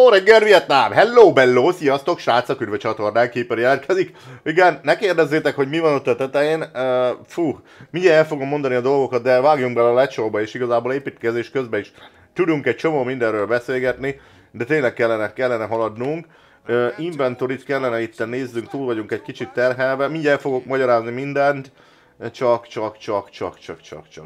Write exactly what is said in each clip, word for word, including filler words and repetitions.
reggel Vietnám! Hello bello! Sziasztok, srácok! Üdv a csatornán, Keeper jelentkezik. Igen, ne kérdezzétek, hogy mi van ott a tetején. Uh, fú, mindjárt el fogom mondani a dolgokat, de vágjunk bele a lecsóba, és igazából építkezés közben is tudunk egy csomó mindenről beszélgetni, de tényleg kellene, kellene haladnunk. Uh, inventorit kellene itt nézzünk, túl vagyunk egy kicsit terhelve. Mindjárt fogok magyarázni mindent. Csak, csak, csak, csak, csak, csak, csak.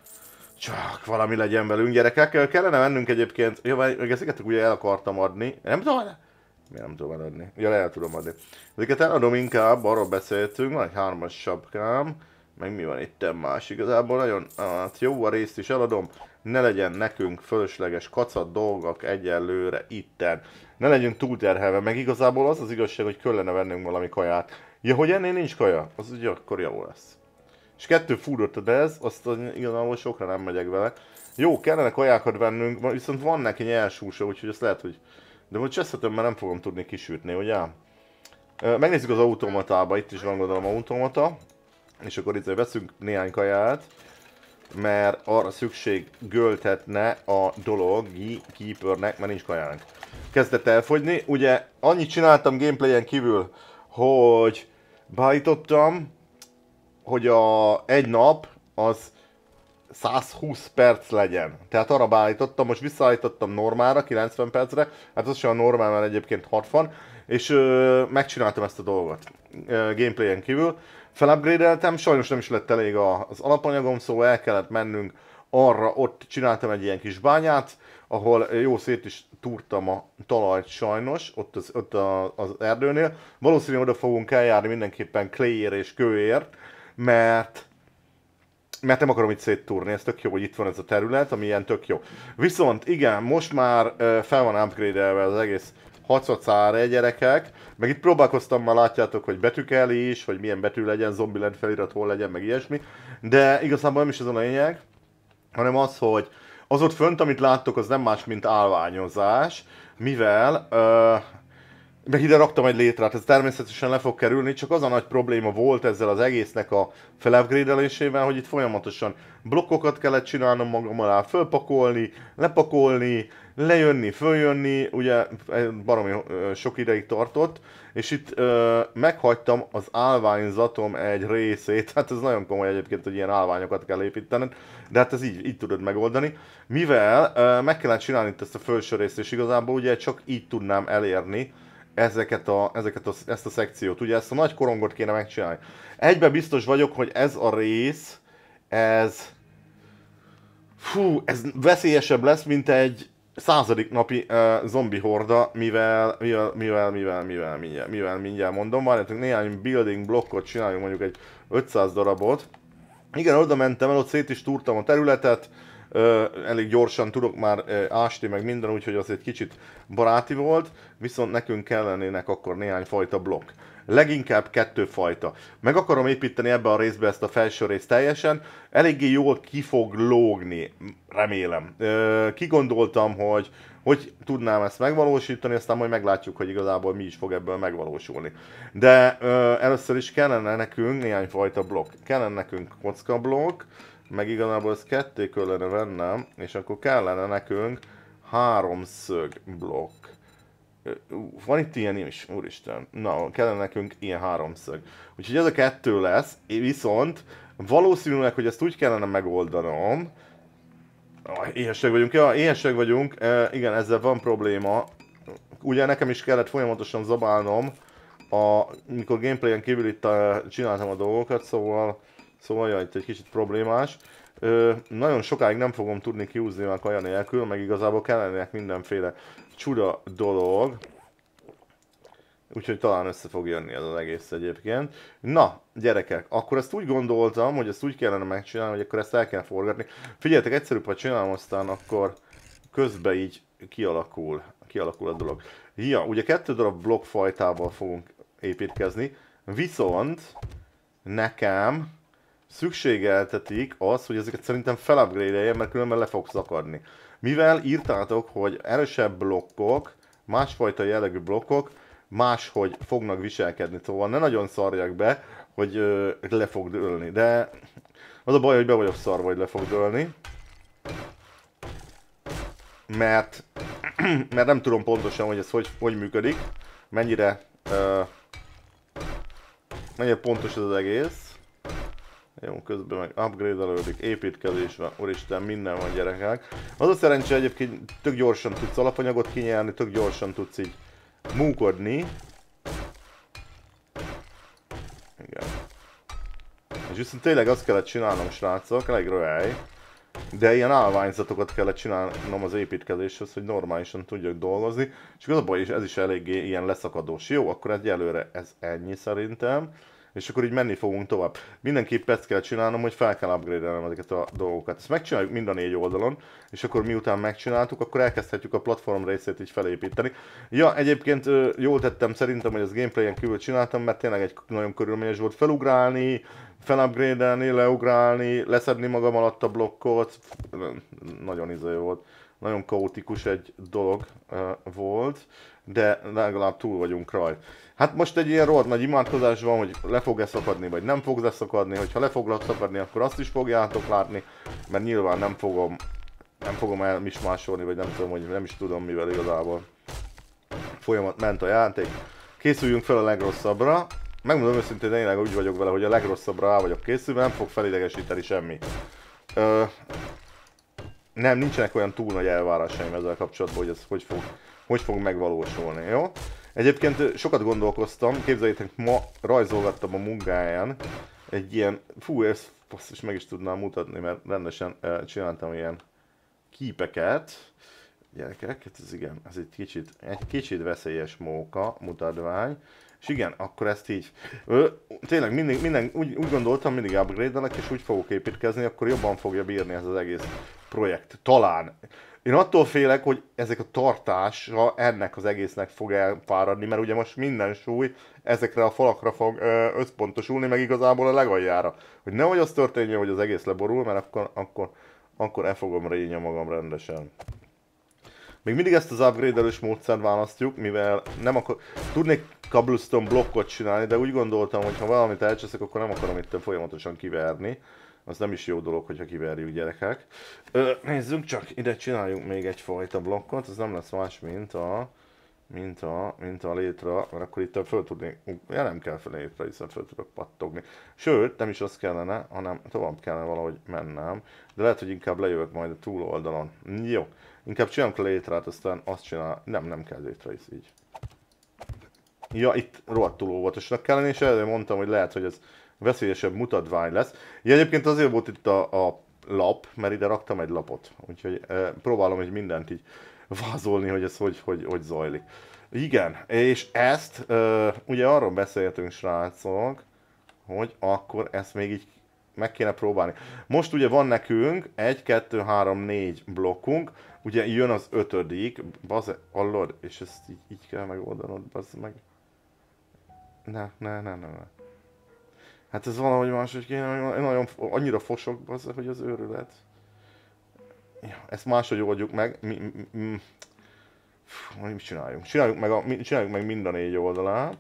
Csak valami legyen velünk, gyerekek. Kellene mennünk egyébként. Jó, meg ezeket ugye el akartam adni. Nem tudom, miért nem tudom eladni? Ja, el tudom adni. Ezeket eladom inkább, arról beszéltünk, van egy hármas sapkám. Meg mi van itt más igazából, nagyon hát jó, a részt is eladom. Ne legyen nekünk fölösleges kacat dolgok egyelőre itten. Ne legyünk túlterhelve, meg igazából az az igazság, hogy kellene vennünk valami kaját. Ja, hogy ennél nincs kaja? Az ugye akkor jó lesz. És kettő foodot ad ez, azt igazából sokra nem megyek vele. Jó, kellene kajákat vennünk, viszont van neki nyersúsa, úgyhogy azt lehet, hogy... De most cseszhetem, mert nem fogom tudni kisütni, ugye? Megnézzük az automatába, itt is van gondolom automata. És akkor itt veszünk néhány kaját, mert arra szükség gölthetne a dolog Keepernek, mert nincs kajánk. Kezdett elfogyni, ugye annyit csináltam gameplayen kívül, hogy beállítottam, hogy a egy nap az százhúsz perc legyen. Tehát arra beállítottam, most visszaállítottam normálra, kilencven percre, hát az sem a normál, mert egyébként hatvan, és ö, megcsináltam ezt a dolgot ö, gameplayen kívül. Felupgrade-eltem, sajnos nem is lett elég az alapanyagom, szóval el kellett mennünk arra, ott csináltam egy ilyen kis bányát, ahol jó szét is túrtam a talajt sajnos, ott az, ott a, az erdőnél. Valószínűleg oda fogunk eljárni mindenképpen clayért és kőért, mert, mert nem akarom itt széttúrni, ez tök jó, hogy itt van ez a terület, ami ilyen tök jó. Viszont igen, most már uh, fel van upgrade-elve az egész harcacára, gyerekek, meg itt próbálkoztam, már látjátok, hogy betűkel is, hogy milyen betű legyen, Zombieland felirat hol legyen, meg ilyesmi, de igazából nem is ez a lényeg, hanem az, hogy az ott fönt, amit láttok, az nem más, mint állványozás, mivel uh, meg ide raktam egy létrát, ez természetesen le fog kerülni, csak az a nagy probléma volt ezzel az egésznek a felupgrade-elésével, hogy itt folyamatosan blokkokat kellett csinálnom magam alá, fölpakolni, lepakolni, lejönni, följönni, ugye baromi sok ideig tartott, és itt ö, meghagytam az állványzatom egy részét, hát ez nagyon komoly egyébként, hogy ilyen állványokat kell építened, de hát ez így, így tudod megoldani, mivel ö, meg kellett csinálni itt ezt a felső részt, és igazából ugye csak így tudnám elérni ezeket a, ezeket a, ezt a szekciót, ugye ezt a nagy korongot kéne megcsinálni. Egyben biztos vagyok, hogy ez a rész, ez, fú, ez veszélyesebb lesz, mint egy századik napi uh, zombi horda, mivel, mivel, mivel, mivel, mivel, mivel, mivel mindjárt mondom, várjátok, néhány building blokkot csináljunk, mondjuk egy ötszáz darabot. Igen, oda mentem el, ott szét is túrtam a területet, uh, elég gyorsan tudok már uh, ásni, meg minden, úgyhogy az egy kicsit baráti volt, viszont nekünk kellenének akkor néhány fajta blokk. Leginkább kettő fajta. Meg akarom építeni ebbe a részbe ezt a felső részt teljesen, eléggé jól ki fog lógni, remélem. Kigondoltam, hogy hogy tudnám ezt megvalósítani, aztán majd meglátjuk, hogy igazából mi is fog ebből megvalósulni. De először is kellene nekünk néhány fajta blokk. Kellene nekünk kocka blokk, meg igazából ezt ketté kellene vennem, és akkor kellene nekünk háromszög blokk. Van itt ilyen is, úristen. Na, kellene nekünk ilyen háromszög. Úgyhogy ez a kettő lesz, viszont valószínűleg, hogy ezt úgy kellene megoldanom. Ah, éhesek vagyunk, ja, éhesek vagyunk, e, igen, ezzel van probléma. Ugye nekem is kellett folyamatosan zabálnom, a, mikor gameplayen kívül itt a, csináltam a dolgokat, szóval, szóval ja, itt egy kicsit problémás. Ö, nagyon sokáig nem fogom tudni kiúzni a kaja nélkül, meg igazából kellenek mindenféle csuda dolog. Úgyhogy talán össze fog jönni ez az egész egyébként. Na, gyerekek, akkor ezt úgy gondoltam, hogy ezt úgy kellene megcsinálni, hogy akkor ezt el kell forgatni. Figyeljetek, egyszerűbb, ha csinálom, aztán akkor közben így kialakul, kialakul a dolog. Ja, ugye kettő darab blokkfajtával fogunk építkezni, viszont nekem szükségeltetik az, hogy ezeket szerintem felupgrade-eljem, mert különben le fog szakadni. Mivel írtátok, hogy erősebb blokkok, másfajta jellegű blokkok, máshogy fognak viselkedni, szóval ne nagyon szarjak be, hogy ö, le fog dőlni, de az a baj, hogy be vagyok szarva, hogy le fog dőlni. Mert mert nem tudom pontosan, hogy ez hogy, hogy működik, mennyire, uh, mennyire pontos ez az egész. Jó, közben meg upgrade-elődik, építkezés van, úristen, minden van gyerekek. Az a szerencse egyébként, tök gyorsan tudsz alapanyagot kinyerni, tök gyorsan tudsz így múkodni. Igen. És viszont tényleg azt kellett csinálnom, srácok, elég röhely. De ilyen állványzatokat kellett csinálnom az építkezéshez, hogy normálisan tudjak dolgozni. És igazából is ez is eléggé ilyen leszakadós. Jó, akkor egyelőre ez ennyi szerintem. És akkor így menni fogunk tovább. Mindenképp ezt kell csinálnom, hogy fel kell upgrade-elnem ezeket a dolgokat. Ezt megcsináljuk mind a négy oldalon, és akkor miután megcsináltuk, akkor elkezdhetjük a platform részét így felépíteni. Ja, egyébként jól tettem szerintem, hogy az gameplayen kívül csináltam, mert tényleg egy nagyon körülményes volt felugrálni, felupgrade-elni, leugrálni, leszedni magam alatt a blokkot. Nagyon izé volt. Nagyon kaotikus egy dolog uh, volt, de legalább túl vagyunk rajta. Hát most egy ilyen rohadt nagy imádkozás van, hogy le fog-e szakadni, vagy nem fog leszakadni. Hogyha le fog szakadni, akkor azt is fogjátok látni, mert nyilván nem fogom, nem fogom elmismásolni, vagy nem tudom, hogy nem is tudom mivel igazából. Folyamat ment a játék. Készüljünk fel a legrosszabbra. Megmondom őszintén, tényleg úgy vagyok vele, hogy a legrosszabbra el vagyok készülve, nem fog felidegesíteni semmi. Ö, nem, nincsenek olyan túl nagy elvárásaim ezzel kapcsolatban, hogy ez hogy fog, hogy fog megvalósulni, jó? Egyébként sokat gondolkoztam, képzeljétek, ma rajzolgattam a munkáján egy ilyen, fú, ezt basszus meg is tudnám mutatni, mert rendesen uh, csináltam ilyen képeket. Gyerekek, ez igen, ez egy kicsit, egy kicsit veszélyes móka, mutatvány. És igen, akkor ezt így, ö, tényleg mindig, minden, úgy, úgy gondoltam, mindig upgrade-elek, és úgy fogok építkezni, akkor jobban fogja bírni ez az egész projekt. Talán. Én attól félek, hogy ezek a tartása ennek az egésznek fog elfáradni, mert ugye most minden súly ezekre a falakra fog ö, összpontosulni, meg igazából a legaljára. Hogy nehogy az történjen, hogy az egész leborul, mert akkor, akkor, akkor el fogom rénya magam rendesen. Még mindig ezt az upgrade-elős módszert választjuk, mivel nem akar... Tudnék cobblestone blokkot csinálni, de úgy gondoltam, hogy ha valamit elcseszek, akkor nem akarom itt folyamatosan kiverni. Az nem is jó dolog, hogyha kiverjük, gyerekek. Ö, nézzünk csak, ide csináljunk még egyfajta blokkot, ez nem lesz más, mint a... Mint a, mint a létra, mert akkor itt föl tudnék... Ja, nem kell fel létre, hiszen föl tudok pattogni. Sőt, nem is az kellene, hanem tovább kellene valahogy mennem. De lehet, hogy inkább lejövök majd a túloldalon. Jó. Inkább csinálunk a létrát, aztán azt csinál... Nem, nem kell létre is így. Ja, itt rohadtul óvatosnak kellene, és előbb mondtam, hogy lehet, hogy ez veszélyesebb mutatvány lesz. Ja, egyébként azért volt itt a, a lap, mert ide raktam egy lapot. Úgyhogy e, próbálom hogy mindent így vázolni, hogy ez hogy, hogy, hogy zajlik. Igen, és ezt, e, ugye arról beszéltünk, srácok, hogy akkor ezt még így meg kéne próbálni. Most ugye van nekünk egy, kettő, három, négy blokkunk, ugye jön az ötödik, bazd, hallod, és ezt így, így kell megoldanod, bazd meg. Ne, ne, ne, ne, ne. Hát ez valahogy máshogy kéne, nagyon, annyira fosok, bazd, hogy az őrület. Ja, ezt máshogy oldjuk meg. Mi, mi, mi, mi, mi csináljunk? Csináljuk meg, a, mi, csináljuk meg mind a négy oldalát.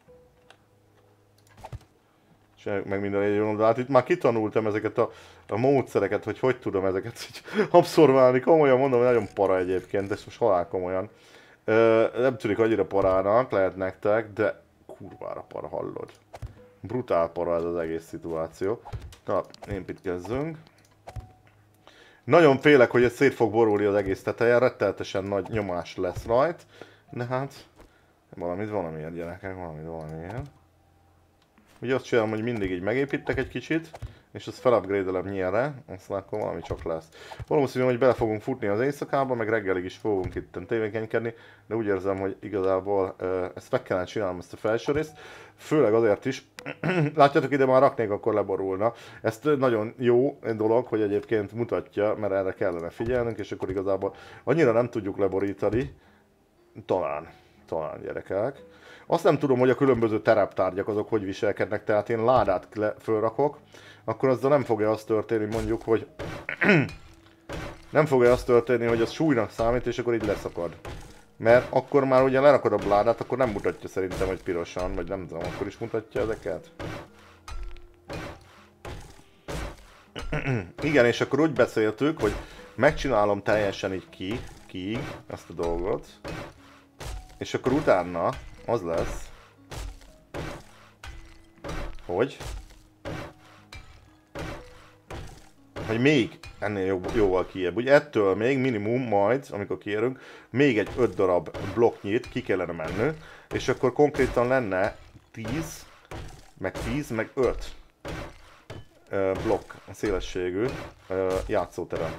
Csináljuk meg minden egy oldalát. Itt már kitanultam ezeket a, a módszereket, hogy hogy tudom ezeket így abszorválni. Komolyan mondom, hogy nagyon para egyébként, de ezt most halál komolyan. Ö, nem tűnik annyira parának, lehet nektek, de kurvára para, hallod. Brutál para ez az egész szituáció. Na, építkezzünk. Nagyon félek, hogy ez szét fog borulni az egész tetejen, rettenetesen nagy nyomás lesz rajt. De hát, valamit valamiért, gyerekek, valamit valamiért. Ugye azt csinálom, hogy mindig így megépítek egy kicsit, és azt felupgrade-elem nyilván, aztán akkor valami csak lesz. Valószínűleg, hogy bele fogunk futni az éjszakába, meg reggelig is fogunk itt tevékenykedni, de úgy érzem, hogy igazából ezt meg kellene csinálnom, ezt a felső részt. Főleg azért is, látjátok, ide már raknék, akkor leborulna. Ez nagyon jó dolog, hogy egyébként mutatja, mert erre kellene figyelnünk, és akkor igazából annyira nem tudjuk leborítani. Talán, talán gyerekek. Azt nem tudom, hogy a különböző tereptárgyak azok hogy viselkednek, tehát én ládát fölrakok, akkor azzal nem fogja azt történni mondjuk, hogy nem fogja azt történni, hogy az súlynak számít, és akkor így leszakad. Mert akkor már ugye lerakod a ládát, akkor nem mutatja szerintem, hogy pirosan, vagy nem tudom, akkor is mutatja ezeket. Igen, és akkor úgy beszéltük, hogy megcsinálom teljesen így ki, blokkig ezt a dolgot. És akkor utána az lesz, hogy hogy még ennél jó, jóval kijebb. Ugye ettől még minimum majd, amikor kiérünk, még egy öt darab blokknyit ki kellene menni, és akkor konkrétan lenne tíz, meg tíz, meg öt uh, blokk szélességű uh, játszóterem.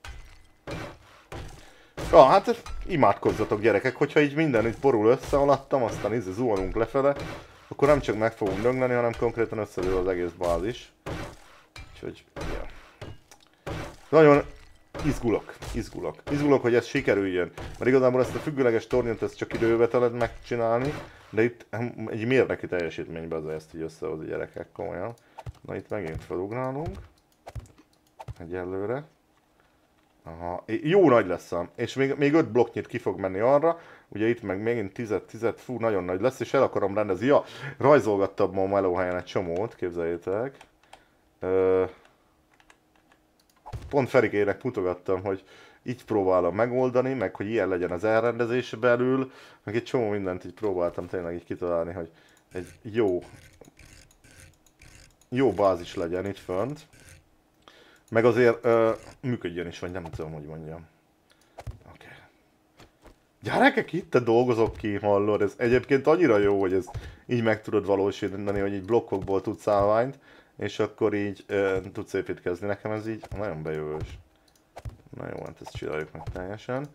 Ja, hát imádkozzatok gyerekek, hogyha így minden itt borul össze alattam, aztán így zuhanunk lefele, akkor nem csak meg fogunk dögleni, hanem konkrétan összedől az egész bázis. Úgyhogy, ja. Nagyon izgulok, izgulok. Izgulok, hogy ez sikerüljön. Mert igazából ezt a függőleges tornyot ezt csak időbe teled megcsinálni, de itt egy mérnöki teljesítményben azért ezt így összehozni gyerekek, komolyan. Na itt megint felugrálunk. Egyelőre. Aha, jó nagy lesz ám. És még, még öt blokknyit ki fog menni arra. Ugye itt meg megint tíz, tíz, fú, nagyon nagy lesz, és el akarom rendezni. Ja, rajzolgattam ma a melóhelyen egy csomót, képzeljétek. Ö... Pont Ferikének mutogattam, hogy így próbálom megoldani, meg hogy ilyen legyen az elrendezés belül, meg egy csomó mindent így próbáltam tényleg így kitalálni, hogy egy jó, jó bázis legyen itt fönt. Meg azért ö, működjön is, vagy nem tudom, hogy mondjam. Oké. Okay. Gyerekek, itt te dolgozok ki, hallod, ez egyébként annyira jó, hogy ez így meg tudod valósítani, hogy így blokkokból tudsz állványt, és akkor így ö, tudsz építkezni. Nekem ez így nagyon bejövős. Na jó, hát ezt csináljuk meg teljesen.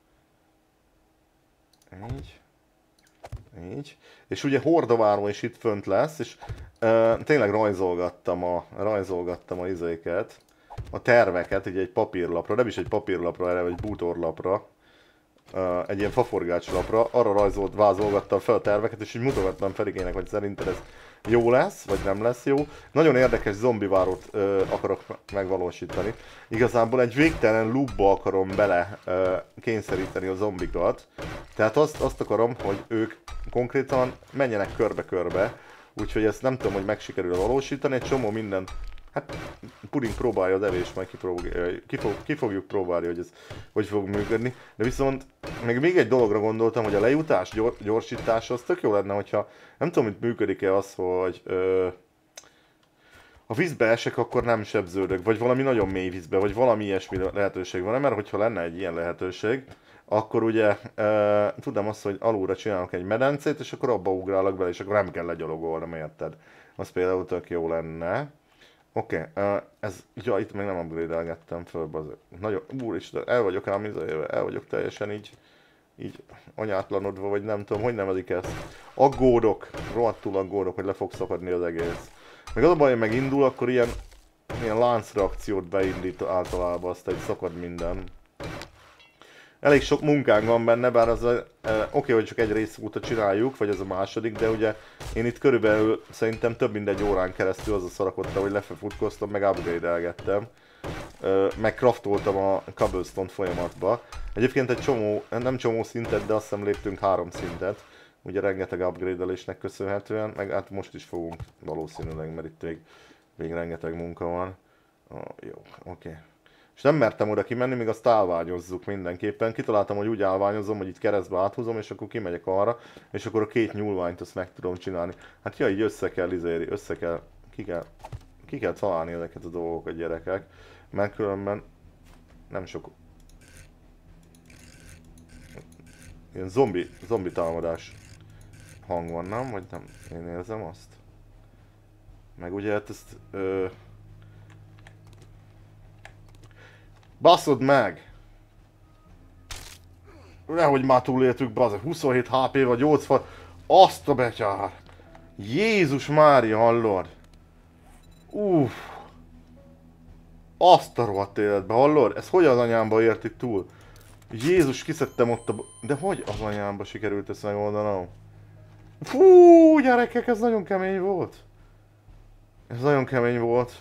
Így. Így. És ugye hordaváró is itt fönt lesz, és ö, tényleg rajzolgattam a, rajzolgattam a izéket, a terveket, ugye egy papírlapra, nem is egy papírlapra, erre egy bútorlapra, uh, egy ilyen faforgácslapra, arra rajzolt, vázolgattam fel a terveket, és így mutogattam Ferikének, hogy szerinted ez jó lesz, vagy nem lesz jó. Nagyon érdekes zombivárót uh, akarok megvalósítani. Igazából egy végtelen loopba akarom bele uh, kényszeríteni a zombikat. Tehát azt, azt akarom, hogy ők konkrétan menjenek körbe-körbe. Úgyhogy ezt nem tudom, hogy meg sikerül valósítani, egy csomó minden. Hát Puding próbálja az evés, majd ki, ki, fog, ki fogjuk próbálni, hogy ez hogy fog működni. De viszont még, még egy dologra gondoltam, hogy a lejutás gyor, gyorsítása az tök jó lenne, hogyha nem tudom, hogy működik-e az, hogy ö, a vízbe esek, akkor nem sebződök, vagy valami nagyon mély vízbe, vagy valami ilyesmi lehetőség van, mert hogyha lenne egy ilyen lehetőség, akkor ugye ö, tudom azt, hogy alulra csinálok egy medencét, és akkor abba ugrálok bele, és akkor nem kell legyalogolnom, érted? Az például tök jó lenne. Oké, okay, uh, ez, ja, itt még nem upgrade-elgettem föl, azért. Nagyon, úristen, el vagyok ám izéve, el vagyok teljesen így, így anyátlanodva, vagy nem tudom, hogy nevezik ezt. Aggódok, rohadtul aggódok, hogy le fog szakadni az egész. Meg az a baj, hogy megindul, akkor ilyen, ilyen láncreakciót beindít általában, aztán így szakad minden. Elég sok munkánk van benne, bár az e, oké, okay, hogy csak egy részútot csináljuk, vagy ez a második, de ugye én itt körülbelül szerintem több mint egy órán keresztül az a szarakotta, hogy lefefutkoztam, meg upgrade-elgettem. E, meg craftoltam a cobblestone folyamatba. Egyébként egy csomó, nem csomó szintet, de azt hiszem léptünk három szintet. Ugye rengeteg upgrade-elésnek köszönhetően, meg hát most is fogunk valószínűleg, mert itt még, még rengeteg munka van. Oh, jó, oké. Okay. És nem mertem oda kimenni, még azt állványozzuk mindenképpen. Kitaláltam, hogy úgy állványozom, hogy itt keresztbe áthúzom, és akkor kimegyek arra, és akkor a két nyúlványt azt meg tudom csinálni. Hát ja, így össze kell izéri, össze kell, ki kell, ki kell találni ezeket a dolgokat, gyerekek, mert különben nem sok ilyen zombi, zombi támadás hang van, nem? Vagy nem? Én érzem azt. Meg ugye hát ezt... Ö... Baszod meg! Nehogy már túléltük, bazd, huszonhét há pé vagy nyolcvan... Azt a betyár! Jézus Mária, hallod? Uff! Azt a rohadt életbe, hallod? Ez hogy az anyámba értik túl? Jézus, kiszedtem ott a... De hogy az anyámba sikerült ezt megoldanom? Fú, gyerekek, ez nagyon kemény volt. Ez nagyon kemény volt.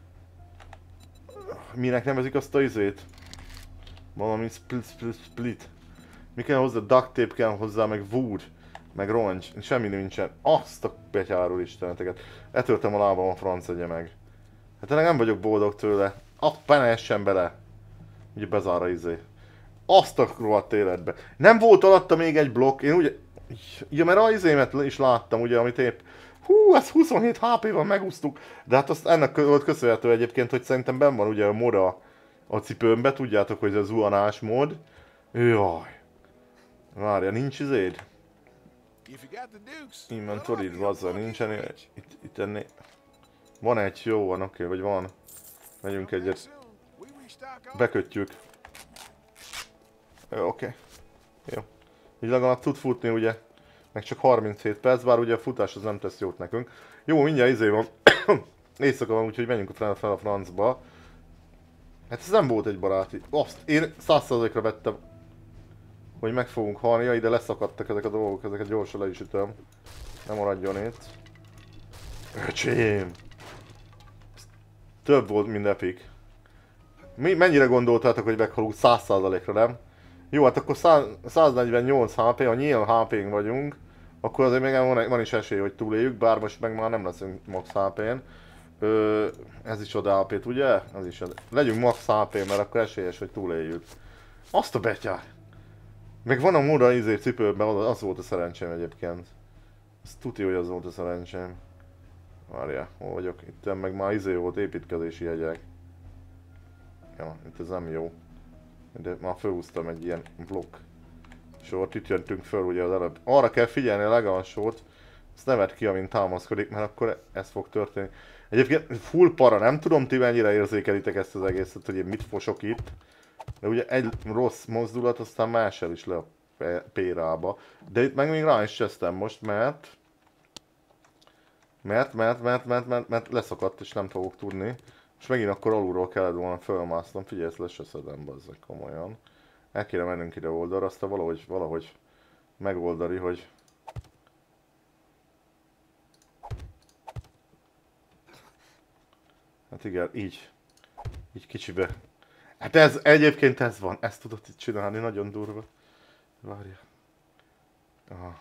Minek nevezik azt a izét? Valami split, split, split. Mi kell hozzá? Duct tape kell hozzá, meg wood, meg roncs. Semmi nincsen. Azt a betyárul isteneteket. Etöltem a lábam, a franc egye meg. Hát tényleg nem vagyok boldog tőle. A pene essen bele. Ugye bezár a izé. Azt a rohadt életbe. Nem volt alatta még egy blokk, én ugye... Ja, mert az izémet is láttam, ugye, amit épp... Hú, ez huszonhét há pé-val megúsztuk. De hát azt ennek volt köszönhető egyébként, hogy szerintem benn van ugye a mod a, a cipőmbe, tudjátok, hogy ez a zuhanás mód. Jaj. Várja, nincs izéd? Inventory-d, vazza, nincsen... Itt, itt ennél... Van egy, jó van, oké, vagy van. Megyünk egyet. Bekötjük. Jó, oké. Jó. Így legalább tud futni, ugye? Meg csak harminchét perc, bár ugye a futás az nem tesz jót nekünk. Jó, mindjárt izé van. Éjszaka van, úgyhogy menjünk fel, fel a francba. Hát ez nem volt egy baráti. Azt, én száz százalékra vettem, hogy meg fogunk halni. Ja, ide leszakadtak ezek a dolgok, ezeket gyorsan le is ütöm. Nem maradjon itt. Öcsém! Több volt, mint epic. Mi, mennyire gondoltátok, hogy meghalunk száz százalékra, nem? Jó, hát akkor száznegyvennyolc há pé, ha nyíl há pén vagyunk, akkor azért még van, van is esély, hogy túléljük, bár most meg már nem leszünk max há pén. Ö, ez is ad há pét, ugye? Ez is ad. Legyünk max há pé, mert akkor esélyes, hogy túléljük. Azt a betyár! Meg van a móda izé cipőben, az, az volt a szerencsém egyébként. Ez tuti, hogy az volt a szerencsém. Várjál, hol vagyok? Itt meg már izé volt, építkezési jegyek. Ja, itt ez nem jó. De már felhúztam egy ilyen blokk sort, itt jöttünk föl ugye az előbb. Arra kell figyelni a legalsót, ezt ne vedd ki, amint támaszkodik, mert akkor ez fog történni. Egyébként full para, nem tudom ti mennyire érzékelitek ezt az egészet, hogy én mit fosok itt. De ugye egy rossz mozdulat, aztán más el is le a pérába. De itt meg még rá is csesztem most, mert... Mert, mert, mert, mert, mert, mert leszakadt és nem fogok tudni. És megint akkor alulról kellett volna fölmásznom. Figyelj, ezt le se szedem, bazzeg, komolyan. El kéne mennünk ide oldalra, aztán valahogy, valahogy megoldani, hogy... Hát igen, így. Így kicsibe. Hát ez, egyébként ez van. Ezt tudod itt csinálni, nagyon durva. Várja. Aha.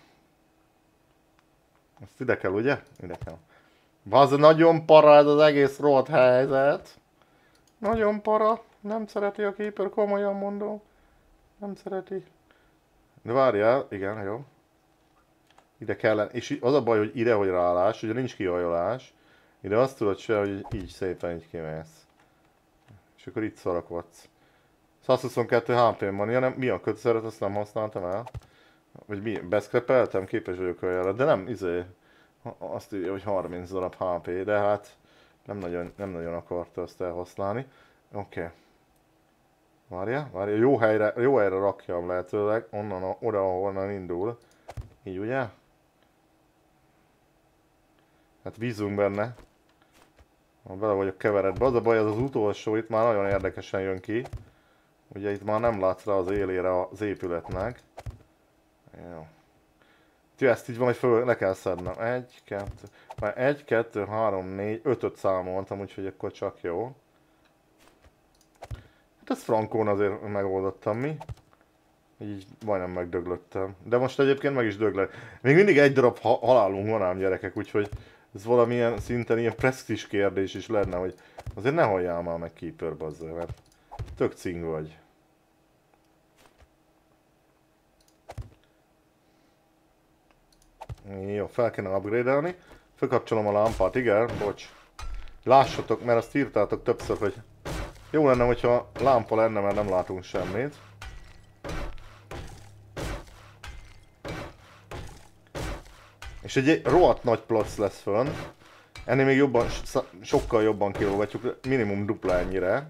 Ezt ide kell, ugye? Ide kell. Bazd, nagyon para ez az egész rohadt helyzet. Nagyon para. Nem szereti a Keeper, komolyan mondom. Nem szereti. De várjál, igen, jó. Ide kellene, és az a baj, hogy ide, hogy rálás, ugye nincs kihajolás. Ide azt tudod se, hogy így szépen így kimész. És akkor itt szarakodsz. százhuszonkettő há pén van, ja, nem, mi a kötszeret, azt nem használtam el. Vagy mi, beszkrepeltem, képes vagyok olyanra, de nem, izé. Azt írja, hogy harminc darab há pé, de hát nem nagyon, nem nagyon akarta azt elhasználni. Oké. Okay. Várja, várja, jó helyre, jó helyre rakjam lehetőleg, onnan, oda, ahonnan indul. Így ugye? Hát bízunk benne. Bele vagyok keveredve. Az a baj, az az utolsó, itt már nagyon érdekesen jön ki. Ugye itt már nem látsz rá az élére az épületnek. Jó. Ti ezt így van, hogy föl le kell szednem. Egy, kettő, már egy, kettő, három, négy, ötöt számoltam, úgyhogy akkor csak jó. Hát ezt frankón azért megoldottam, mi? Így majdnem megdöglöttem. De most egyébként meg is döglök. Még mindig egy darab ha halálunk van ám, gyerekek, úgyhogy ez valamilyen szinten ilyen presztízs kérdés is lenne, hogy azért ne halljál már meg Keeper, bazzeg, mert tök cing vagy. Jó, fel kellene upgrade-elni. Fölkapcsolom a lámpát, igen, bocs. Lássatok, mert azt írtátok többször, hogy jó lenne, hogyha lámpa lenne, mert nem látunk semmit. És egy rohadt nagy plac lesz fönn. Ennél még jobban, sokkal jobban kilógatjuk, minimum dupla ennyire.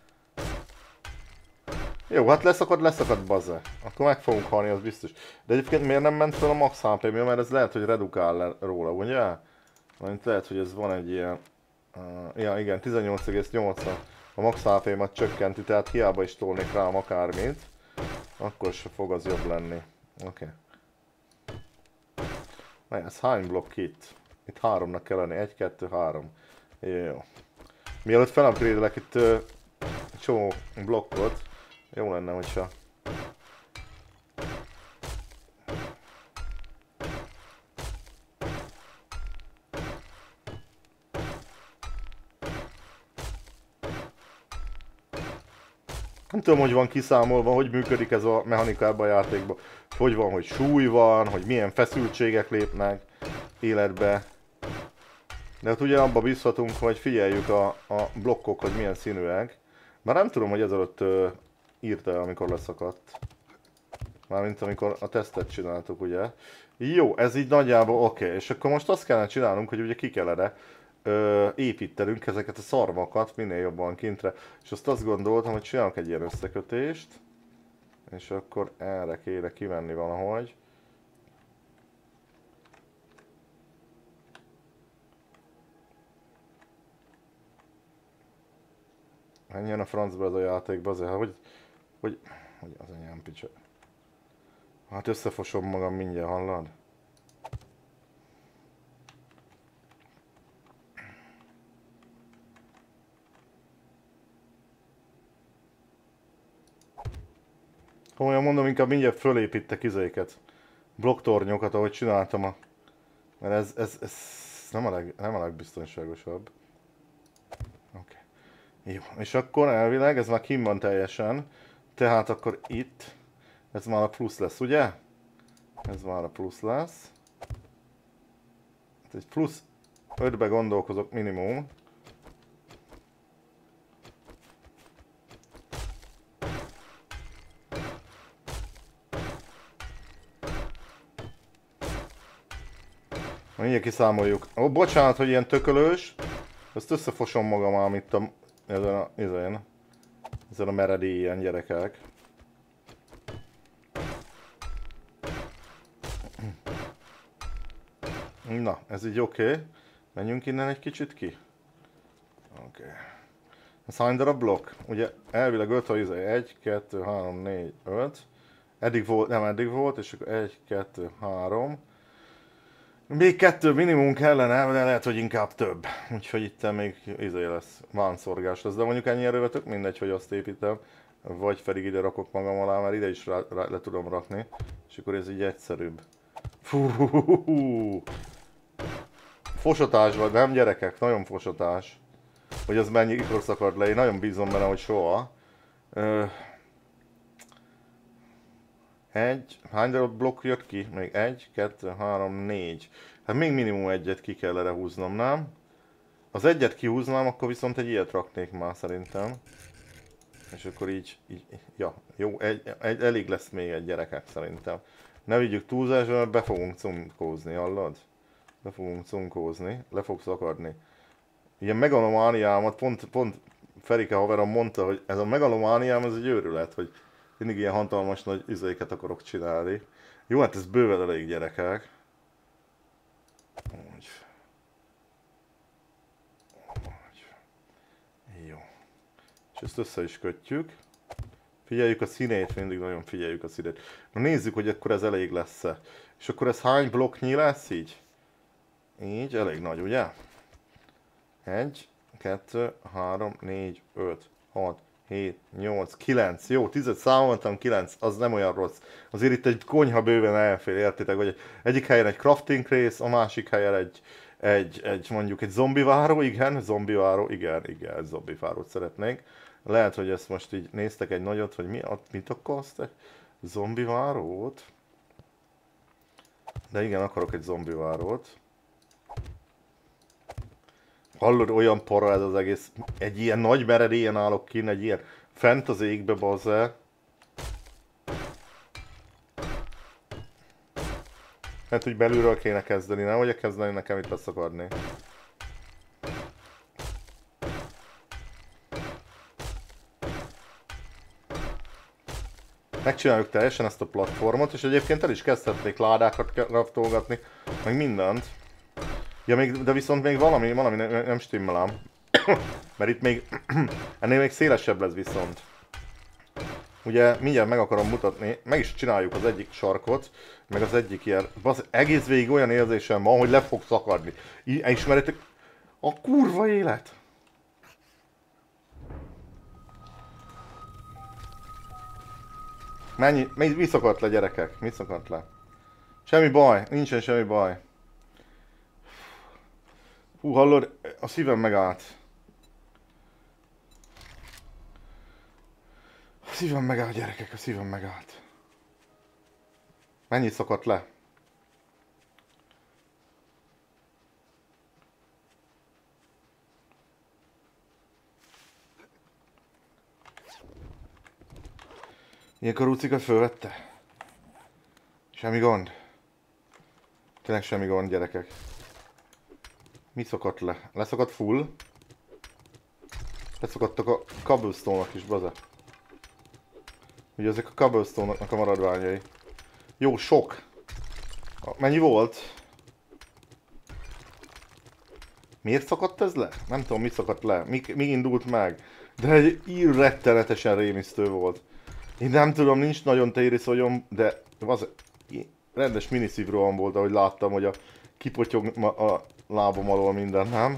Jó, hát leszakad, leszakad, bazze. Akkor meg fogunk halni, az biztos. De egyébként miért nem ment fel a max há pé, mert ez lehet, hogy redukál le róla, ugye? Mert lehet, hogy ez van egy ilyen... Uh, ja, igen, tizennyolc egész nyolcvan. A max há pé-mat csökkenti, tehát hiába is tolnék rám akármit. Akkor se fog az jobb lenni. Oké. Okay. Ez hány blokk itt? Itt háromnak kell lenni. Egy, kettő, három. Jó. Mielőtt felupgrade-elek itt uh, egy csomó blokkot, jó lenne, hogyha... Nem tudom, hogy van kiszámolva, hogy működik ez a mechanika ebben a játékban. Hogy van, hogy súly van, hogy milyen feszültségek lépnek életbe. De hát ugye abba bízhatunk, hogy figyeljük a, a blokkok, hogy milyen színűek. Már nem tudom, hogy ezelőtt uh, írta, amikor leszakadt. Mármint amikor a tesztet csináltuk, ugye. Jó, ez így nagyjából oké. Okay. És akkor most azt kellene csinálnunk, hogy ugye ki kellene ö, építenünk ezeket a szarvakat minél jobban kintre. És azt azt gondoltam, hogy csinálok egy ilyen összekötést. És akkor erre kéne kimenni valahogy. Menjen a francba ez a játékba, azért, hogy, hogy, hogy az enyém picsa. Hát összefosom magam mindjárt, hallod? Komolyan mondom, inkább mindjárt fölépítek izéket. Blokktornyokat, ahogy csináltam a... Mert ez, ez, ez nem, a leg, nem a legbiztonságosabb. Oké. Okay. Jó, és akkor elvileg ez már kim van teljesen. Tehát akkor itt... Ez már a plusz lesz, ugye? Ez már a plusz lesz. Egy plusz ötbe gondolkozok minimum. Mindjárt kiszámoljuk. Ó, bocsánat, hogy ilyen tökölős. Ezt összefosom magam ám itt a... Ezen a... Ezen, ezen a meredélyen, gyerekek. Na, ez így oké. Okay. Menjünk innen egy kicsit ki. Oké. Okay. Ez hány darab blokk? Ugye elvileg öt a izé. egy, kettő, három, négy, öt. Eddig volt, nem eddig volt, és akkor egy, kettő, három. Még kettő minimum kellene, de lehet, hogy inkább több. Úgyhogy itt még izé lesz, vánszorgás lesz. De mondjuk ennyi erővel tök mindegy, hogy azt építem. Vagy pedig ide rakok magam alá, mert ide is rá, rá, le tudom rakni. És akkor ez így egyszerűbb. Fú, fosatás vagy, nem gyerekek? Nagyon fosatás. Hogy az mennyi mikor szakad le, én nagyon bízom benne, hogy soha. Ö... Egy, hány darab blokk jött ki? Még egy, kettő, három, négy. Hát még minimum egyet ki kell erre húznom, nem? Az egyet kihúznám, akkor viszont egy ilyet raknék már szerintem. És akkor így, így ja, jó, egy, egy, elég lesz még egy gyerekek szerintem. Ne vigyük túlzásra, mert be fogunk cunkózni, hallod? Be fogunk cunkózni, le fog szakadni. Ilyen megalomániámat, pont, pont Ferike haverom mondta, hogy ez a megalomániám, ez egy őrület, hogy mindig ilyen hatalmas nagy üzeiket akarok csinálni. Jó, hát ez bőven elég, gyerekek. Úgy. Úgy. Jó. És ezt össze is kötjük. Figyeljük a színét, mindig nagyon figyeljük a színét. Na nézzük, hogy akkor ez elég lesz-e. És akkor ez hány blokknyi lesz így? Így, elég nagy, ugye? egy, kettő, három, négy, öt, hat, hét, nyolc, kilenc. Jó, tízet számoltam, kilenc, az nem olyan rossz. Azért itt egy konyha bőven elfér, értitek? Vagy egyik helyen egy crafting rész, a másik helyen egy, egy, egy mondjuk egy zombiváró, igen, zombiváró, igen, igen, egy zombivárót szeretnénk. Lehet, hogy ezt most így néztek egy nagyot, hogy mi, mit akarsz te? Zombivárót? De igen, akarok egy zombivárót. Hallod, olyan para ez az egész. Egy ilyen nagy meredélyen állok kint, egy ilyen fent az égbe, bazze. Hát, hogy belülről kéne kezdeni, nem? Hogy kezdeni nekem itt leszakadni. Megcsináljuk teljesen ezt a platformot, és egyébként el is kezdhetnék ládákat kraftolgatni, meg mindent. Ja, még, de viszont még valami, valami nem, nem stimmelám. Mert itt még, ennél még szélesebb lesz viszont. Ugye mindjárt meg akarom mutatni, meg is csináljuk az egyik sarkot, meg az egyik ilyen, basz, egész végig olyan érzésem van, hogy le fog szakadni. I, ismeritek? A kurva élet! Mennyi, mi szakadt le, gyerekek? Mi szakadt le? Semmi baj, nincsen semmi baj. Hú, hallod, a szívem megállt. szívem megállt, gyerekek, a szívem megállt. Mennyi szakadt le? Ilyenkor Rucikat fölvette? Semmi gond. Tényleg semmi gond, gyerekek. Mi szakadt le? Leszakadt full? Leszakadtak a cobblestone-nak is, baza. Ugye ezek a cobblestone-nak a maradványai. Jó, sok. Mennyi volt? Miért szakadt ez le? Nem tudom, mi szakadt le. Mi, mi indult meg? De egy rettenetesen rémisztő volt. Én nem tudom, nincs nagyon tériszonyom, de az rendes miniszívroham volt, ahogy láttam, hogy a kipotyog a lábam alól minden, nem?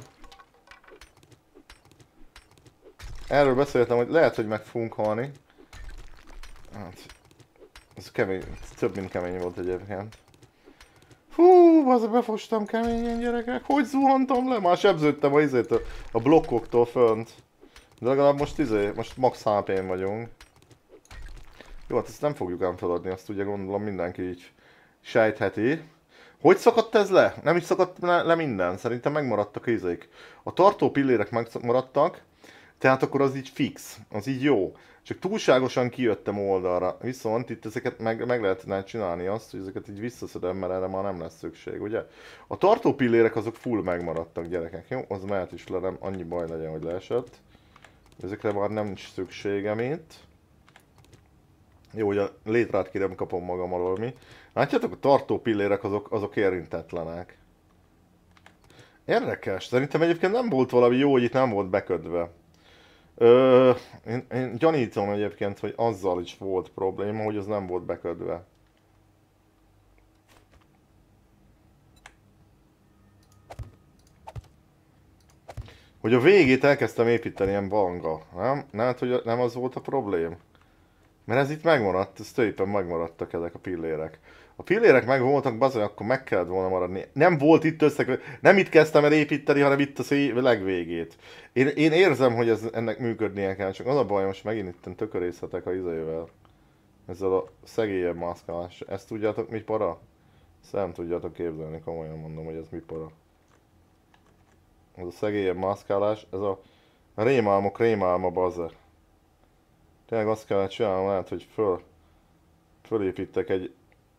Erről beszéltem, hogy lehet, hogy meg fogunk halni. Hát, ez kemény, több mint kemény volt egyébként. Hú, az befostam keményen, gyerekek. Hogy zuhantam le? Már sebződtem a izétől, a blokkoktól fönt. De legalább most izé, most max há pén vagyunk. Jó, hát ezt nem fogjuk ám feladni, azt ugye gondolom mindenki így sejtheti. Hogy szakadt ez le? Nem is szakadt le, le minden, szerintem megmaradtak izék. A tartó pillérek megmaradtak, tehát akkor az így fix, az így jó. Csak túlságosan kijöttem oldalra, viszont itt ezeket meg, meg lehetne csinálni azt, hogy ezeket így visszaszedem, mert erre már nem lesz szükség, ugye? A tartó pillérek azok full megmaradtak, gyerekek, jó? Az mehet is le, nem annyi baj legyen, hogy leesett. Ezekre már nem is szükségem itt. Jó, hogy a létrát ki nem kapom magam alól mi. Látjátok, a tartó pillérek azok, azok érintetlenek. Érdekes, szerintem egyébként nem volt valami jó, hogy itt nem volt bekötve. Ö, én, én gyanítom egyébként, hogy azzal is volt probléma, hogy az nem volt bekötve. Hogy a végét elkezdtem építeni ilyen banga, nem? Nem, hogy nem az volt a problém? Mert ez itt megmaradt, ez tulajdonképpen megmaradtak ezek a pillérek. A pillérek meg voltak, bazony, akkor meg kellett volna maradni. Nem volt itt összekötve, nem itt kezdtem el építeni, hanem itt a szé legvégét. Én, én érzem, hogy ez, ennek működnie kell, csak az a baj, most megint itt tökörészhetek a izével. Ezzel a szegélyebb mászkálás. Ezt tudjátok mi para? Ezt nem tudjátok képzelni, komolyan mondom, hogy ez mi para. Ez a szegélyebb mászkálás, ez a rémálmok rémálma, bazzer. Tényleg azt kellene csinálnom, lehet, hogy föl, fölépítek egy...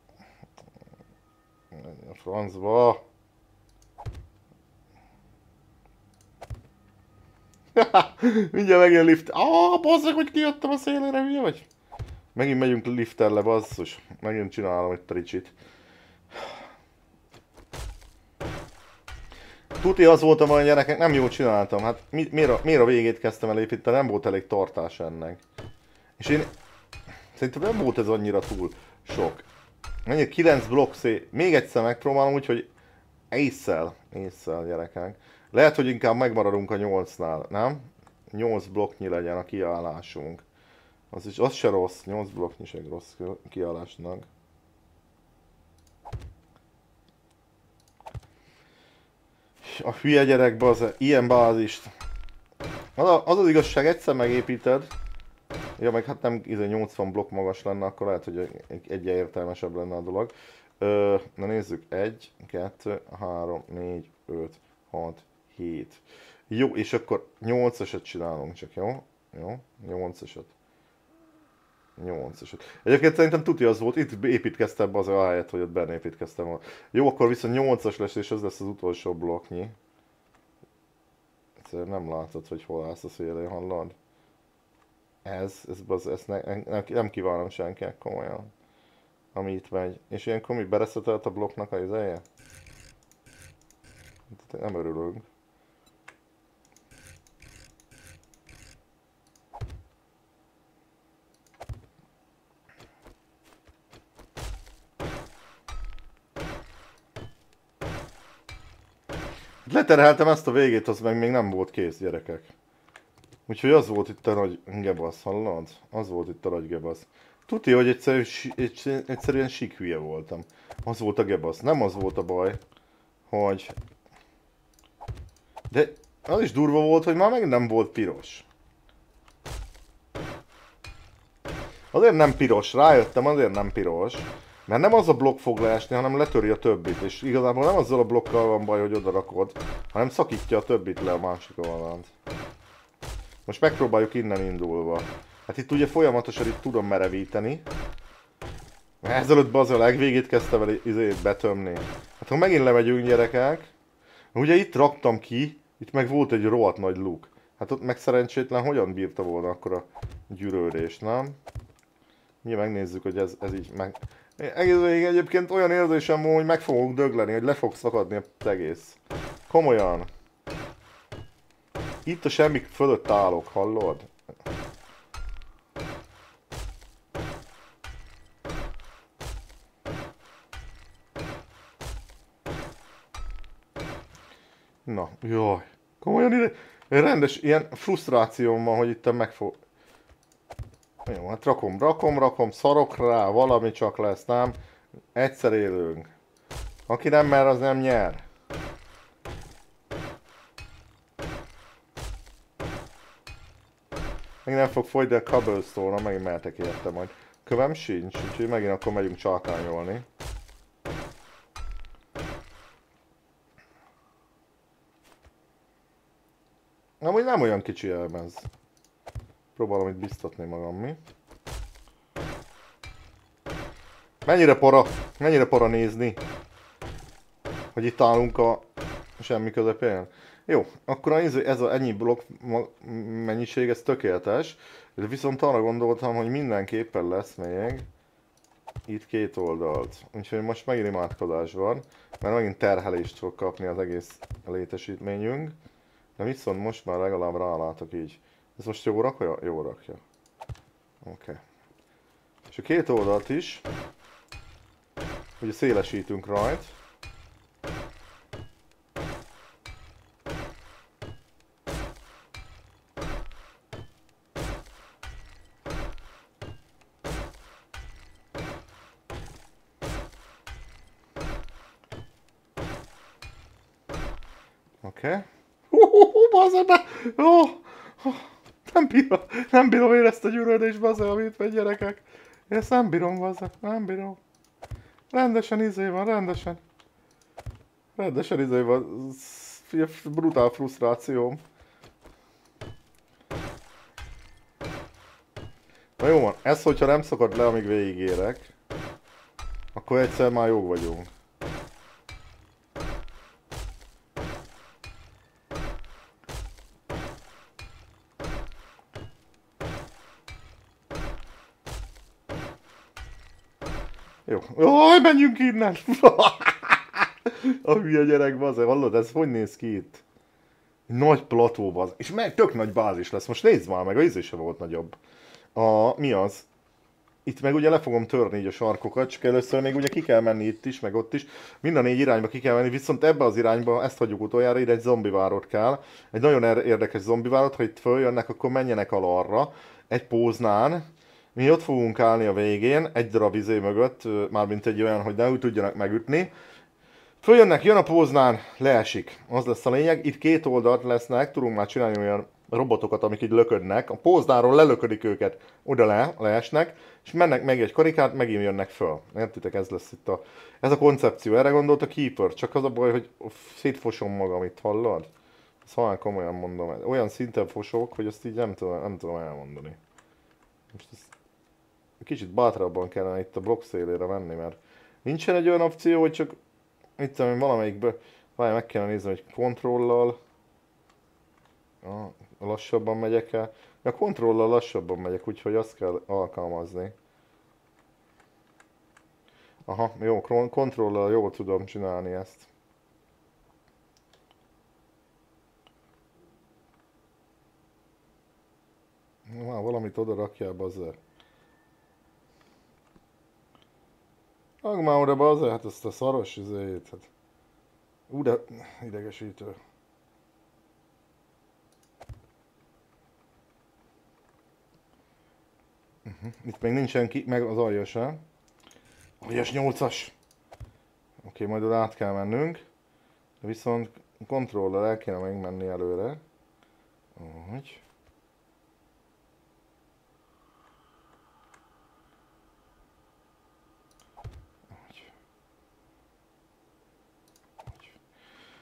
A francba... Mindjárt megjön lift... Ah, basszak, hogy kijöttem a szélére, hülye vagy? Megint megyünk lifterle, basszus. Megint csinálom itt a ricsit. Tuti az voltam, hogy a gyerekek nem jól csináltam. Hát mi, miért, a, miért a végét kezdtem el építeni, nem volt elég tartás ennek. És én... Szerintem nem volt ez annyira túl sok. Mondjuk kilenc blokk szé... Még egyszer megpróbálom úgy, hogy ésszel, ésszel gyerekek. Lehet, hogy inkább megmaradunk a nyolcnál, nem? nyolc blokknyi legyen a kiállásunk. Az is, az se rossz, nyolc blokknyi se rossz kiállásnak. A hülye gyerekbe az ilyen bázist. Az, a, az az igazság, egyszer megépíted. Ja, meg hát nem nyolcvan blokk magas lenne, akkor lehet, hogy egyre értelmesebb lenne a dolog. Ö, na nézzük, egy, kettő, három, négy, öt, hat, hét. Jó, és akkor nyolcasat csinálunk csak, jó? Jó, nyolcasat. nyolcasat. Egyébként szerintem tuti az volt, itt építkeztem az a helyet, hogy ott benne építkeztem. Jó, akkor viszont nyolcas lesz, és ez lesz az utolsó blokknyi. Egyszerűen nem látod, hogy hol állsz a szélén, hallod? Ez, ez, ez, ez ne, nem, nem kívánom senkinek komolyan, ami itt megy. És ilyenkor mi bereszetelt a blokknak az ideje? Nem örülünk. Leterheltem ezt a végét, az meg még nem volt kész, gyerekek. Úgyhogy az volt itt a nagy gebasz, hallod? Az volt itt a nagy gebasz. Tudja, hogy egyszerűen, egyszerűen sik hülye voltam. Az volt a gebasz. Nem az volt a baj, hogy... De az is durva volt, hogy már meg nem volt piros. Azért nem piros, rájöttem, azért nem piros. Mert nem az a blokk fog leesni, hanem letöri a többit. És igazából nem azzal a blokkal van baj, hogy oda rakod, hanem szakítja a többit le a másik oldalt. Most megpróbáljuk innen indulva. Hát itt ugye folyamatosan itt tudom merevíteni. Ezelőtt az a legvégét kezdte vele izét betömni. Hát ha megint lemegyünk, gyerekek. Ugye itt raktam ki, itt meg volt egy rohadt nagy luk. Hát ott meg szerencsétlen hogyan bírta volna akkor a gyűrődést, nem? Nyilván megnézzük, hogy ez, ez így meg... Egész végig egyébként olyan érzésem van, hogy meg fogok dögleni, hogy le fog szakadni az egész. Komolyan. Itt a semmik fölött állok, hallod? Na, jaj. Komolyan ide... Rendes ilyen frusztrációm van, hogy itt meg fog... Jó, hát rakom, rakom, rakom, szarok rá, valami csak lesz, nem? Egyszer élünk. Aki nem mer, az nem nyer. Még nem fog fogyni a cobblestone-ra, megint mertek érte majd. Kövem sincs, úgyhogy megint akkor megyünk csalkányolni. Amúgy nem olyan kicsi elmez. Próbálom itt biztatni magam, mi? Mennyire para, mennyire para nézni, hogy itt állunk a semmi közepén. Jó, akkor ez a ennyi blokk mennyiség, ez tökéletes. Viszont arra gondoltam, hogy mindenképpen lesz még itt két oldalt. Úgyhogy most megint imádkozás van, mert megint terhelést fog kapni az egész létesítményünk. De viszont most már legalább rálátok így. Ez most jó rakja? Jó rakja. Oké. Okay. És a két oldalt is ugye szélesítünk rajt. Oké. Okay. Bazd oh, oh, nem bírom, nem bírom én ezt a gyűrődést, bazd amit megy, gyerekek. Én ezt nem bírom, bazd, nem bírom. Rendesen izé van, rendesen. Rendesen izé van, brutál frusztrációm. Na jó van, ez hogyha nem szakad le, amíg végigérek, akkor egyszer már jók vagyunk. Jó. Jaj, menjünk innen! A hülye gyerek, bazd, hallod, ez hogy néz ki itt? Nagy plató, bazd. És meg tök nagy bázis lesz. Most nézd már meg, a ízé se volt nagyobb. A, mi az? Itt meg ugye le fogom törni így a sarkokat, csak először még ugye ki kell menni itt is, meg ott is. Mind a négy irányba ki kell menni, viszont ebbe az irányba, ezt hagyjuk utoljára, ide egy zombivárot kell. Egy nagyon érdekes zombivárot, ha itt följönnek, akkor menjenek alarra. Egy póznán. Mi ott fogunk állni a végén, egy darab izé mögött, mármint egy olyan, hogy ne úgy tudjanak megütni. Följönnek, jön a póznán, leesik. Az lesz a lényeg. Itt két oldalt lesznek, tudunk már csinálni olyan robotokat, amik így löködnek. A póznáról lelöködik őket, oda le, leesnek, és mennek meg egy karikát, megint jönnek föl. Értitek, ez lesz itt a... Ez a koncepció, erre gondolt a Keeper, csak az a baj, hogy szétfosom magam itt, hallod? Szóval komolyan mondom, olyan szinten fosok, hogy ezt így nem tudom, nem tudom elmondani. Most ezt kicsit bátrabban kellene itt a blokk szélére menni, mert nincsen egy olyan opció, hogy csak itt tudom, valamelyikből, várj, meg kellene nézni, hogy kontrollal ah, lassabban megyek el. A kontrollal lassabban megyek, úgyhogy azt kell alkalmazni. Aha, jó, kontrollal jól tudom csinálni ezt. Már valamit oda rakjál, bazzer. Hag már oda, bazzer, hát ezt a szaros izéjét, hát. Ú, de idegesítő. Uh-huh. Itt még nincsen ki, meg az alja sem. Aljas nyolcas. Oké, majd oda át kell mennünk. Viszont kontrollal el kéne még menni előre. Úgy.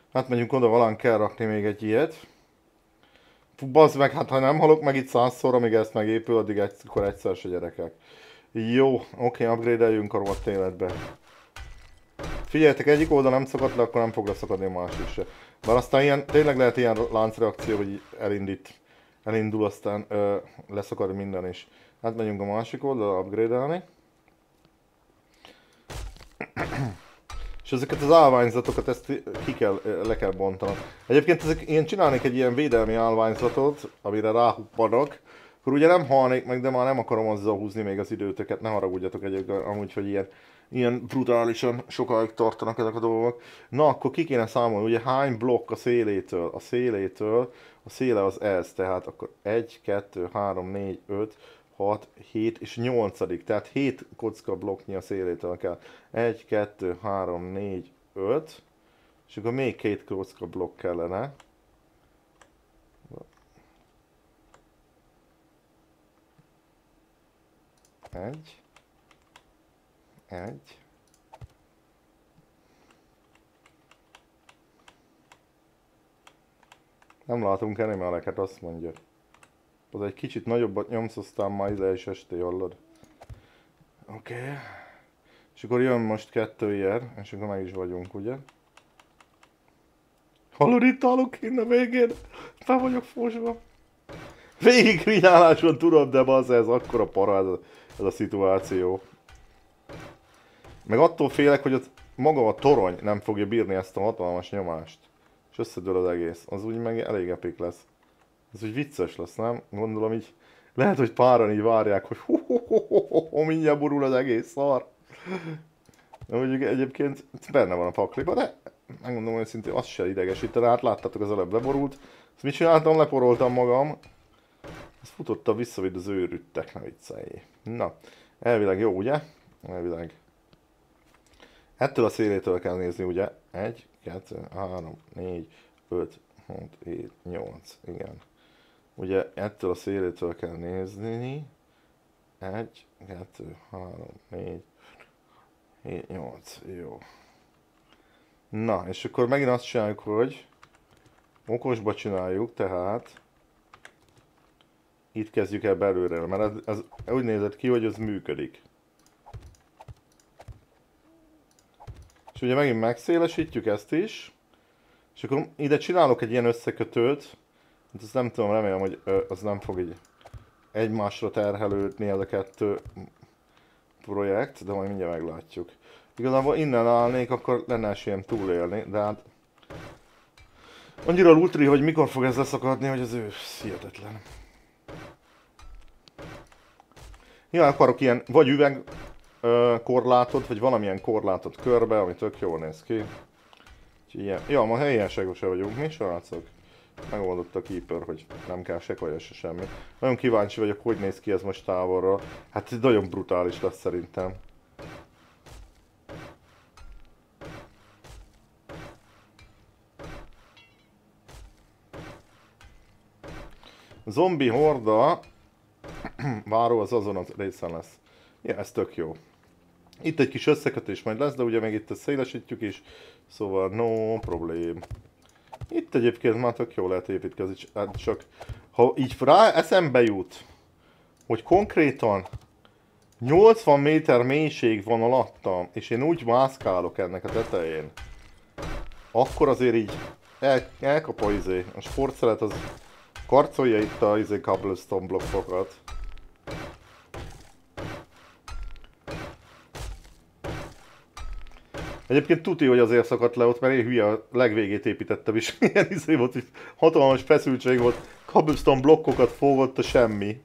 Hát megyünk oda, valán kell rakni még egy ilyet. Fú, bazd meg, hát ha nem halok meg itt százszor, amíg ezt megépül, addig egy, akkor egyszer se gyerekek. Jó, oké, okay, upgrade-eljünk a rohadt életbe. Figyeljetek, egyik oldal nem szakadt le, akkor nem fog leszakadni a másik se. Bár aztán ilyen, tényleg lehet ilyen láncreakció, hogy elindít, elindul, aztán ö, leszakad minden is. Hát megyünk a másik oldalra upgrade-elni. És ezeket az állványzatokat, ezt ki kell, le kell bontanom. Egyébként ezek, én csinálnék egy ilyen védelmi állványzatot, amire ráhuppanak, akkor ugye nem halnék meg, de már nem akarom azzal húzni még az időtöket, ne haragudjatok egyébként amúgy, hogy ilyen, ilyen brutálisan sokáig tartanak ezek a dolgok. Na, akkor ki kéne számolni, ugye hány blokk a szélétől, a szélétől, a széle az ez, tehát akkor egy, kettő, három, négy, öt, hat, hét és nyolcadik, tehát hét kocka blokknyi a szélétől kell. egy, kettő, három, négy, öt, és akkor még két kocka blokk kellene. Egy. Egy. Nem látunk animáleket, azt mondja. Az egy kicsit nagyobbat nyomsz, aztán majd le is estél, hallod? Oké. Okay. És akkor jön most kettő ilyen, és akkor meg is vagyunk, ugye? Hallod, itt állok innen a végén? Fel vagyok fosva. Végig krináláson tudod, de bazd, ez akkora para ez a, ez a szituáció. Meg attól félek, hogy ott maga a torony nem fogja bírni ezt a hatalmas nyomást. És összedől az egész. Az úgy meg elég epik lesz. Ez úgy vicces lesz, nem? Gondolom így, lehet, hogy páran így várják, hogy ho ho ho ho ho ho mindjárt borul az egész szar. De mondjuk egyébként benne van a pakliba, de megmondom őszintén, azt se idegesítene, hát láttátok, az előbb leborult. Ezt mit csináltam? Leporoltam magam. Ezt futotta visszavitt az őrüttek, ne vicceljé. Na, elvileg jó, ugye? Elvileg. Ettől a szélétől kell nézni, ugye? egy, kettő, három, négy, öt, hat, hét, nyolc, igen. Ugye ettől a szélétől kell nézni. egy, kettő, három, négy, hét, nyolc, jó. Na, és akkor megint azt csináljuk, hogy okosba csináljuk, tehát itt kezdjük el belőle, mert ez, ez úgy nézett ki, hogy ez működik. És ugye megint megszélesítjük ezt is, és akkor ide csinálok egy ilyen összekötőt, hát azt nem tudom, remélem, hogy az nem fog így egymásra terhelődni ez a kettő projekt, de majd mindjárt meglátjuk. Igazából innen állnék, akkor lenne esélyem túlélni, de hát annyira lutri, hogy mikor fog ez leszakadni, hogy az ő hihetetlen. Ja, akarok ilyen, vagy üveg ö, korlátot, vagy valamilyen korlátot körbe, ami tök jól néz ki. Ilyen. Ja, ma helyenságos se vagyunk, mi srácok? Megoldott a keeper, hogy nem kell se kaja, se semmi. Nagyon kíváncsi vagyok, hogy néz ki ez most távolról. Hát nagyon brutális lesz szerintem. Zombi horda váró az azon az részen lesz. Ja, ez tök jó. Itt egy kis összekötés majd lesz, de ugye még itt ezt szélesítjük is. Szóval no problém. Itt egyébként már tök jó lehet építkezni, csak ha így rá eszembe jut, hogy konkrétan nyolcvan méter mélység van alattam, és én úgy mászkálok ennek a tetején, akkor azért így el, elkap a izé, a sportszelet az karcolja itt a izé cobblestone blokkokat. Egyébként tuti, hogy azért szakadt le ott, mert én hülye a legvégét építettem is. Ilyen izé volt, hogy hatalmas feszültség volt. Cobblestone blokkokat fogott a semmi.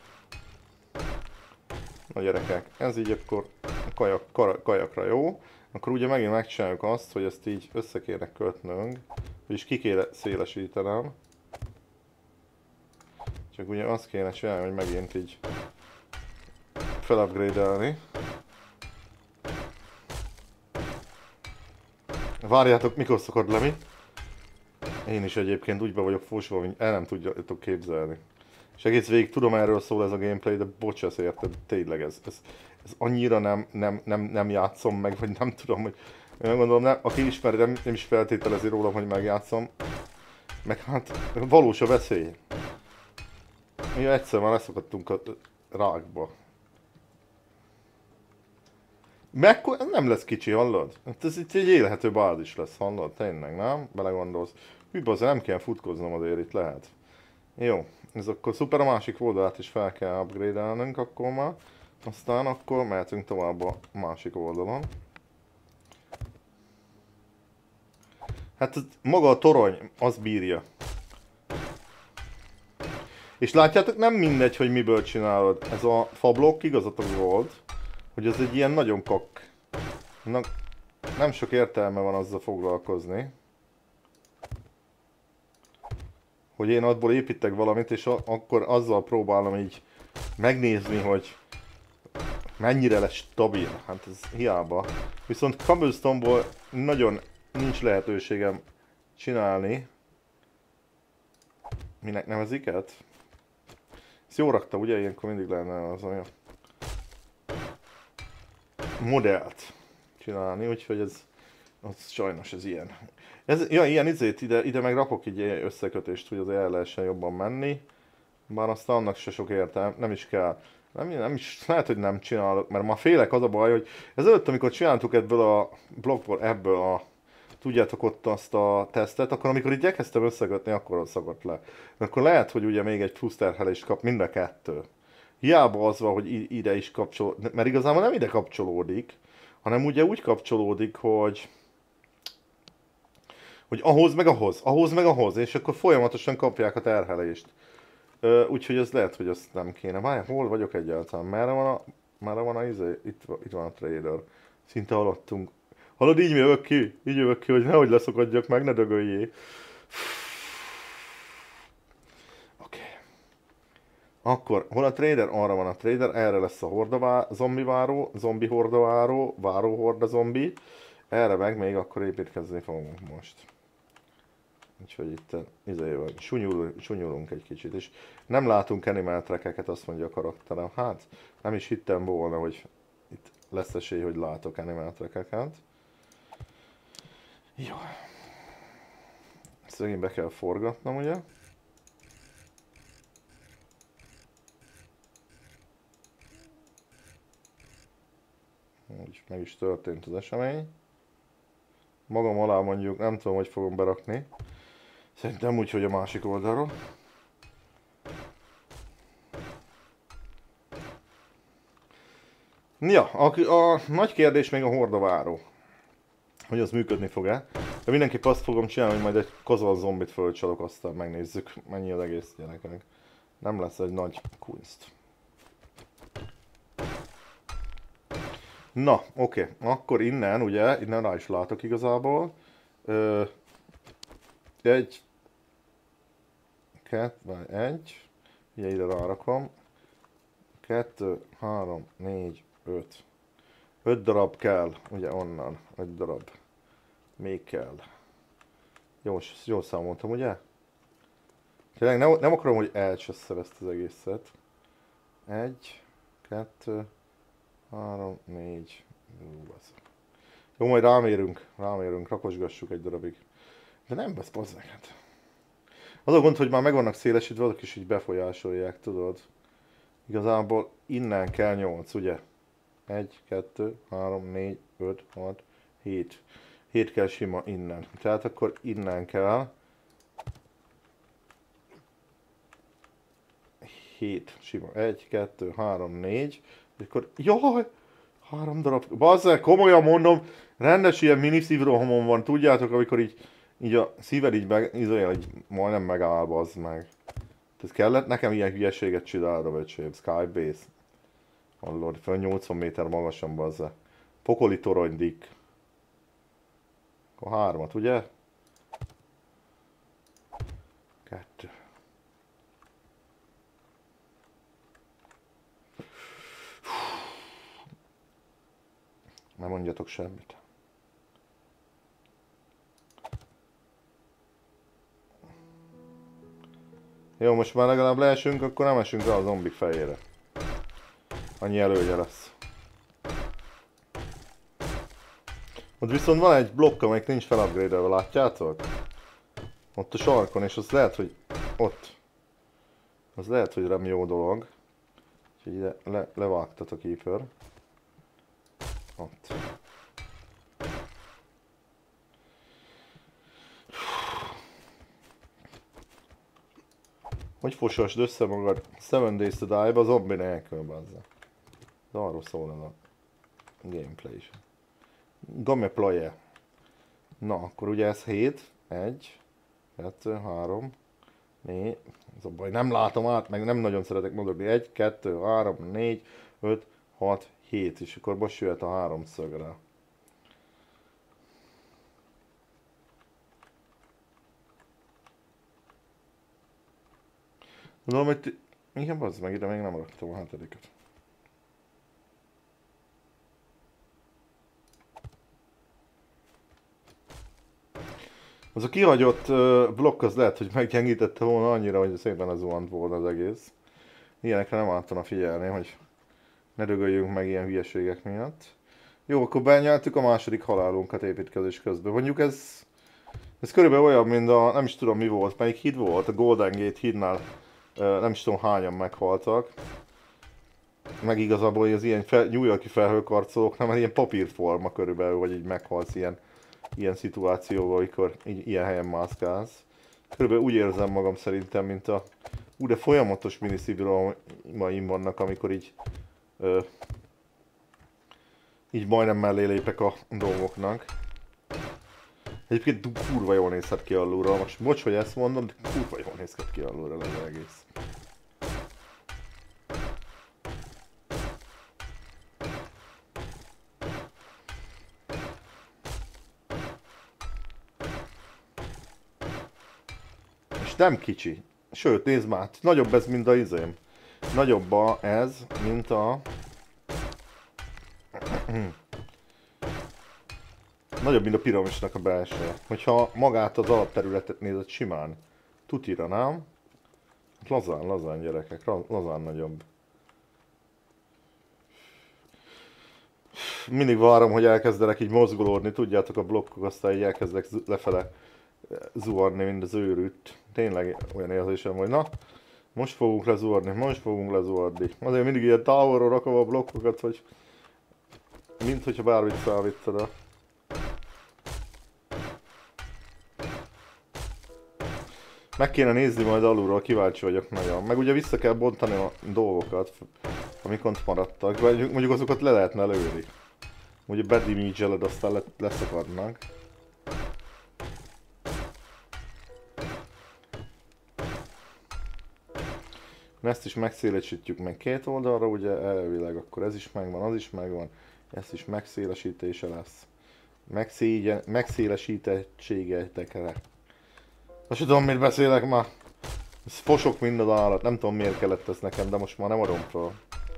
Na gyerekek, ez így akkor a kajak, kar, kajakra jó. Akkor ugye megint megcsináljuk azt, hogy ezt így össze kéne kötnünk. Vagyis ki kéne szélesítenem. Csak ugye azt kéne csinálni, hogy megint így felupgrade-elni. Várjátok, mikor szakad le mi? Én is egyébként úgy be vagyok fosva, hogy el nem tudjátok képzelni. És egész végig tudom, erről szól ez a gameplay, de bocsász érted, tényleg ez, ez, ez annyira nem, nem, nem, nem játszom meg, vagy nem tudom, hogy Én gondolom, nem, aki ismeri, nem, nem is feltételezi rólam, hogy megjátszom. Meg hát valós a veszély. Mi egyszer már leszakadtunk a rákba. Mekkora? Nem lesz kicsi, hallod? Hát ez itt egy élhető bázis lesz, hallod? Tényleg, nem? Belegondolsz. Hű, azért nem kell futkoznom, azért itt lehet. Jó, ez akkor szuper, a másik oldalát is fel kell upgrade-elnünk akkor már. Aztán akkor mehetünk tovább a másik oldalon. Hát maga a torony, az bírja. És látjátok, nem mindegy, hogy miből csinálod. Ez a fablokk igazatok volt, hogy ez egy ilyen nagyon kak. Na, nem sok értelme van azzal foglalkozni. Hogy én abból építek valamit, és akkor azzal próbálom így megnézni, hogy mennyire lesz stabil. Hát ez hiába. Viszont cobblestone-ból nagyon nincs lehetőségem csinálni. Minek nevezik át? Ezt jól rakta, ugye? Ilyenkor mindig lenne az olyan modellt csinálni, úgyhogy ez az sajnos ez ilyen. Ez, ja, ilyen izét ide, ide meg rakok egy összekötést, hogy az el lehessen jobban menni. Bár aztán annak se sok értelme, nem is kell. Nem, nem is, lehet, hogy nem csinálok, mert ma félek, az a baj, hogy ezelőtt, amikor csináltuk ebből a blokkból, ebből a, tudjátok ott azt a tesztet, akkor amikor így elkezdtem összekötni, akkor szakadt le. Mert akkor lehet, hogy ugye még egy plusz terhelést kap mind a kettő. Hiába az van, hogy ide is kapcsolódik, mert igazából nem ide kapcsolódik, hanem ugye úgy kapcsolódik, hogy hogy ahhoz meg ahhoz, ahhoz meg ahhoz, és akkor folyamatosan kapják a terhelést. Úgyhogy ez lehet, hogy azt nem kéne. Várjál, hol vagyok egyáltalán? Merre van a... Merre van a izé? Itt, itt van a trader. Szinte alattunk. Hallod, így jövök ki? Így jövök ki, hogy nehogy leszakadjak meg, ne dögöljé. Oké. Okay. Akkor, hol a trader? Arra van a trader, erre lesz a hordavá... zombi váró, zombi hordaváró, váró horda zombi. Erre meg még akkor építkezni fogunk most. Úgyhogy itt izével sunyul, sunyulunk egy kicsit, és nem látunk animal trackeket, azt mondja a karakterem. Hát, nem is hittem volna, hogy itt lesz esély, hogy látok animal trackeket. Jó. Ezt be kell forgatnom, ugye? Úgy meg is történt az esemény. Magam alá mondjuk, nem tudom, hogy fogom berakni. Szerintem úgy, hogy a másik oldalról. Ja, a, a nagy kérdés még a hordaváró. Hogy az működni fog-e. De mindenképp azt fogom csinálni, hogy majd egy kozol zombit fölcsalok, aztán megnézzük, mennyi az egész gyerekek. Nem lesz egy nagy kunst. Na, oké. Okay. Akkor innen, ugye, innen rá is látok igazából. Ö, egy... Kettő, vagy egy. Ugye ide rárakom. Kettő, három, négy, öt. Öt darab kell, ugye onnan. Öt darab. Még kell. Jó, jól számoltam, ugye? Tényleg nem, nem akarom, hogy elcsösszem ezt az egészet. Egy, kettő, három, négy, jó, majd rámérünk, rámérünk, rakosgassuk egy darabig. De nem vesz bazzeg, hát. Az a gond, hogy már meg vannak szélesítve, azok is így befolyásolják, tudod. Igazából innen kell nyolc, ugye? egy, kettő, három, négy, öt, hat, hét. hét kell sima innen. Tehát akkor innen kell. hét sima. egy, kettő, három, négy. Akkor, jaj! Három darab. Bazzeg, komolyan mondom, rendes ilyen mini szívrohamon van, tudjátok, amikor így, így a szíved így, meg, így, így majdnem megáll, bazd meg. Tehát kellett nekem ilyen hülyeséget csinálni, vagy sem, Skybase. Hallod, fel nyolcvan méter magasan, bazzeg. Pokoli torony, Dick. Akkor hármat, ugye? Kettő. Nem mondjatok semmit. Jó, most már legalább leesünk, akkor nem esünk rá a zombik fejére. Annyi előnye lesz. Ott viszont van egy blokk, amelyik nincs felupgrade-elve, látjátok? Ott a sarkon, és az lehet, hogy ott. Az lehet, hogy nem jó dolog. Úgyhogy ide le, levágtat a keeper. Ott. Hogy fosasd össze magad Seven Days to Die-ba zombi nélkül, bazza. De arról szól ez a gameplay is. Gameplay. Na, akkor ugye ez hét. egy, kettő, három, négy. Ez a baj, nem látom át, meg nem nagyon szeretek mondani. egy, kettő, három, négy, öt, hat, hét. És akkor most jöhet a háromszögre. Gondolom, hogy... Igen, bazd meg, ide még nem raktam a hetediket. Az a kihagyott uh, blokk az lehet, hogy meggyengítette volna annyira, hogy szépen lezuhant volna az egész. Ilyenekre nem álltana figyelni, hogy ne dögöljünk meg ilyen hülyeségek miatt. Jó, akkor benyeltük a második halálunkat építkezés közben. Mondjuk ez... Ez körülbelül olyan, mint a... Nem is tudom mi volt, melyik híd volt, a Golden Gate hídnál. Uh, nem is tudom hányan meghaltak. Meg igazából az ilyen fel, New York-i felhőkarcolók, nem, ilyen papírforma körülbelül, vagy így meghalsz ilyen, ilyen szituációval, amikor így, ilyen helyen mászkálsz. Körülbelül úgy érzem magam szerintem, mint a... Ú, de folyamatos miniszibromaim vannak, amikor így... Ö, így majdnem mellé lépek a dolgoknak. Egyébként kurva jól nézhet ki alulra, most bocs, hogy ezt mondom, de kurva jól nézhet ki alulra ez az egész. És nem kicsi. Sőt, nézd már, nagyobb ez, mint a izém. Nagyobb a ez, mint a... Nagyobb, mint a piramisnak a belső. Hogyha magát az alapterületet nézed simán, tutira, nem? Lazán, lazán gyerekek, lazán nagyobb. Mindig várom, hogy elkezdenek így mozgolódni, tudjátok a blokkok, aztán így elkezdek lefele zuhanni, mint az őrült. Tényleg olyan érzésem, hogy na, most fogunk lezuhanni, most fogunk lezuhanni. Azért mindig ilyen távolról rakom a blokkokat, hogy mint hogyha bármit felvittad. Meg kéne nézni majd alulról, kíváncsi vagyok nagyon. Meg ugye vissza kell bontani a dolgokat, amik ott maradtak. Vagy mondjuk azokat le lehetne lőni. Ugye bedimage-eled, aztán le leszakadnak. Ezt is megszélesítjük meg két oldalra, ugye elvileg akkor ez is megvan, az is megvan. Ez is megszélesítése lesz. Megszélesítettségetekre. Most tudom, mit beszélek már. Ez fosok minden állat, nem tudom miért kellett ez nekem, de most már nem adom fel.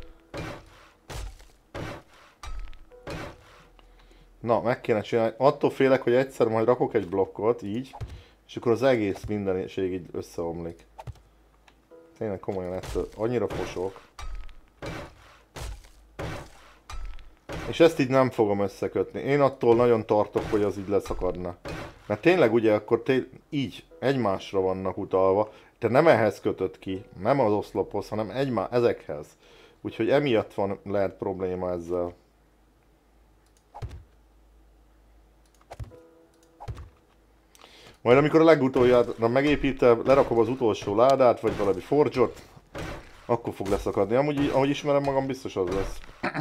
Na, meg kéne csinálni. Attól félek, hogy egyszer majd rakok egy blokkot, így, és akkor az egész mindenség így összeomlik. Tényleg komolyan ettől annyira fosok. És ezt így nem fogom összekötni. Én attól nagyon tartok, hogy az így leszakadna. Mert tényleg ugye akkor té így egymásra vannak utalva. Te nem ehhez kötött ki, nem az oszlophoz, hanem egymá ezekhez. Úgyhogy emiatt van lehet probléma ezzel. Majd amikor a legutoljára megépítem, lerakom az utolsó ládát, vagy valami forge-ot, akkor fog leszakadni. Amúgy, ahogy ismerem magam, biztos az lesz.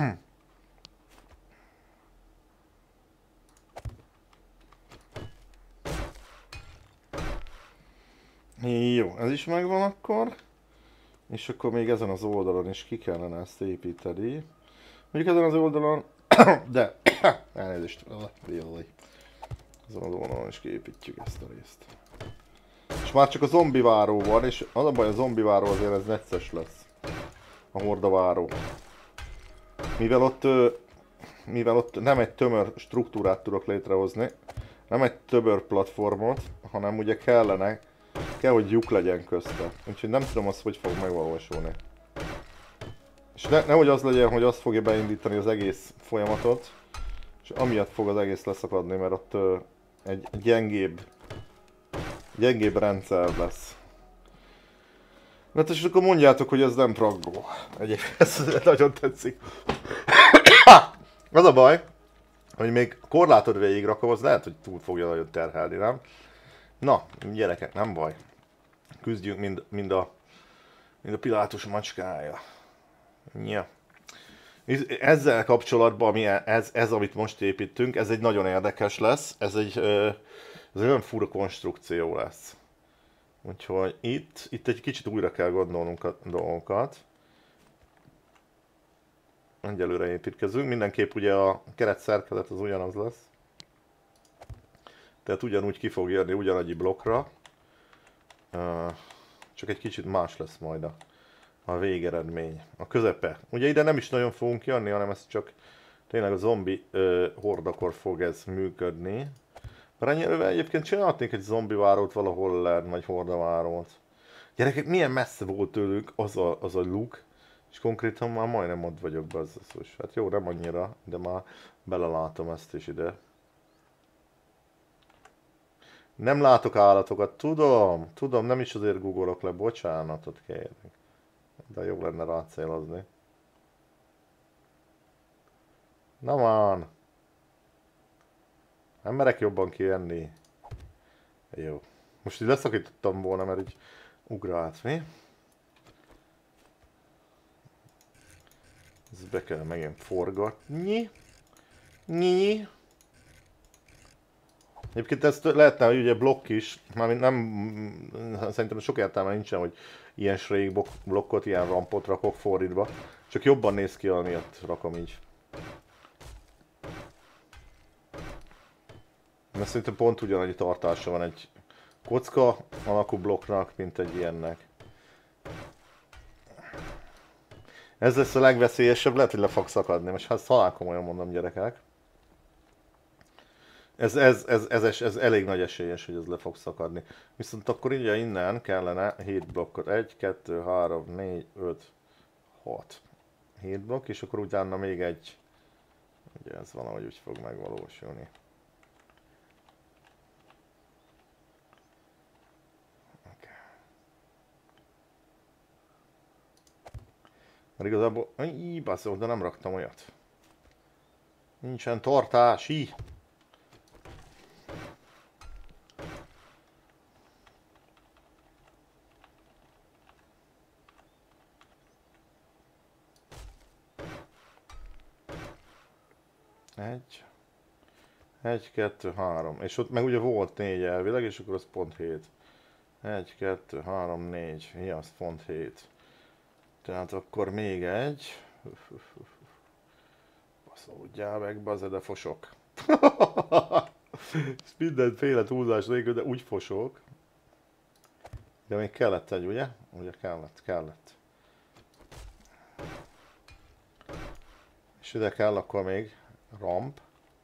Jó, ez is megvan akkor. És akkor még ezen az oldalon is ki kellene ezt építeni. Mondjuk ezen az oldalon, de elnézést, jaj. Ezen az oldalon is kiépítjük ezt a részt. És már csak a zombiváró van, és az a baj, a zombiváró azért ez necces lesz. A hordaváró. Mivel ott, mivel ott nem egy tömör struktúrát tudok létrehozni, nem egy tömör platformot, hanem ugye kellene, kell, hogy lyuk legyen közte. Úgyhogy nem tudom azt, hogy fog megvalósulni. És ne, nehogy az legyen, hogy azt fogja beindítani az egész folyamatot, És amiatt fog az egész leszakadni, mert ott ö, egy gyengébb, gyengébb rendszer lesz. Hát és akkor mondjátok, hogy ez nem praggó. Egyébként ez nagyon tetszik. Az a baj, hogy még korlátod végig rakom, az lehet, hogy túl fogja nagyon terhelni, nem? Na, gyerekek, nem baj. Küzdjünk mind, mind, a, mind a Pilátus macskája. Ja. Ezzel kapcsolatban, ami ez, ez, amit most építünk, ez egy nagyon érdekes lesz. Ez egy, ez egy olyan fura konstrukció lesz. Úgyhogy itt, itt egy kicsit újra kell gondolnunk a dolgokat. Egyelőre építkezünk. Mindenképp ugye a keret szerkezet az ugyanaz lesz. Tehát ugyanúgy ki fog jönni ugyanannyi blokkra. Csak egy kicsit más lesz majd a, a végeredmény. A közepe. Ugye ide nem is nagyon fogunk jönni, hanem ez csak tényleg a zombi uh, hordakor fog ez működni. Mert ennyire egyébként csinálhatnék egy zombi várót valahol lehet, vagy hordavárót. Gyerekek, milyen messze volt tőlük az a, az a luk, és konkrétan már majdnem ott vagyok be az az. Hát jó, nem annyira, de már belelátom ezt is ide. Nem látok állatokat, tudom, tudom, nem is azért googolok le, bocsánatot kérek. De jó lenne rácélozni. Na van! Nem merek jobban kijönni. Jó. Most így leszakítottam volna, mert így ugrált, mi? Ezt be kell megint forgatni. Nyi. Egyébként ezt lehetne, hogy ugye blokk is, mármint nem, szerintem sok értelme nincsen, hogy ilyen srék blokkot, ilyen rampot rakok fordítva. Csak jobban néz ki, amiatt rakom így. Mert szerintem pont ugyanannyi tartása van egy kocka alakú blokknak, mint egy ilyennek. Ez lesz a legveszélyesebb, lehet, hogy le fog szakadni. Most hát talán komolyan mondom, gyerekek. Ez, ez, ez, ez, ez, ez elég nagy esélyes, hogy ez le fog szakadni. Viszont akkor így innen kellene hét blokkot. egy, kettő, három, négy, öt, hat. hét blokk, és akkor utána még egy. Ugye ez valahogy úgy fog megvalósulni. Mert igazából, íj, basszol, de nem raktam olyat. Nincsen tartás, íj. Egy. Egy, kettő, három. És ott meg ugye volt négy elvileg, és akkor az pont hét. Egy, kettő, három, négy. Ja, az pont hét. Tehát akkor még egy. Baszódjál meg, bazd, de fosok. Mindenféle túlzás nélkül, de úgy fosok. De még kellett egy, ugye? Ugye kellett, kellett. És ide kell akkor még ramp.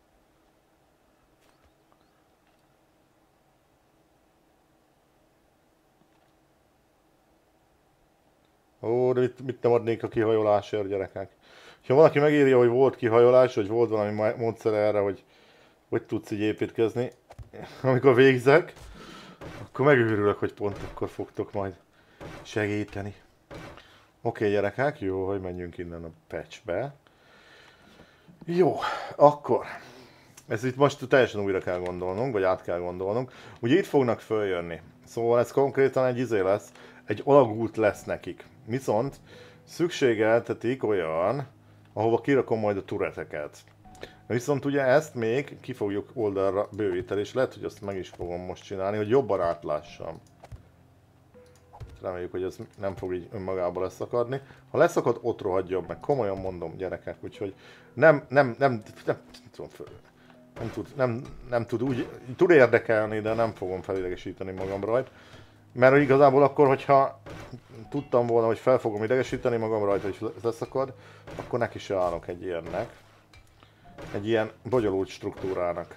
Ó, de mit, mit nem adnék a kihajolásért, gyerekek? Ha valaki megírja, hogy volt kihajolás, hogy volt valami módszer erre, hogy hogy tudsz így építkezni, amikor végzek, akkor megőrülök, hogy pont akkor fogtok majd segíteni. Oké, okay, gyerekek, jó, hogy menjünk innen a patchbe. Jó, akkor ez itt most teljesen újra kell gondolnunk, vagy át kell gondolnunk. Ugye itt fognak följönni, szóval ez konkrétan egy izé lesz, egy alagút lesz nekik. Viszont szükségeltetik olyan, ahova kirakom majd a turreteket. Viszont ugye ezt még ki fogjuk oldalra bővíteni, és lehet, hogy azt meg is fogom most csinálni, hogy jobban átlássam. Reméljük, hogy ez nem fog így önmagába leszakadni. Ha leszakad, ott rohadjon meg. Komolyan mondom, gyerekek, úgyhogy nem, nem, nem, nem, nem, nem tud, nem, nem tud úgy, tud érdekelni, de nem fogom felidegesíteni magam rajta. Mert igazából akkor, hogyha tudtam volna, hogy fel fogom idegesíteni magam rajta, hogy leszakad, akkor neki se állok egy ilyennek. Egy ilyen bonyolult struktúrának.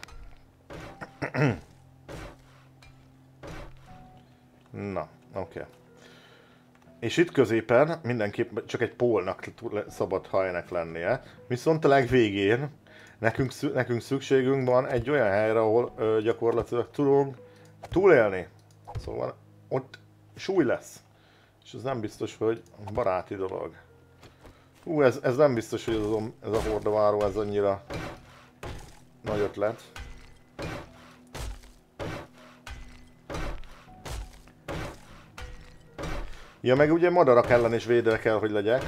Na, oké. Okay. És itt középen mindenképp csak egy pólnak szabad helynek lennie. Viszont a legvégén Nekünk, nekünk szükségünk van egy olyan helyre, ahol ö, gyakorlatilag tudunk túlélni. Szóval ott súly lesz. És ez nem biztos, hogy baráti dolog. Hú, ez, ez nem biztos, hogy ez a, ez a hordaváró ez annyira nagy ötlet. Ja, meg ugye madarak ellen is védve kell, hogy legyek.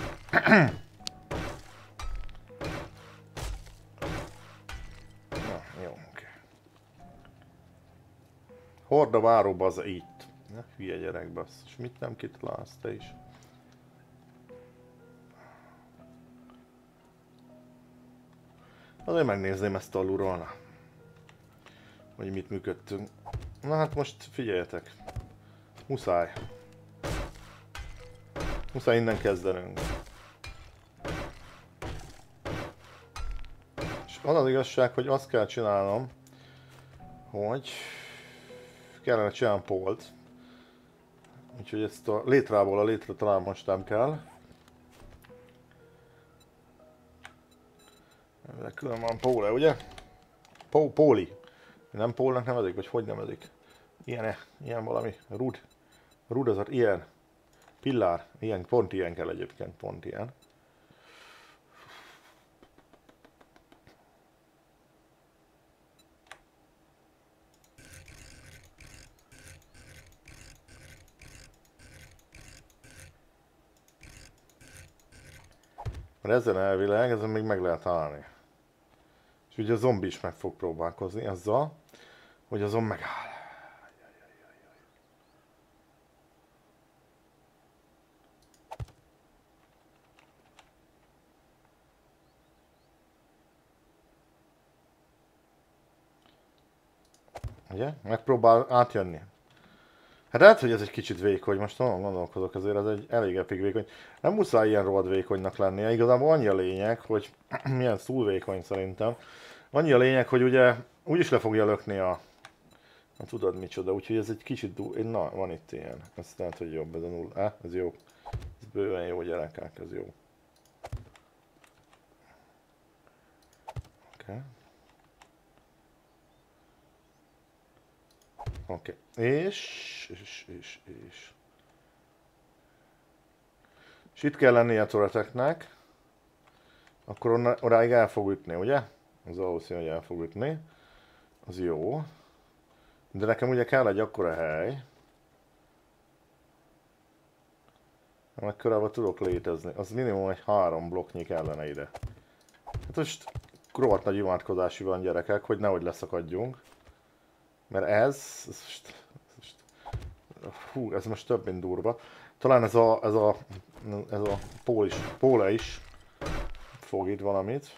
Na, jó, oké. Hordaváróba az itt. Ne, hülye gyerek, basszus. Mit nem kitalálsz te is? Azért megnézném ezt alulról, hogy mit működtünk. Na hát most figyeljetek. Muszáj. Muszáj innen kezdenünk. És az az igazság, hogy azt kell csinálnom, hogy kellene csinálni polt. Úgyhogy ezt a létrából a létre talán most nem kell. De külön van pole, ugye? Po, póli. Nem pólnak nevezik, vagy hogy nevezik? Ilyen-e? Ilyen valami? Rud. Rud az ilyen. Pillár. Ilyen, pont ilyen kell egyébként, pont ilyen. Mert ezen elvileg, ezen még meg lehet állni. És ugye a zombi is meg fog próbálkozni azzal, hogy azon megáll. Ugye? Megpróbál átjönni. Hát lehet, hogy ez egy kicsit vékony, most nagyon gondolkozok, azért ez egy elég epig vékony. Nem muszáj ilyen rohadt vékonynak lennie, igazából annyi a lényeg, hogy milyen túl vékony szerintem. Annyi a lényeg, hogy ugye úgyis le fogja lökni a... Nem tudod micsoda, úgyhogy ez egy kicsit dú... Na, van itt ilyen. Ez lehet, hogy jobb ez a nulla. Eh, ez jó. Ez bőven jó gyerekek, ez jó. Oké. Okay. Oké. Okay. És, és, és, és... És itt kell lennie a toreteknek. Akkor onna, odáig el fog ütni, ugye? Az valószínű, hogy el fog ütni. Az jó. De nekem ugye kell egy akkora hely. Amekkorában tudok létezni. Az minimum egy három blokknyi kellene ide. Hát most rohadt nagy imádkozási van, gyerekek, hogy nehogy leszakadjunk. Mert ez, ez, most, ez most, hú, ez most több mint durva. Talán ez a, ez a, ez a pól is, póle is fog itt valamit.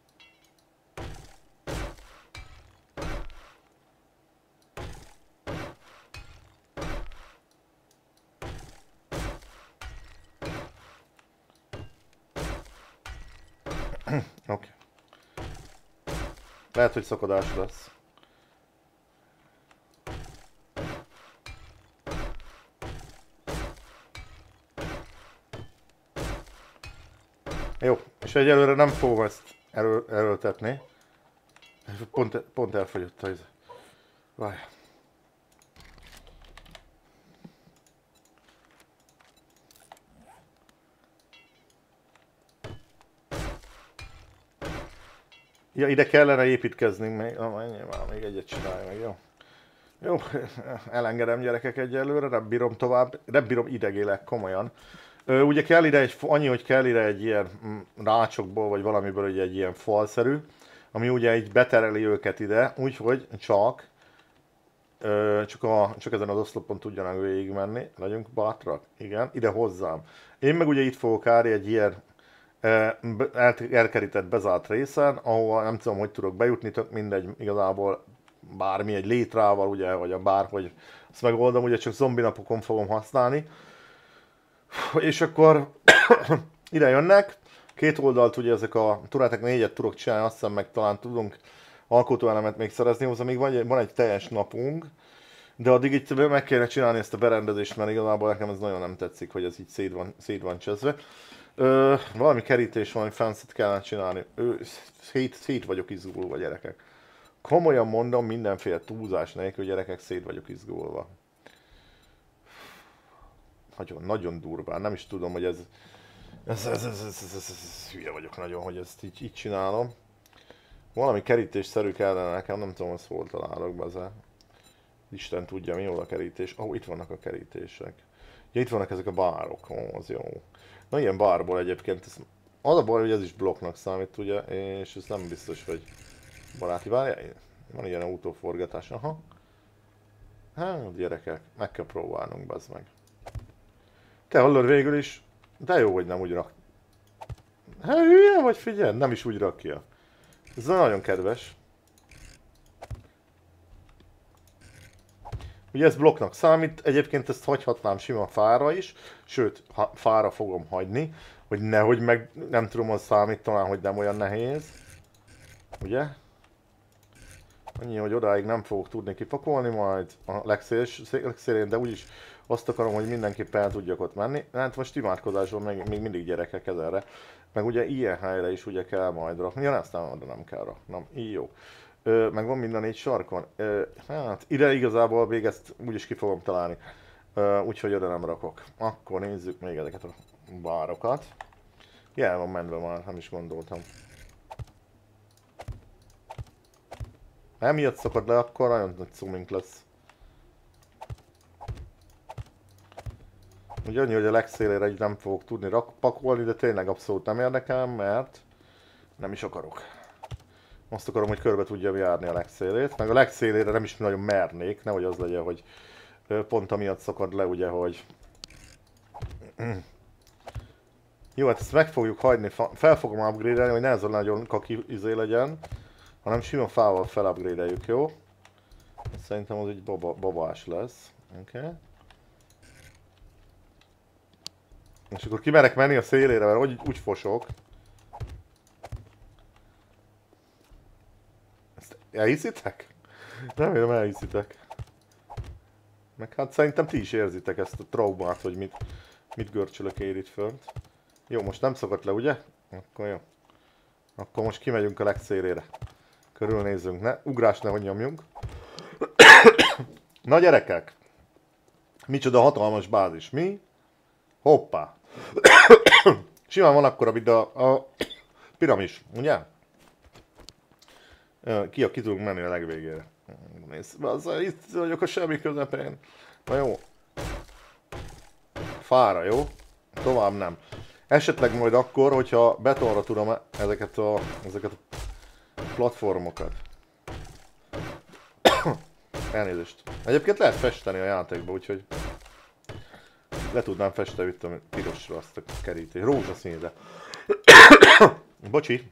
Oké. Okay. Lehet, hogy szakadás lesz. Jó, és egyelőre nem fogom ezt erő, erőltetni. Pont, pont elfogyott a izé. Várj. Ja, ide kellene építkeznünk még. Ah, ennyi, már még egyet csinálj meg, jó? Jó, elengedem gyerekek egyelőre, nem bírom tovább, nem bírom idegélek, komolyan. Ö, ugye kell ide egy, annyi, hogy kell ide egy ilyen rácsokból, vagy valamiből egy, egy ilyen falszerű, ami ugye így betereli őket ide, úgyhogy csak, ö, csak, a, csak ezen az oszlopon tudjanak végigmenni. Legyünk bátrak? Igen, ide hozzám. Én meg ugye itt fogok állni egy ilyen elkerített, bezárt részen, ahol nem tudom, hogy tudok bejutni, tök mindegy, igazából bármi, egy létrával, ugye, vagy a bárhogy azt megoldom, ugye csak zombi napokon fogom használni. És akkor ide jönnek, két oldalt ugye ezek a turátek négyet tudok csinálni, azt hiszem meg talán tudunk alkotóelemet még szerezni, hozzá még van egy, van egy teljes napunk, de addig itt meg kéne csinálni ezt a berendezést, mert igazából nekem ez nagyon nem tetszik, hogy ez így szét van, szét van cseszve. Ö, valami kerítés, valami fenszet kellene csinálni. Ő, szét, szét vagyok izgulva, gyerekek. Komolyan mondom, mindenféle túlzás nélkül, gyerekek, szét vagyok izgulva. Nagyon, nagyon durván. Nem is tudom, hogy ez... Ez, ez, ez, ez, ez, ez, ez hülye vagyok nagyon, hogy ezt így, így csinálom. Valami kerítésszerű kellene nekem, nem tudom, hogy hol találok be. Isten tudja, mi hol a kerítés. Ó, oh, itt vannak a kerítések. Ja, itt vannak ezek a bárok, ó, oh, az jó. Na, ilyen bárból egyébként, ez, az a baj, hogy ez is blokknak számít, ugye, és ez nem biztos, hogy baráti. Várjál, van ilyen autóforgatás, aha. Hát, gyerekek, meg kell próbálnunk, bazd meg. Te hallod végül is, de jó, hogy nem úgy rak. Hát hülye vagy, figyelj, nem is úgy rakja. Ez nagyon kedves. Ugye ez blokknak számít, egyébként ezt hagyhatnám sima fára is, sőt, ha, fára fogom hagyni, hogy nehogy meg, nem tudom, az számít, talán, hogy nem olyan nehéz. Ugye? Annyi, hogy odáig nem fogok tudni kipakolni majd a legszélén, de úgyis azt akarom, hogy mindenképpen el tudjak ott menni. Hát most imádkozásban még, még mindig gyerekek ezerre. Meg ugye ilyen helyre is ugye kell majd rakni. Ja, aztán oda nem kell raknom. Így jó. Ö, meg van minden négy sarkon. Ö, hát ide igazából még ezt úgyis ki fogom találni. Ö, úgyhogy oda nem rakok. Akkor nézzük még ezeket a bárokat. Jel van menve már, nem is gondoltam. Ha emiatt szakad le, akkor nagyon nagy zooming lesz. Ugye annyi, hogy a legszélére így nem fogok tudni pakolni, de tényleg abszolút nem érdekel, mert nem is akarok. Azt akarom, hogy körbe tudjam járni a legszélét, meg a legszélére nem is nagyon mernék, nehogy az legyen, hogy pont amiatt szakad le, ugye, hogy... Jó, hát ezt meg fogjuk hagyni, fel fogom upgrade-elni, hogy ne ez a nagyon kaki izé legyen, hanem sima fával felupgrade-eljük, jó? Szerintem az egy baba, babás lesz. Oké. Okay. És akkor kimerek menni a szélére, mert úgy, úgy fosok. Ezt elhiszitek? Remélem elhiszitek. Meg hát szerintem ti is érzitek ezt a traumát, hogy mit, mit görcsölök én itt fönt. Jó, most nem szakadt le, ugye? Akkor jó. Akkor most kimegyünk a legszélére. Körülnézzünk, ne, ugrás nehogy nyomjunk. Na gyerekek! Micsoda hatalmas bázis, mi? Hoppá! Simán van akkora, mint a, a piramis, ugye? Ki a ki tudunk menni a legvégére. Nézd, azzal itt vagyok a semmi közepén. Na jó. Fára, jó? Tovább nem. Esetleg majd akkor, hogyha betonra tudom ezeket a, ezeket a platformokat. Elnézést. Egyébként lehet festeni a játékba, úgyhogy le tudnám festeni itt a pirosra azt a kerítést. Rózsaszínre. Bocsi.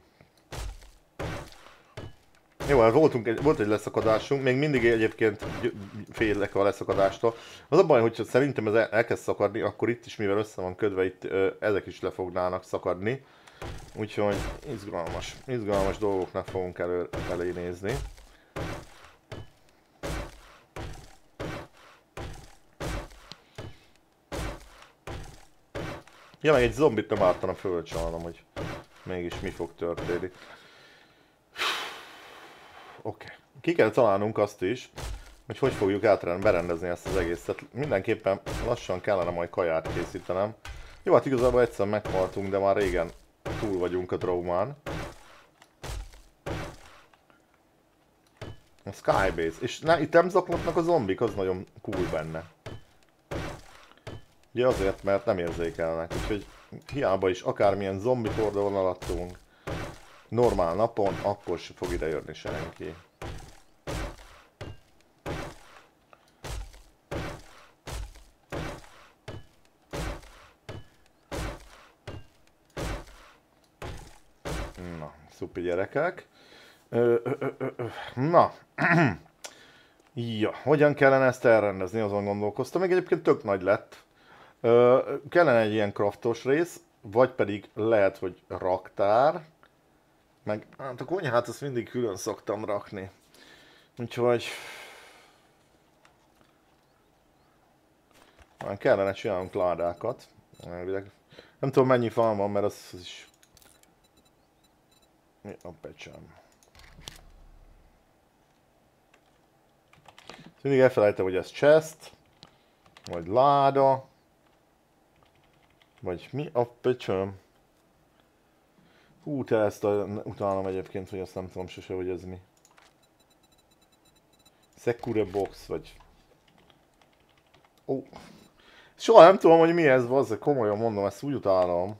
Jó, hát voltunk egy, volt egy leszakadásunk, még mindig egyébként félek a leszakadástól. Az a baj, hogyha szerintem ez elkezd szakadni, akkor itt is, mivel össze van ködve, itt ö, ezek is le fognának szakadni. Úgyhogy izgalmas, izgalmas dolgoknak fogunk elő, elé nézni. Ja, meg egy zombit nem ártana fölcsalnom, hogy mégis mi fog történni. Oké. Okay. Ki kell találnunk azt is, hogy hogy fogjuk átrendezni, berendezni ezt az egészet. Mindenképpen lassan kellene majd kaját készítenem. Jó, hát igazából egyszer meghaltunk, de már régen túl vagyunk a traumán. A Skybase. És ne, itt nem zaklatnak a zombik, az nagyon cool benne. Ugye azért, mert nem érzékelnek, úgyhogy hiába is akármilyen zombi fordulón alattunk, normál napon, akkor sem fog ide jönni senki. Na, szupi gyerekek. Ö, ö, ö, ö, na. Ja, hogyan kellene ezt elrendezni, azon gondolkoztam. Még egyébként tök nagy lett. Ö, kellene egy ilyen craftos rész, vagy pedig lehet, hogy raktár. Meg hát a konyhát azt mindig külön szoktam rakni. Úgyhogy... Már kellene csinálnunk ládákat. Nem tudom mennyi fal van, mert az, az is... Mi a pecsám? Mindig elfelejtem, hogy ez chest, vagy láda, vagy mi a pecsám? Hú, te ezt a, utálom egyébként, hogy azt nem tudom sose, hogy ez mi. Secure box, vagy... Ó. Oh. Soha nem tudom, hogy mi ez, bazd, komolyan mondom, ezt úgy utálom.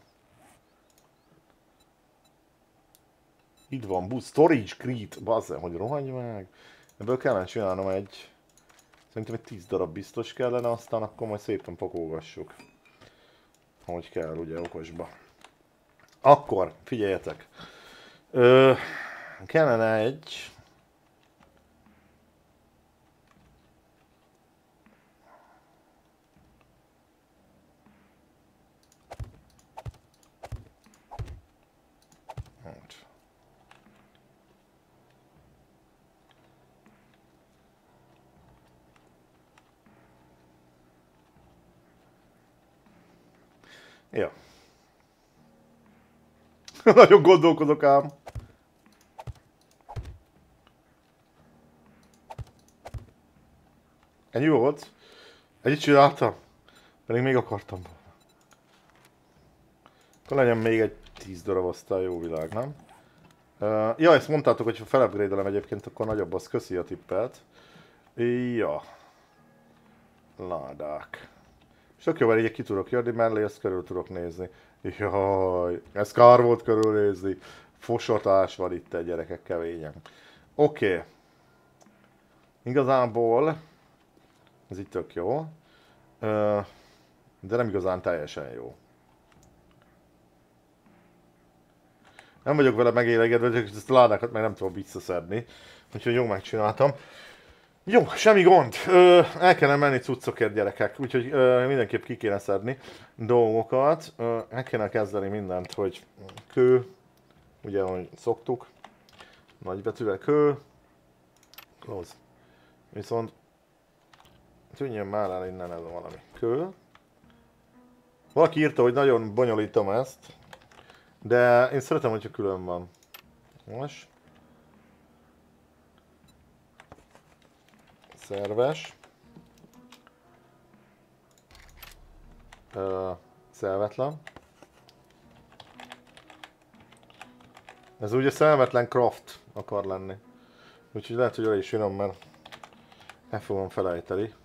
Itt van, boost, storage crate, bazd, hogy rohanj meg. Ebből kellene csinálnom egy... Szerintem egy tíz darab biztos kellene, aztán akkor majd szépen pakolgassuk. Ahogy kell, ugye, okosba. Akkor, figyeljetek. Ö, kellene egy... Hát. Ja. Nagyon gondolkodok ám. Ennyi volt? Egyet csináltam? Pedig még akartam. Akkor legyen még egy tíz darab, aztán jó világ, nem? Uh, ja, ezt mondtátok, hogy ha felupgrade-elem egyébként, akkor nagyobb, az köszi a tippet. Ja. Ládák. És tök jó, mert így ki tudok jönni, mellé ezt körül tudok nézni. Jaj, ez kár volt körülnézni. Fosatás van itt egy gyerekek keményen. Oké. Okay. Igazából ez itt tök jó. Uh, de nem igazán teljesen jó. Nem vagyok vele megélegedve, hogy ezt a ládákat meg nem tudom visszaszedni. Úgyhogy jó, megcsináltam. Jó, semmi gond. Ö, el kellene menni cuccokért, gyerekek. Úgyhogy ö, mindenképp ki kéne szedni dolgokat. Ö, el kéne kezdeni mindent, hogy kő. Ugye, ahogy szoktuk. Nagybetűvel kő. Close. Viszont tűnjön már el innen ez valami. Kő. Valaki írta, hogy nagyon bonyolítom ezt. De én szeretem, hogyha külön van. Most. Szerves. Uh, Szelvetlen. Ez ugye szelvetlen craft akar lenni. Úgyhogy lehet, hogy el is jön, mert el fogom felejteni.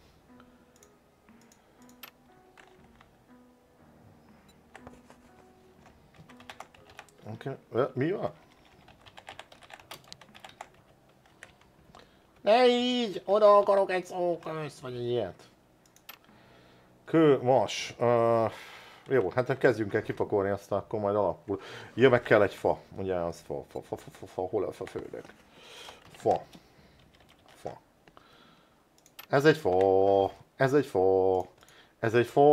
Oké, okay. Mi van? Ne így! Oda akarok egy szóközt, vagy egy ilyet. Kő, vas. Uh, jó, hát kezdjünk el kipakolni, aztán akkor majd alapul. Ja, meg kell egy fa. Ugye az fa, fa, fa, fa, fa, fa. Hol a fa főleg? Fa. Fa. Ez egy fa. Ez egy fa. Ez egy fa.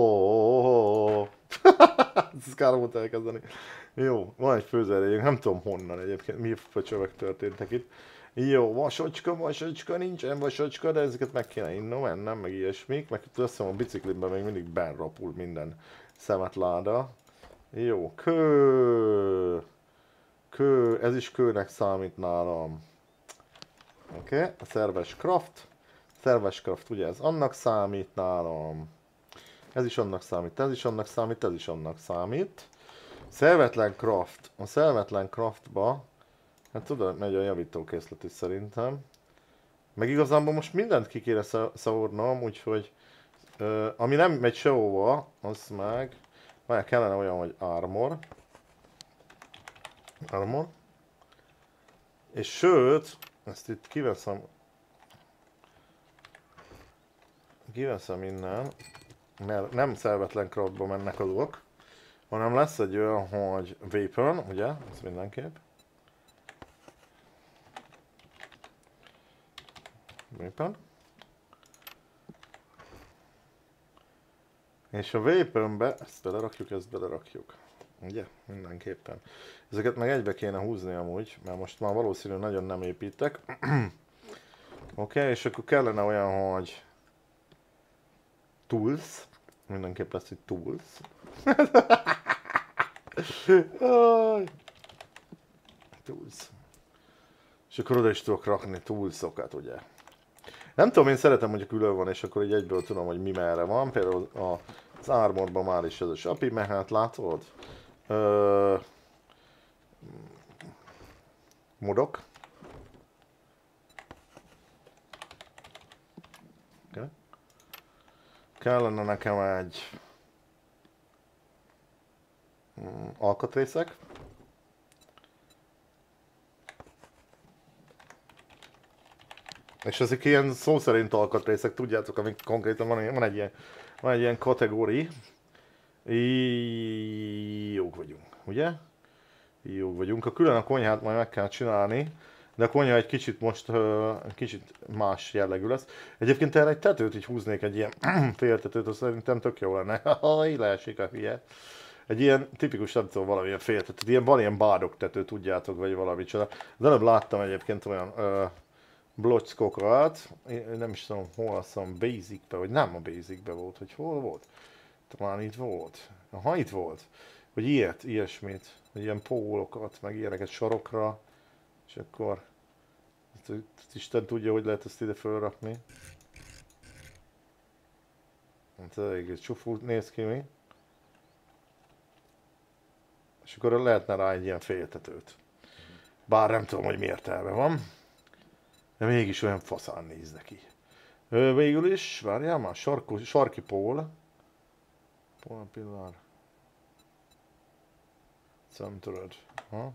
Ez kár volt elkezdeni. Jó, van egy főzerejünk, nem tudom honnan egyébként, mi pöcsövek történtek itt. Jó, vasocska, vasocska, nincsen vasocska, de ezeket meg kéne innom, ennem, meg ilyesmik. Meg azt hiszem a biciklimben még mindig benrapul minden szemetláda. Jó, kő. Kő, ez is kőnek számít nálam. Oké, okay. A szerves craft. Szerves craft, ugye ez annak számít nálam. Ez is annak számít, ez is annak számít, ez is annak számít. Szervetlen craft. A szervetlen craftba, hát tudod, megy a javítókészlet is szerintem. Meg igazából most mindent ki kéne szórnom, úgyhogy uh, ami nem megy sehova, az meg, vagy kellene olyan, hogy armor. Armor. És sőt, ezt itt kiveszem, kiveszem innen, mert nem szervetlen craftba mennek a dolgok, hanem lesz egy olyan, hogy weapon, ugye, ez mindenképp. Weapon. És a weaponbe, ezt belerakjuk, ezt belerakjuk. Ugye, mindenképpen. Ezeket meg egybe kéne húzni amúgy, mert most már valószínűleg nagyon nem építek. Oké, okay, és akkor kellene olyan, hogy tools, Mindenképp lesz itt tools. Tools. És akkor oda is tudok rakni toolsokat, ugye. Nem tudom, én szeretem, hogy külön van, és akkor így egyből tudom, hogy mi merre van. Például az armorban már is ez a sapi mehet, látod? Ö... Modok. Okay. Kellene nekem egy... alkatrészek. És ezek ilyen szó szerint alkatrészek, tudjátok, amik konkrétan van, van egy ilyen, van egy ilyen kategóri. Jók vagyunk, ugye? Jók vagyunk. A külön a konyhát majd meg kell csinálni, de a konyha egy kicsit most uh, kicsit más jellegű lesz. Egyébként erre egy tetőt így húznék, egy ilyen féltetőt, azt szerintem tök jó lenne. Haj, leesik a hülye. Egy ilyen tipikus, nem tudom, valamilyen féltetőt, ilyen van ilyen bádok tető, tudjátok, vagy valami csoda. Az előbb láttam egyébként olyan uh, blockokat, nem is tudom, hol azt mondom, Basic-be, vagy nem a Basic-be volt, hogy hol volt? Talán itt volt. Aha, itt volt. Hogy ilyet, ilyesmit, hogy ilyen pólokat, meg ilyeneket sarokra, és akkor Isten tudja, hogy lehet ezt ide fölrakni. Hát elég csufú néz ki, mi? És akkor lehetne rá egy ilyen féltetőt. Bár nem tudom, hogy mi értelme van. De mégis olyan faszán néz neki. Ö, végül is, várjál már, sarkó, sarki pól. Pól pillár. Szemtöröd. Ha?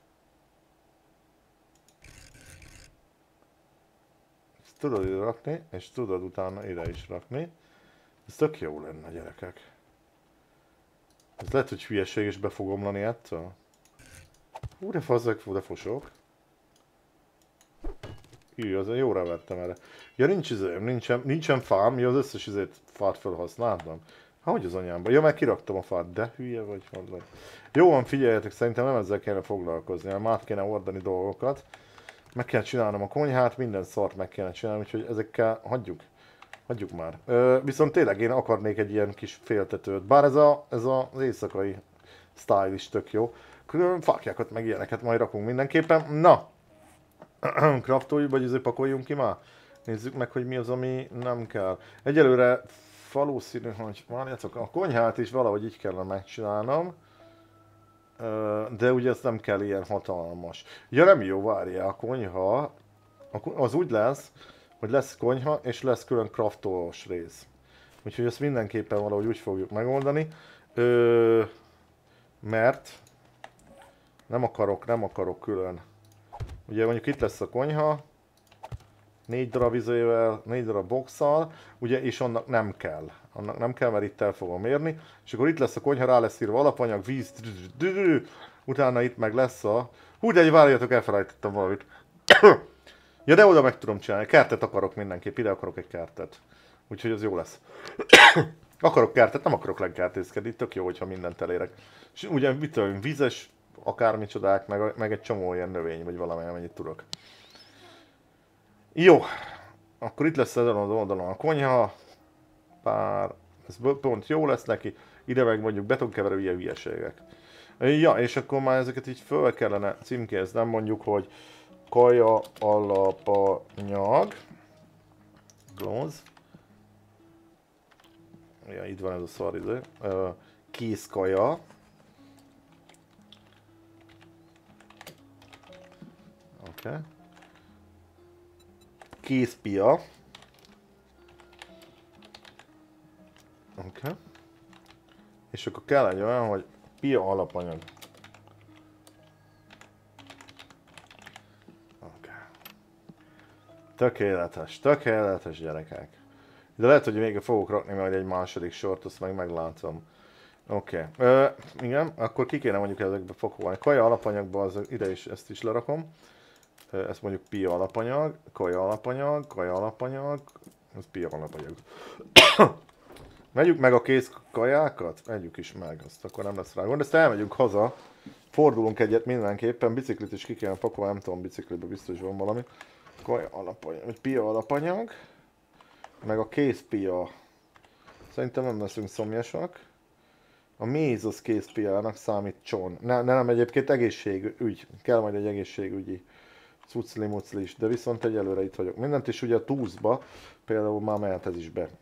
Ezt tudod ide rakni, és tudod utána ide is rakni. Ez tök jó lenne, gyerekek. Ez lehet, hogy hülyeség, és be fog omlani ettől. Hú, de fazzak, de fosok. Hű, az jóra vettem erre. Ja, nincs izém, nincsen, nincsen fám, ja, az összes izét fát felhasználtam. Hát, hogy az anyámban? Ja, meg kiraktam a fát, de hülye vagy, vagy. Jó van, figyeljetek, szerintem nem ezzel kéne foglalkozni, hanem át kéne ordani dolgokat. Meg kell csinálnom a konyhát, minden szart meg kéne csinálni, úgyhogy ezekkel hagyjuk. Hagyjuk már. Ö, viszont tényleg én akarnék egy ilyen kis féltetőt, bár ez, a, ez a, az éjszakai style is tök jó. Fákjákat meg ilyeneket majd rakunk mindenképpen. Na! Craftoljuk, vagy azért pakoljunk ki már? Nézzük meg, hogy mi az, ami nem kell. Egyelőre valószínű, hogy várjátok, a konyhát is valahogy így kellene megcsinálnom. De ugye ez nem kell ilyen hatalmas. Ja, nem jó, várjál, a konyha az úgy lesz, hogy lesz konyha és lesz külön craftolós rész. Úgyhogy ezt mindenképpen valahogy úgy fogjuk megoldani. Ö, mert nem akarok, nem akarok külön. Ugye mondjuk itt lesz a konyha, négy darab izével, négy darab boxal, ugye, és annak nem kell. Annak nem kell, mert itt el fogom érni. És akkor itt lesz a konyha, rá lesz írva alapanyag, víz, utána itt meg lesz a... Hú, de egy várjatok, elfelejtettem valamit. Ja, de oda meg tudom csinálni. Kertet akarok mindenképp, ide akarok egy kertet. Úgyhogy az jó lesz. Akarok kertet, nem akarok legkertészkedni, tök jó, hogyha mindent elérek. És ugye, mit tudom, vízes, akármicsodák, meg, meg egy csomó ilyen növény, vagy valami, amennyit tudok. Jó, akkor itt lesz ezen az oldalon a konyha, pár, ez pont jó lesz neki, ide meg mondjuk betonkeverő, ilyen hülyeségek. Ja, és akkor már ezeket így föl kellene címkéznem, mondjuk, hogy kaja alapanyag, glóz, ja, itt van ez a szar idő, kész kaja, oké. Okay. Kész pia. Oké. Okay. És akkor kell egy olyan, hogy pia alapanyag. Oké. Okay. Tökéletes, tökéletes gyerekek. De lehet, hogy még fogok rakni majd egy második sort, azt meg meglátom. Oké. Okay. Igen, akkor ki kéne mondjuk ezekbe pakolni. Kaja alapanyagba az, ide is ezt is lerakom. Ezt mondjuk pia alapanyag, kaja alapanyag, kaja alapanyag, ez pia alapanyag. Megyük meg a kész kajákat? Megyük is meg, azt akkor nem lesz rá gond. Ezt elmegyünk haza, fordulunk egyet mindenképpen, biciklit is ki kéne pakolni, nem tudom, bicikliben biztos van valami. Kaja alapanyag, vagy pia alapanyag, meg a kész pia. Szerintem nem leszünk szomjasak. A méz az kézpiának számít cson. Ne, ne, nem, egyébként egészségügy. Kell majd egy egészségügyi cucli-mucli is, de viszont egyelőre itt vagyok. Mindent is ugye a túszba, például már mehet ez is be.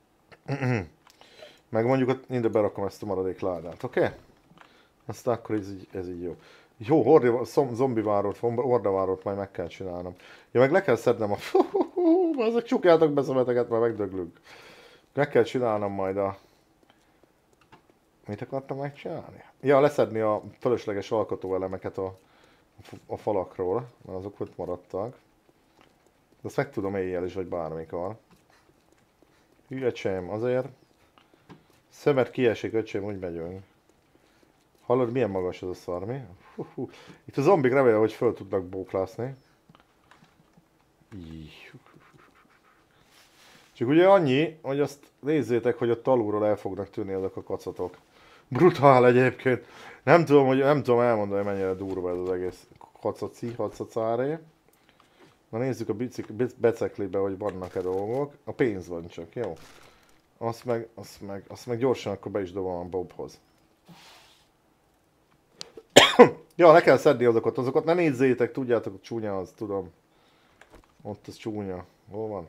Meg mondjuk ide berakom ezt a maradék ládát, oké? Okay? Aztán akkor ez így, ez így jó. Jó, hordi, zombivárót, hordavárót majd meg kell csinálnom. Ja, meg le kell szednem a... Azok csukjátok be szemeteket, már megdöglünk. Meg kell csinálnom majd a... Mit akartam megcsinálni? Ja, leszedni a fölösleges alkotóelemeket a, a falakról, mert azok ott maradtak. De azt meg tudom éjjel is, vagy bármikor. Hű, öcsém, azért... Szemet kiesik, öcsém, úgy megyünk. Hallod, milyen magas ez a szar, mi? Hú, hú. Itt a zombik remélem, hogy föl tudnak bóklászni. Csak ugye annyi, hogy azt nézzétek, hogy ott alulról el fognak tűnni azok a kacatok. Brutál egyébként. Nem tudom, hogy nem tudom elmondani, mennyire durva ez az egész kacaci, kacacáré. Na nézzük a bicik, beceklibe, hogy vannak-e dolgok. A pénz van csak, jó? Azt meg, azt meg, azt meg gyorsan akkor be is dobom a Bobhoz. Ja, le kell szedni azokat, azokat ne nézzétek, tudjátok, hogy csúnya az, tudom. Ott az csúnya. Hol van?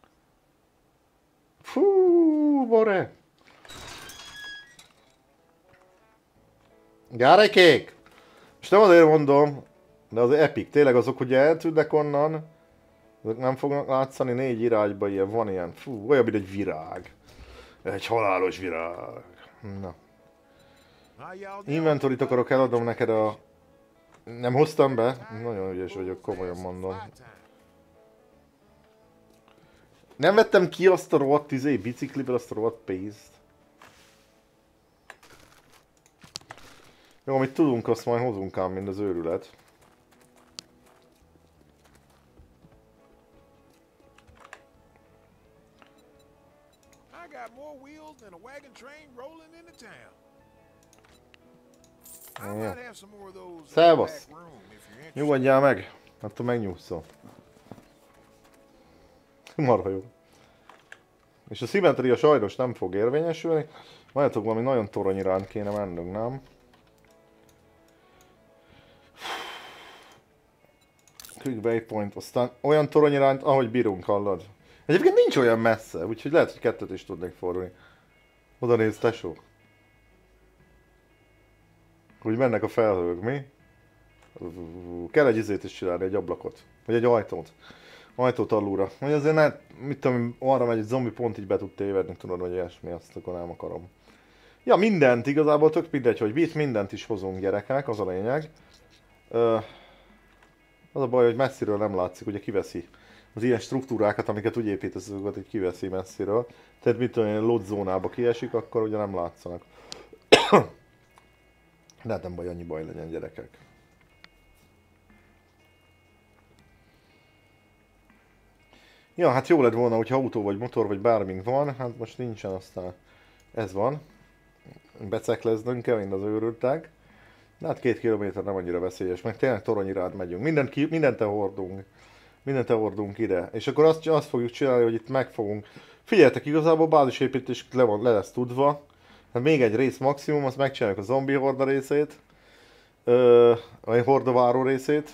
Fú, more! Gárekék! És nem azért mondom, de az epic. Tényleg azok, hogy eltűnnek onnan, azok nem fognak látszani négy irányba, ilyen van ilyen. Fú, olyan, mint egy virág. Egy halálos virág. Na. Inventorit akarok eladom neked a... Nem hoztam be? Nagyon ügyes vagyok, komolyan mondom. Nem vettem ki azt a rohadt izé, bicikliből azt a rohadt pénzt. Jó, amit tudunk, azt majd hozunk ám, mint az őrület. Ja. Szevasz! Nyugodjál meg! Hát megnyugszol. Marha jó. És a szimmetria sajnos nem fog érvényesülni. Várjatok, valami nagyon torony iránt kéne mennünk, nem? Quick waypoint, aztán olyan torony iránt, ahogy bírunk, hallod? Egyébként nincs olyan messze, úgyhogy lehet, hogy kettőt is tudnék fordulni. Oda nézd, tesó. Úgy mennek a felhők, mi? Kell egy izét is csinálni, egy ablakot. Vagy egy ajtót. Ajtót alulra. Vagy azért ne, mit tudom, arra megy egy zombi pont így be tud tévedni, tudod, hogy ilyesmi, azt akkor nem akarom. Ja, mindent, igazából tök mindegy, hogy mit, mindent is hozunk, gyerekek, az a lényeg. Ö, az a baj, hogy messziről nem látszik, ugye kiveszi az ilyen struktúrákat, amiket úgy építesz, azokat így kiveszi messziről. Tehát mit tudom, ilyen lodzónába kiesik, akkor ugye nem látszanak. De hát nem baj, annyi baj legyen, gyerekek. Ja, hát jó lett volna, hogyha autó vagy motor vagy bármink van, hát most nincsen, aztán ez van. Becekleznünk kell, mint az őrültek. De hát két kilométer nem annyira veszélyes, meg tényleg toronyirád megyünk. Mindent, ki, mindent hordunk. Mindent hordunk ide. És akkor azt, azt fogjuk csinálni, hogy itt megfogunk. Figyeljetek, igazából bázisépítés le, van, le lesz tudva. Hát még egy rész maximum, azt megcsináljuk a zombi horda részét. Ö, vagy hordaváró részét.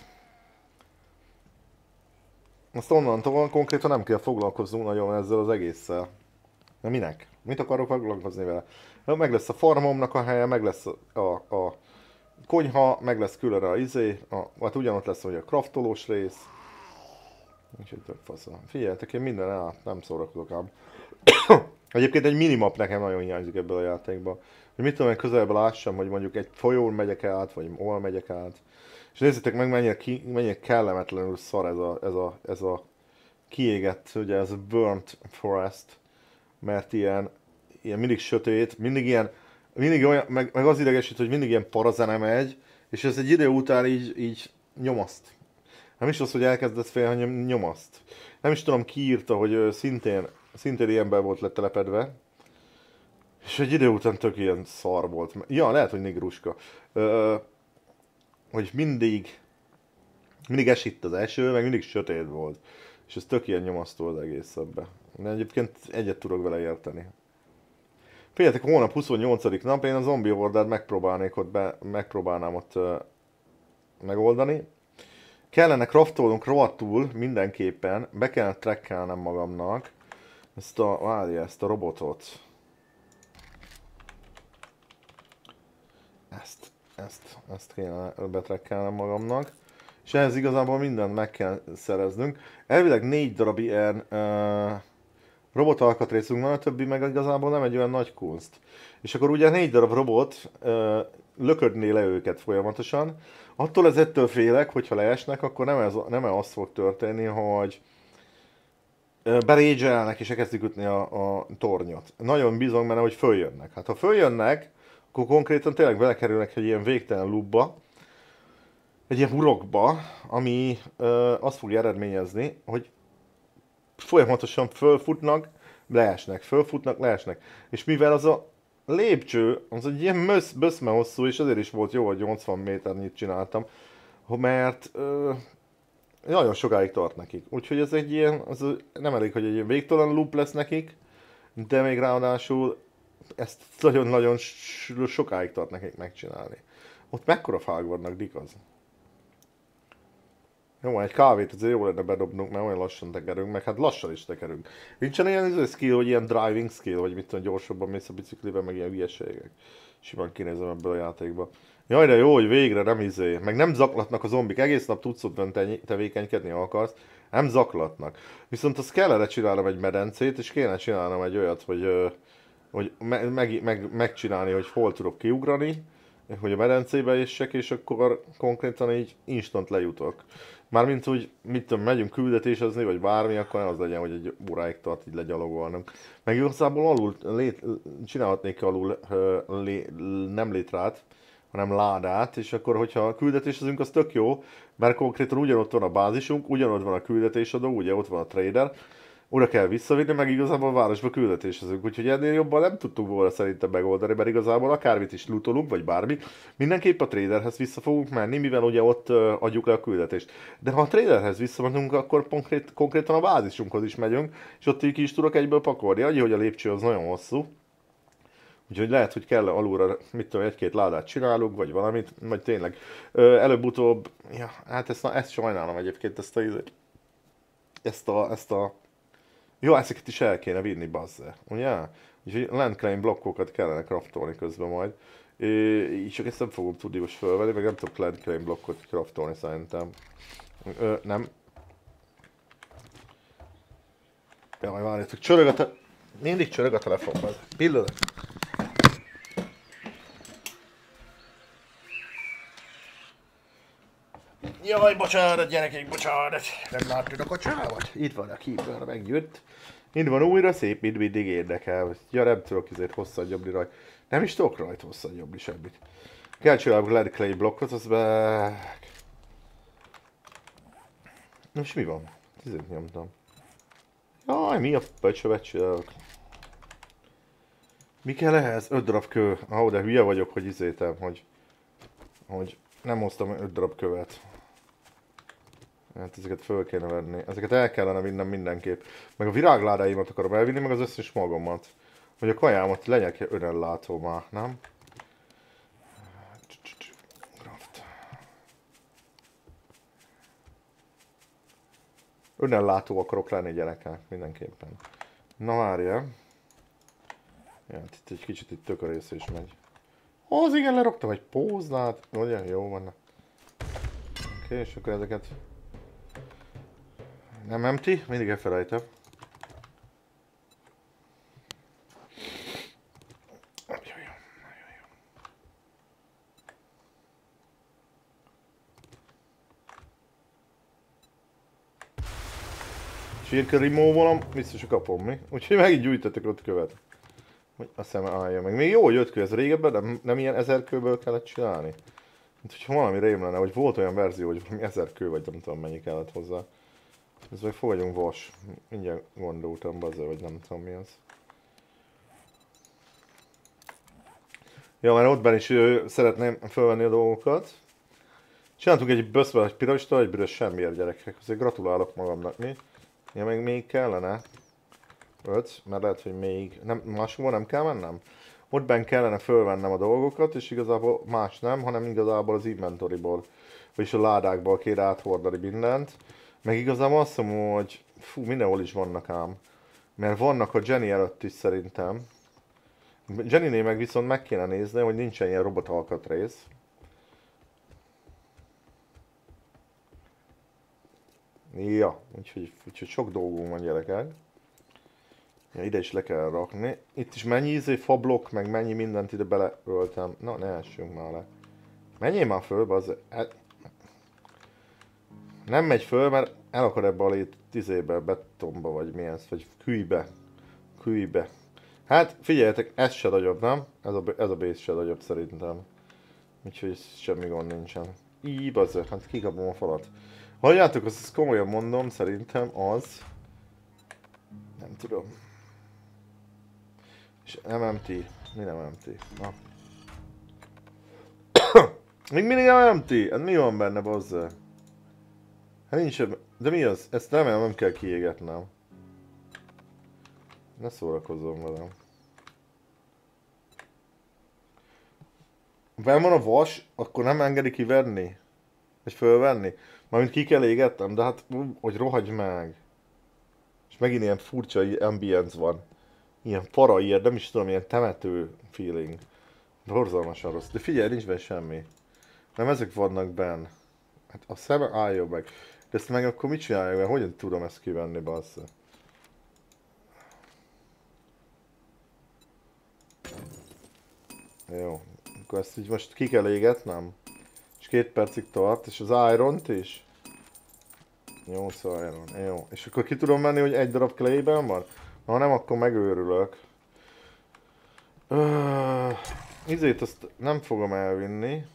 Azt onnantól konkrétan nem kell foglalkoznunk nagyon ezzel az egésszel. Na minek? Mit akarok foglalkozni vele? Meg lesz a farmomnak a helye, meg lesz a, a, a konyha, meg lesz külön a izé, a, hát ugyanott lesz hogy a kraftolós rész. Úgyhogy tök fasza. Figyeljetek, én minden át nem szórakozok ám. Egyébként egy minimap nekem nagyon hiányzik ebből a játékban. Hogy mit tudom én közelebb lássam, hogy mondjuk egy folyón megyek át, vagy hol megyek át. És nézzétek meg, mennyire, ki, mennyire kellemetlenül szar ez a, ez a, ez a kiégett, ugye ez a burnt forest. Mert ilyen, ilyen mindig sötét, mindig ilyen, mindig olyan, meg, meg az idegesít, hogy mindig ilyen parazene megy, és ez egy idő után így, így nyomaszt. Nem is az, hogy elkezdett fél, hanem nyomaszt. Nem is tudom, ki írta, hogy szintén, szintén ilyenben volt letelepedve. És egy idő után tök ilyen szar volt. Ja, lehet, hogy nigruska. Ö, hogy mindig, mindig esett az eső, meg mindig sötét volt. És ez tök ilyen nyomasztó az egész ebbe. De egyébként egyet tudok vele érteni. Figyeljetek, holnap huszonnyolcadik nap, én a zombi hordát megpróbálnék ott be, megpróbálnám ott uh, megoldani. Kellene craftolnunk rohadtul mindenképpen, be kellene trekkelnem magamnak ezt a, várja, ezt a robotot. Ezt, ezt, ezt kéne betrekkelnem magamnak. És ehhez igazából mindent meg kell szereznünk. Elvileg négy darab ilyen uh, robot alkatrészünk van, a többi meg igazából nem egy olyan nagy kunst. És akkor ugye négy darab robot uh, löködné le őket folyamatosan. Attól ez ettől félek, hogyha leesnek, akkor nem, ez, nem az fog történni, hogy uh, berédzselnek és elkezdik ütni a, a tornyot. Nagyon bízom benne, hogy följönnek. Hát ha följönnek, akkor konkrétan tényleg belekerülnek egy ilyen végtelen loopba, egy ilyen hurokba, ami ö, azt fogja eredményezni, hogy folyamatosan fölfutnak, leesnek, fölfutnak, leesnek. És mivel az a lépcső, az egy ilyen mösz, böszme hosszú, és azért is volt jó, hogy nyolcvan méternyit csináltam, mert ö, nagyon sokáig tart nekik. Úgyhogy ez egy ilyen, az nem elég, hogy egy ilyen végtelen loop lesz nekik, de még ráadásul ezt nagyon-nagyon sokáig tart nekik megcsinálni. Ott mekkora fák vannak, dik az? Jó, egy kávét azért jó lenne bedobnunk, mert olyan lassan tekerünk, meg hát lassan is tekerünk. Nincsen ilyen skill, hogy ilyen driving skill, vagy mit tudom, gyorsabban mész a bicikliben, meg ilyen hülyeségek. Simán kinézem ebből a játékba. Jaj, de jó, hogy végre nem izé. Meg nem zaklatnak a zombik, egész nap tudsz ott tevékenykedni, ha akarsz. Nem zaklatnak. Viszont azt kellene csinálnom egy medencét, és kéne csinálnom egy olyat, hogy, hogy meg, meg, meg, megcsinálni, hogy hol tudok kiugrani, hogy a medencébe essek, és akkor konkrétan így instant lejutok. Mármint úgy, mit tudom, megyünk küldetésezni, vagy bármi, akkor nem az legyen, hogy egy óráig tart így legyalogolnunk. Meg igazából alul, lét, csinálhatnék alul lé, nem létrát, hanem ládát, és akkor, hogyha küldetésezünk, az tök jó, mert konkrétan ugyanott van a bázisunk, ugyanott van a küldetésadó, ugye ott van a trader, oda kell visszavinni, meg igazából a városba küldetésezünk, úgyhogy ennél jobban nem tudtuk volna szerintem megoldani, mert igazából akármit is lootolunk, vagy bármi, mindenképp a traderhez vissza fogunk menni, mivel ugye ott uh, adjuk le a küldetést. De ha a traderhez visszamegyünk, akkor konkrét, konkrétan a bázisunkhoz is megyünk, és ott így ki is tudok egyből pakolni, annyi, hogy a lépcső az nagyon hosszú. Úgyhogy lehet, hogy kell alulra, mit tudom, egy-két ládát csinálunk, vagy valamit, vagy tényleg. Ö, előbb-utóbb, ja, hát ezt, na, ezt sajnálom egyébként, ezt a, ezt a, ezt a, jó, ezeket is el kéne vinni, bazze, ugye? Úgyhogy landclaim blokkokat kellene craftolni közben majd. É, csak ezt nem fogom tudni most fölvenni, meg nem tudok landclaim blokkot craftolni szerintem. Ö, nem. Jaj, várjátok, csörög a te... Mindig csörög a telefonban. Pillanat. Jaj, bocsánat, gyerekek, bocsánat! Nem láttad a csávat? Itt van a keeper, megjött. Itt van újra, szép, mint mindig érdekel. Ja, nem tudok ezért hosszan nyomni rajta. Nem is tudok rajta hosszan nyomni semmit. Kell csinálni a landclaim blokkot, az meg... Most mi van? Ezért nyomtam. Jaj, mi a pöcsövet csinálok? Mi kell ehhez? öt darab kő. Ah, de hülye vagyok, hogy izétem, hogy... Hogy nem hoztam öt darab követ. Hát ezeket föl kéne venni. Ezeket el kellene vinnem mindenképp. Meg a virágládáimat akarom elvinni, meg az összes magamat. Hogy a kajámat legyek önellátó már, nem? Craft. Önellátó akarok lenni, gyerekek, mindenképpen. Na várja. Ja, itt egy kicsit itt tökörész is megy. Ó, az igen, leraktam egy póznát. Ugye? Jó van. Oké, okay, és akkor ezeket... Nem empty? Mindig elfelejtem. Circa remove-olom, biztos kapom, mi? Úgyhogy megint gyújtottak ott követ. Hogy a szeme állja meg. Még jó, hogy öt kő, ez régebben nem, nem ilyen ezer kőből kellett csinálni. Mint hogyha valami rém lenne, hogy volt olyan verzió, hogy valami ezer kő, vagy nem tudom mennyi kellett hozzá. Ez meg fogadjunk vas. Mindjárt gondoltam bazza, vagy nem tudom mi az. Ja, mert ott benn is ö, szeretném felvenni a dolgokat. Csináltunk egy böszbe, egy pirosta, egy büdös semmiért, gyerekek. Azért gratulálok magamnak, mi? Ja, meg még kellene. öt, mert lehet, hogy még nem, máshova nem kell mennem. Ott benn kellene fölvennem a dolgokat, és igazából más nem, hanem igazából az inventoryból, vagyis a ládákból kéne áthordani mindent. Meg igazából azt mondom, hogy fú, mindenhol is vannak ám. Mert vannak a Jenny előtt is szerintem. Jennynél meg viszont meg kéne nézni, hogy nincsen ilyen robot alkatrész. Ja, úgyhogy, úgyhogy sok dolgunk van, gyerekek. Ja, ide is le kell rakni. Itt is mennyi izé fablok, meg mennyi mindent ide beleöltem. Na, ne essünk már le. Menjél már föl, az... Nem megy föl, mert el akar ebbe a lét izébe, betonba, vagy milyen, vagy kűjbe. Kűjbe. Hát figyeljetek, ez se nagyobb, nem? Ez a, ez a base se nagyobb szerintem. Úgyhogy semmi gond nincsen. Így, bazzer, hát kikapom a falat. Halljátok, azt, azt komolyan mondom, szerintem az... Nem tudom. És em em té. Mi nem em em té? Na. Még mindig em em té? Hát mi van benne, bazzer? Hát nincs ebben. De mi az? Ezt nem, nem kell kiégetnem. Ne szórakozzon velem. Ha van a vas, akkor nem engedi kiverni? Vagy fölvenni? Mármint ki kell égetnem, de hát, hogy rohagy meg. És megint ilyen furcsa ambience van. Ilyen para, ilyen, nem is tudom, ilyen temető feeling. Borzalmasan rossz. De figyelj, nincs benne semmi. Nem ezek vannak benn. Hát a szeme álljon meg. De ezt meg akkor mit csináljak, mert hogyan tudom ezt kivenni, bassza? Jó. Akkor ezt így most ki kell égetnem. És két percig tart, és az iront is. nyolc iron, jó. És akkor ki tudom menni, hogy egy darab clayben van? Ha nem, akkor megőrülök. Uh, izét azt nem fogom elvinni.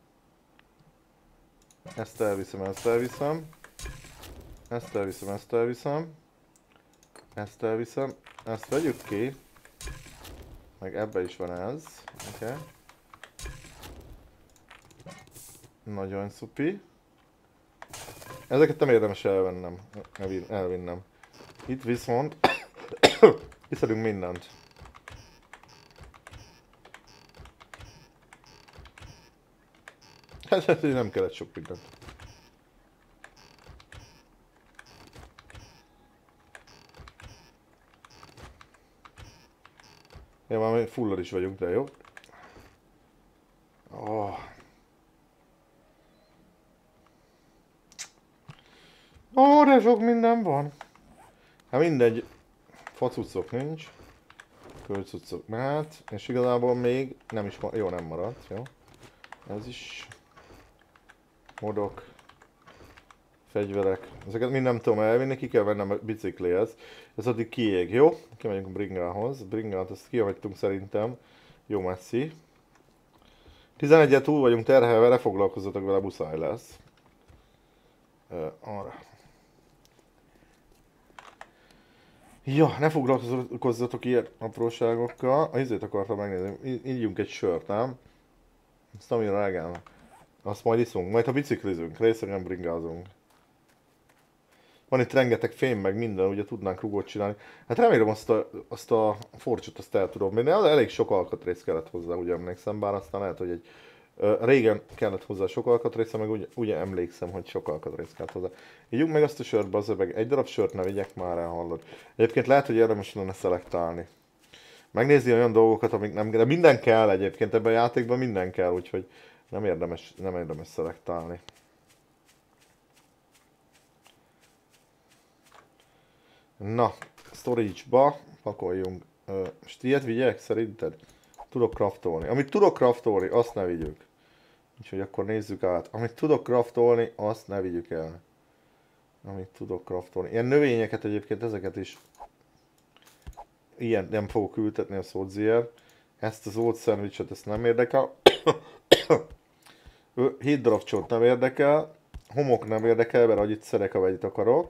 Ezt elviszem, ezt elviszem. Ezt elviszem, ezt elviszem. Ezt elviszem. Ezt vegyük ki. Meg ebbe is van ez. Oké. Okay. Nagyon szupi. Ezeket nem érdemes elvennem. Elvinnem. Itt viszont kiszedünk mindent. Hát nem kellett sok mindent. Ja, már fullal is vagyunk, de jó. Oh. Ó, de sok minden van. Hát mindegy. Facuccok nincs. Kölcuccok mehet. És igazából még nem is jó, nem maradt, jó. Ez is. Modok. Fegyverek. Ezeket mind nem tudom elvinni, ki kell vennem a biciklihez. Ez addig kiég, jó? Kimegyünk a bringához. Bringát azt kihagytunk szerintem. Jó messzi. tizenegyet túl vagyunk terhelve, ne foglalkozzatok vele, muszáj lesz. Uh, arra. Ja, ne foglalkozzatok ilyen apróságokkal. A izét akartam megnézni. Ígyunk egy sört, nem? Azt amire reggel. Azt majd iszunk. Majd ha biciklizünk, részegen bringázunk. Van itt rengeteg fém, meg minden, ugye tudnánk rugót csinálni. Hát remélem azt a, azt a forcsot azt el tudom vinni. Elég sok alkatrész kellett hozzá, ugye emlékszem, bár aztán lehet, hogy egy... Uh, régen kellett hozzá sok alkatrész, meg ugye, ugye emlékszem, hogy sok alkatrész kellett hozzá. Ígyunk meg azt a sört, bazzeg, meg egy darab sört ne vigyek már el, hallod. Egyébként lehet, hogy érdemes lenne szelektálni. Megnézni olyan dolgokat, amik nem kell, de minden kell egyébként, ebben a játékban minden kell, úgyhogy nem érdemes, nem érdemes szelektálni. Na, storage-ba pakoljunk. Uh, és ilyet vigyek szerinted? Tudok craftolni. Amit tudok craftolni, azt ne vigyük. Úgyhogy akkor nézzük át. Amit tudok craftolni, azt ne vigyük el. Amit tudok craftolni. Ilyen növényeket egyébként, ezeket is ilyen nem fogok ültetni a szódziért. Ezt az old szendvicset, ezt nem érdekel. hét darab csont nem érdekel. Homok nem érdekel, mert annyit szerek, amennyit akarok.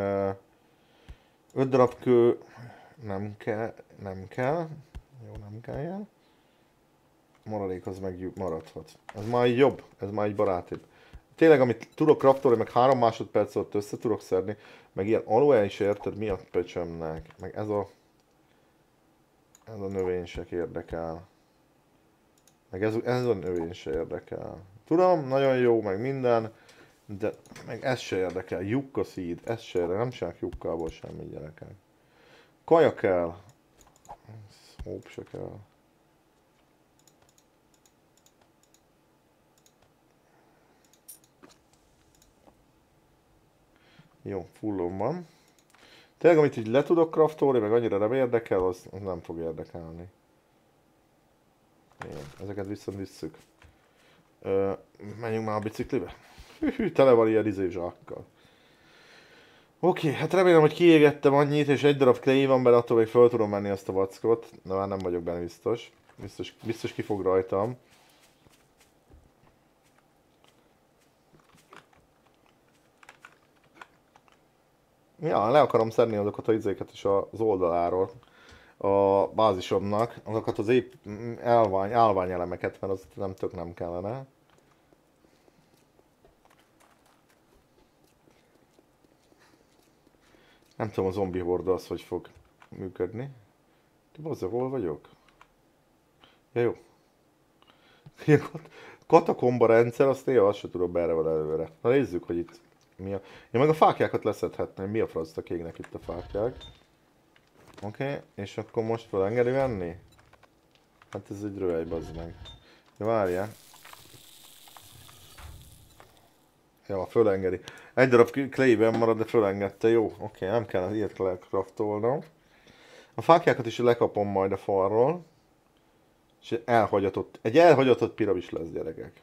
öt darab kő nem kell, nem kell. Jó, nem kell ilyen. Maradék az meg maradhat. Ez már így jobb, ez már így barátibb. Tényleg, amit tudok craftolni, meg három másodperc alatt össze tudok szedni, meg ilyen aloe is érted, mi a pöcsömnek. Meg ez a... Ez a növény se érdekel. Meg ez, ez a növény se érdekel. Tudom, nagyon jó, meg minden, de meg ez se érdekel. Jukka seed, ez se érdekel. Nem csinálok jukkából semmit, gyerekek. Kaja kell. Hope se kell. Jó, fullon van. Tényleg, amit így le tudok craftolni, meg annyira nem érdekel, az, az nem fog érdekelni. Jó, ezeket viszont visszük. Ö, menjünk már a biciklibe. Hű, tele van ilyen izé zsákkal. Oké, hát remélem, hogy kiégettem annyit, és egy darab clay van benne, attól még fel tudom menni azt a vackot. Na már nem vagyok benne biztos. Biztos, biztos ki fog rajtam. Ja, le akarom szedni azokat az izéket is az oldaláról. A bázisomnak, azokat az épp elvány, állványelemeket, mert az nem tök nem kellene. Nem tudom, a zombi horda az hogy fog működni. De bazzag, hol vagyok? Ja, jó. Ilyen katakomba rendszer, azt én azt sem tudom, erre van előre. Na nézzük, hogy itt mi a... Ja, meg a fákjákat leszedhetném. Mi a francnak égnek itt a fákják? Oké, okay, és akkor most felengedi venni? Hát ez egy röhely, bazd meg. Ja, várjál. Ja, fölengedi. Egy darab clayben marad, de fölengedte, jó. Oké, okay, nem kell ilyet lecraftolnom. A fákjákat is lekapom majd a falról. És elhagyatott, egy elhagyatott piramis lesz, gyerekek.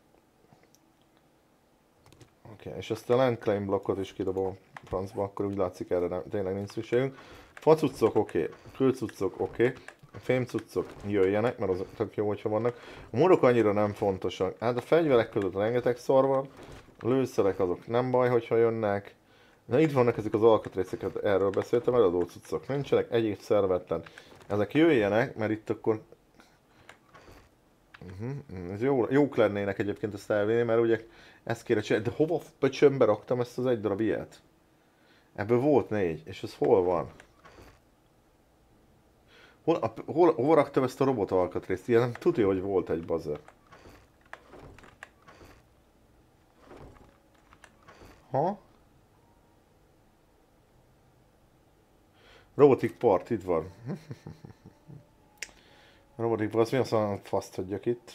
Oké, okay, és ezt a land claim blokkot is kidobom a francba, akkor úgy látszik, erre nem, tényleg nincs szükségünk. Facuccok, oké, okay. Külcuccok, oké. Okay. Fémcuccok jöjjenek, mert azok tök jó, hogyha vannak. A morok annyira nem fontosak. Hát a fegyverek között rengeteg szar van. A lőszerek azok nem baj, hogyha jönnek. Na itt vannak ezek az alkatrészeket, erről beszéltem, eladó cuccok nincsenek, egyéb szervetlen. Ezek jöjjenek, mert itt akkor... Uh-huh. Ez jó, jók lennének egyébként ezt elvinni, mert ugye ezt kéne csinálni. De hova pöcsömbe raktam ezt az egy darab ilyet? Ebből volt négy, és ez hol van? Hol, a, hol, hol raktam ezt a robot alkatrészt? Ilyen nem tudja, hogy volt egy bazzer. Ha? Robotic part, itt van. Robotic part, mi azt mondom, faszt hagyjak itt.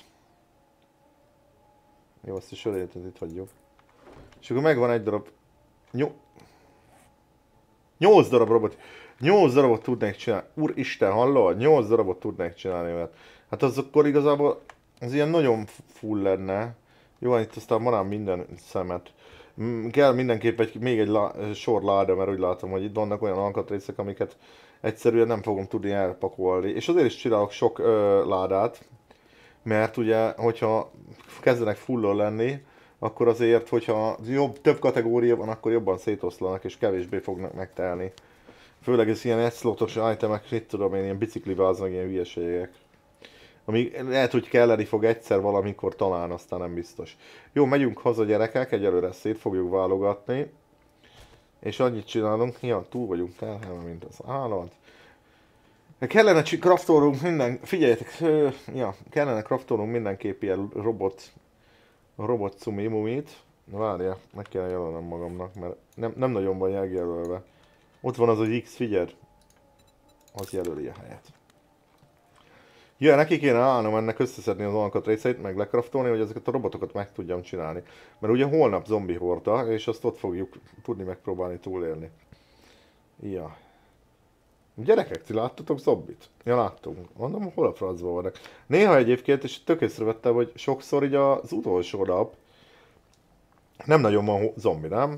Jó, azt a sörétet itt hagyjuk. És akkor megvan egy darab... Nyol... Nyolc darab robot... Nyolc darabot tudnék csinálni. Úristen, hallod? Nyolc darabot tudnék csinálni, mert... Hát az akkor igazából... Ez ilyen nagyon full lenne. Jó, van itt aztán marán minden szemet. Kell mindenképp egy, még egy lá, sor láda, mert úgy látom, hogy itt vannak olyan alkatrészek, amiket egyszerűen nem fogom tudni elpakolni. És azért is csinálok sok ö, ládát, mert ugye, hogyha kezdenek fullon lenni, akkor azért, hogyha jobb, több kategória van, akkor jobban szétoszlanak és kevésbé fognak megtelni. Főleg ez ilyen egy-slotos itemek, mit tudom én, ilyen biciklivel az meg ilyen hülyeségek. Ami lehet, hogy kelleni fog egyszer valamikor talán, aztán nem biztos. Jó, megyünk haza gyerekek, egyelőre szét fogjuk válogatni. És annyit csinálunk, ja, túl vagyunk telhelve, mint az állat. Kellene craftolnunk minden, figyeljetek, ja, kellene craftolnunk mindenképp ilyen robot, robot cumi-mumit. Na várjál, meg kell jelölnem magamnak, mert nem, nem nagyon van megjelölve. Ott van az az X, figyeld. Az jelöli a helyet. Ja, neki kéne állnom ennek összeszedni az alkatrészeit, meg lekraftolni, hogy ezeket a robotokat meg tudjam csinálni. Mert ugye holnap zombi horda, és azt ott fogjuk tudni megpróbálni túlélni. Ja. Gyerekek, ti láttatok zombit? Ja, láttunk. Mondom, hol a francban vannak. Néha egyébként, és tök észrevettem, hogy sokszor így az utolsó nap nem nagyon van zombi, nem?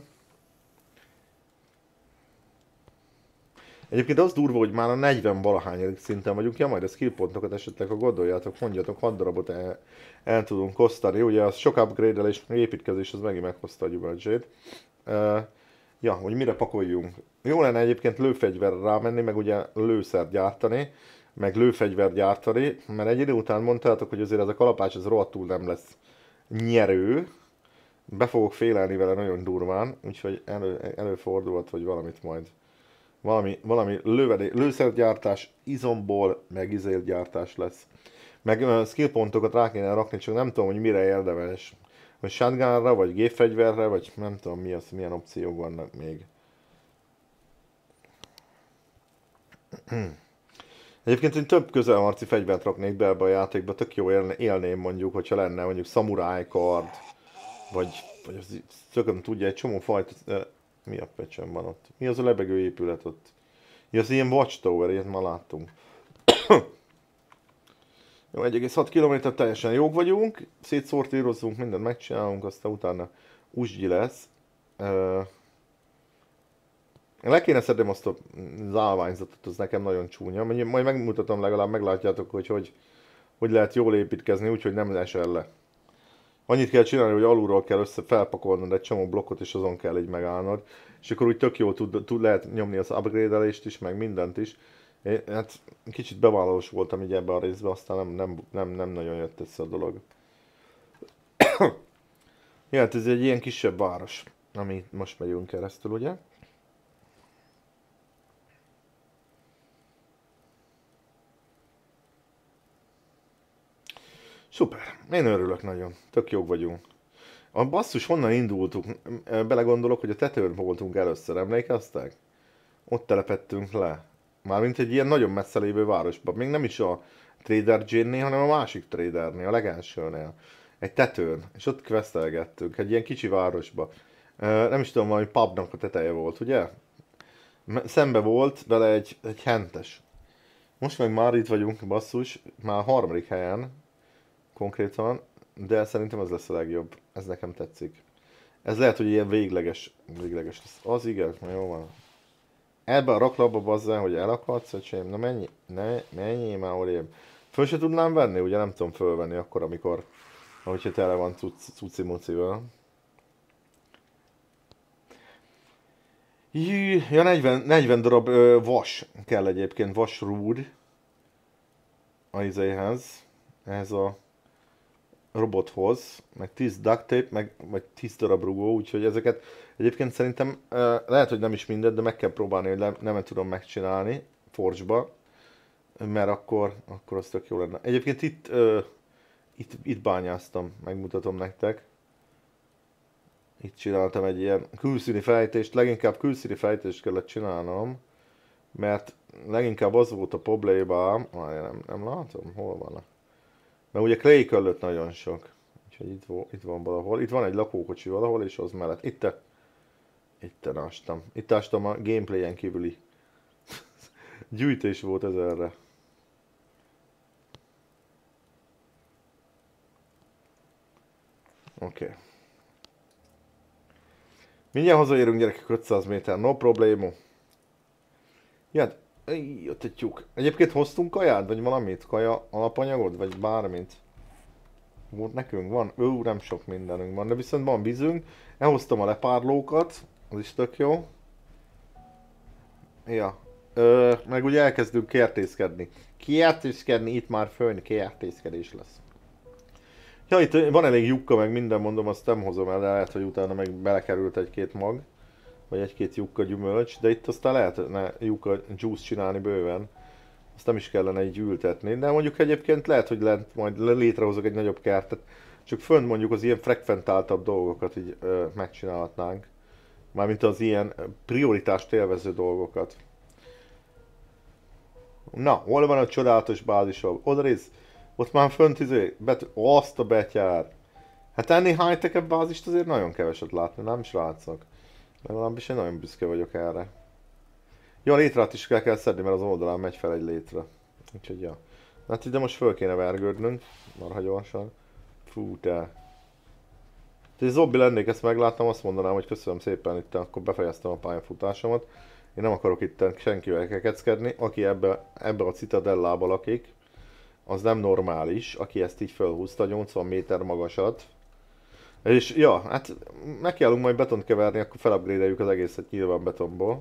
Egyébként az durva, hogy már a negyven valahányadik szinten vagyunk, ja majd a skill pontokat esetleg, ha gondoljátok, mondjatok, hat darabot el, el tudunk osztani, ugye az sok upgrade-elés, építkezés, az megint meghozta a gyümölcsét. Uh, ja, hogy mire pakoljunk. Jó lenne egyébként lőfegyverre rámenni, meg ugye lőszert gyártani, meg lőfegyvert gyártani, mert egy idő után mondtátok, hogy azért ez a kalapács az rohadtul nem lesz nyerő. Be fogok félelni vele nagyon durván, úgyhogy elő, előfordulhat, hogy valamit majd Valami, valami lövedé, lőszergyártás, izomból, meg izélgyártás lesz. Meg uh, skill pontokat rá kéne rakni, csak nem tudom, hogy mire érdemes. Hogy shotgunra, vagy gépfegyverre, vagy nem tudom mi az, milyen opciók vannak még. Egyébként én több közelharci fegyvert raknék be ebbe a játékba, tök jó élne, élném mondjuk, hogyha lenne mondjuk szamuráj kard, vagy, vagy az, tököm tudja, egy csomó fajta, uh, mi a pecsem van ott? Mi az a lebegő épület ott? Ja, az ilyen Watchtower, ilyet már láttunk. Jó, egy egész hat kilométer teljesen jók vagyunk, szétszortírozzunk, mindent megcsinálunk, aztán utána usgyi lesz. Uh, le kéne szednem azt az állványzatot, az nekem nagyon csúnya. Majd megmutatom, legalább meglátjátok, hogy hogy, hogy lehet jól építkezni, úgyhogy nem esel le. Annyit kell csinálni, hogy alulról kell össze felpakolnod egy csomó blokkot, és azon kell így megállnod. És akkor úgy tök jól tud, tud lehet nyomni az upgrade-elést is, meg mindent is. Én, hát kicsit bevállalós voltam így ebbe a részbe, aztán nem, nem, nem, nem nagyon jött össze a dolog. Ja, hát ez egy ilyen kisebb város, ami most megyünk keresztül, ugye? Szuper, én örülök nagyon, tök jók vagyunk. A basszus, honnan indultunk? Belegondolok, hogy a tetőn voltunk először, emlékeztek? Ott telepettünk le. Mármint egy ilyen nagyon messze lévő városban. Még nem is a Trader Jane-nél, hanem a másik Tradernél, a legelsőnél. Egy tetőn. És ott questelgettünk, egy ilyen kicsi városba. Nem is tudom, valami pubnak a teteje volt, ugye? Szembe volt vele egy, egy hentes. Most meg már itt vagyunk, basszus, már a harmadik helyen konkrétan, de szerintem ez lesz a legjobb. Ez nekem tetszik. Ez lehet, hogy ilyen végleges, végleges lesz. Az igen, jó van. Ebbe a raklapba bazzá, hogy elakadsz, öcsém, na mennyi, ne, mennyi már odébb. Föl se tudnám venni, ugye nem tudom fölvenni akkor, amikor, ahogyha tele van cuci-mucival. Jű, ja negyven, negyven darab ö, vas kell egyébként, vasrúd a izéhez, ehhez a robothoz, meg tíz duct tape, meg vagy tíz darab rugó, úgyhogy ezeket egyébként szerintem uh, lehet, hogy nem is mindent, de meg kell próbálni, hogy le, nem tudom megcsinálni Forge-ba, mert akkor, akkor az tök jó lenne. Egyébként itt, uh, itt, itt bányáztam, megmutatom nektek. Itt csináltam egy ilyen külszíni fejtést, leginkább külszíni fejtést kellett csinálnom, mert leginkább az volt a problémám, nem, nem látom, hol van a... Mert ugye clay köllött nagyon sok. Úgyhogy itt, itt van valahol. Itt van egy lakókocsi valahol, és az mellett. Itt Itt ástam. Itt ástam a gameplayen kívüli. Gyűjtés volt ez erre. Oké. Okay. Mindjárt hazaérünk, gyerekek, ötszáz méter, no problémo. Ja, ott egy tyúk. Egyébként hoztunk kaját, vagy valamit? Kaja alapanyagod, vagy bármit? Volt nekünk? Van? Ó, nem sok mindenünk van, de viszont van vízünk. Elhoztam a lepárlókat, az is tök jó. Ja. Ö, meg ugye elkezdünk kertészkedni. Kertészkedni, itt már fönn kertészkedés lesz. Ja, itt van elég lyukka, meg minden, mondom, azt nem hozom el, de lehet, hogy utána meg belekerült egy-két mag. Vagy egy-két lyukka gyümölcs, de itt aztán lehetne lyukka juice csinálni bőven. Azt nem is kellene így ültetni, de mondjuk egyébként lehet, hogy lent majd létrehozok egy nagyobb kertet. Csak fönn mondjuk az ilyen frekventáltabb dolgokat így ö, megcsinálhatnánk. Mármint az ilyen prioritást élvező dolgokat. Na, hol van a csodálatos bázisom? Odarész, ott már fönt izé, bet... azt a betyár. Hát ennél high-tech bázist azért nagyon keveset látni, nem srácok? Legalábbis én nagyon büszke vagyok erre. Jó, a létrát is kell, kell szedni, mert az oldalán megy fel egy létre. Úgyhogy ja. Hát ide most föl kéne vergődnünk, marha gyorsan. Fú, te. Ha egy zombi lennék, ezt megláttam, azt mondanám, hogy köszönöm szépen, itt akkor befejeztem a pályafutásomat. Én nem akarok itt senkivel kekeckedni, aki ebbe, ebbe a citadellába lakik, az nem normális, aki ezt így fölhúzta, nyolcvan méter magasat. És ja, hát meg kellünk majd betont keverni, akkor felupgrade-eljük az egészet nyilván betonból.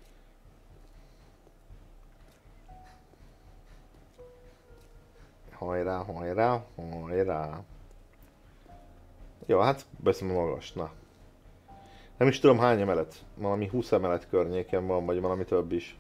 Hajrá, hajrá, hajrá. Jó, hát beszélem magas, na. Nem is tudom hány emelet. Valami húsz emelet környéken van, vagy valami több is.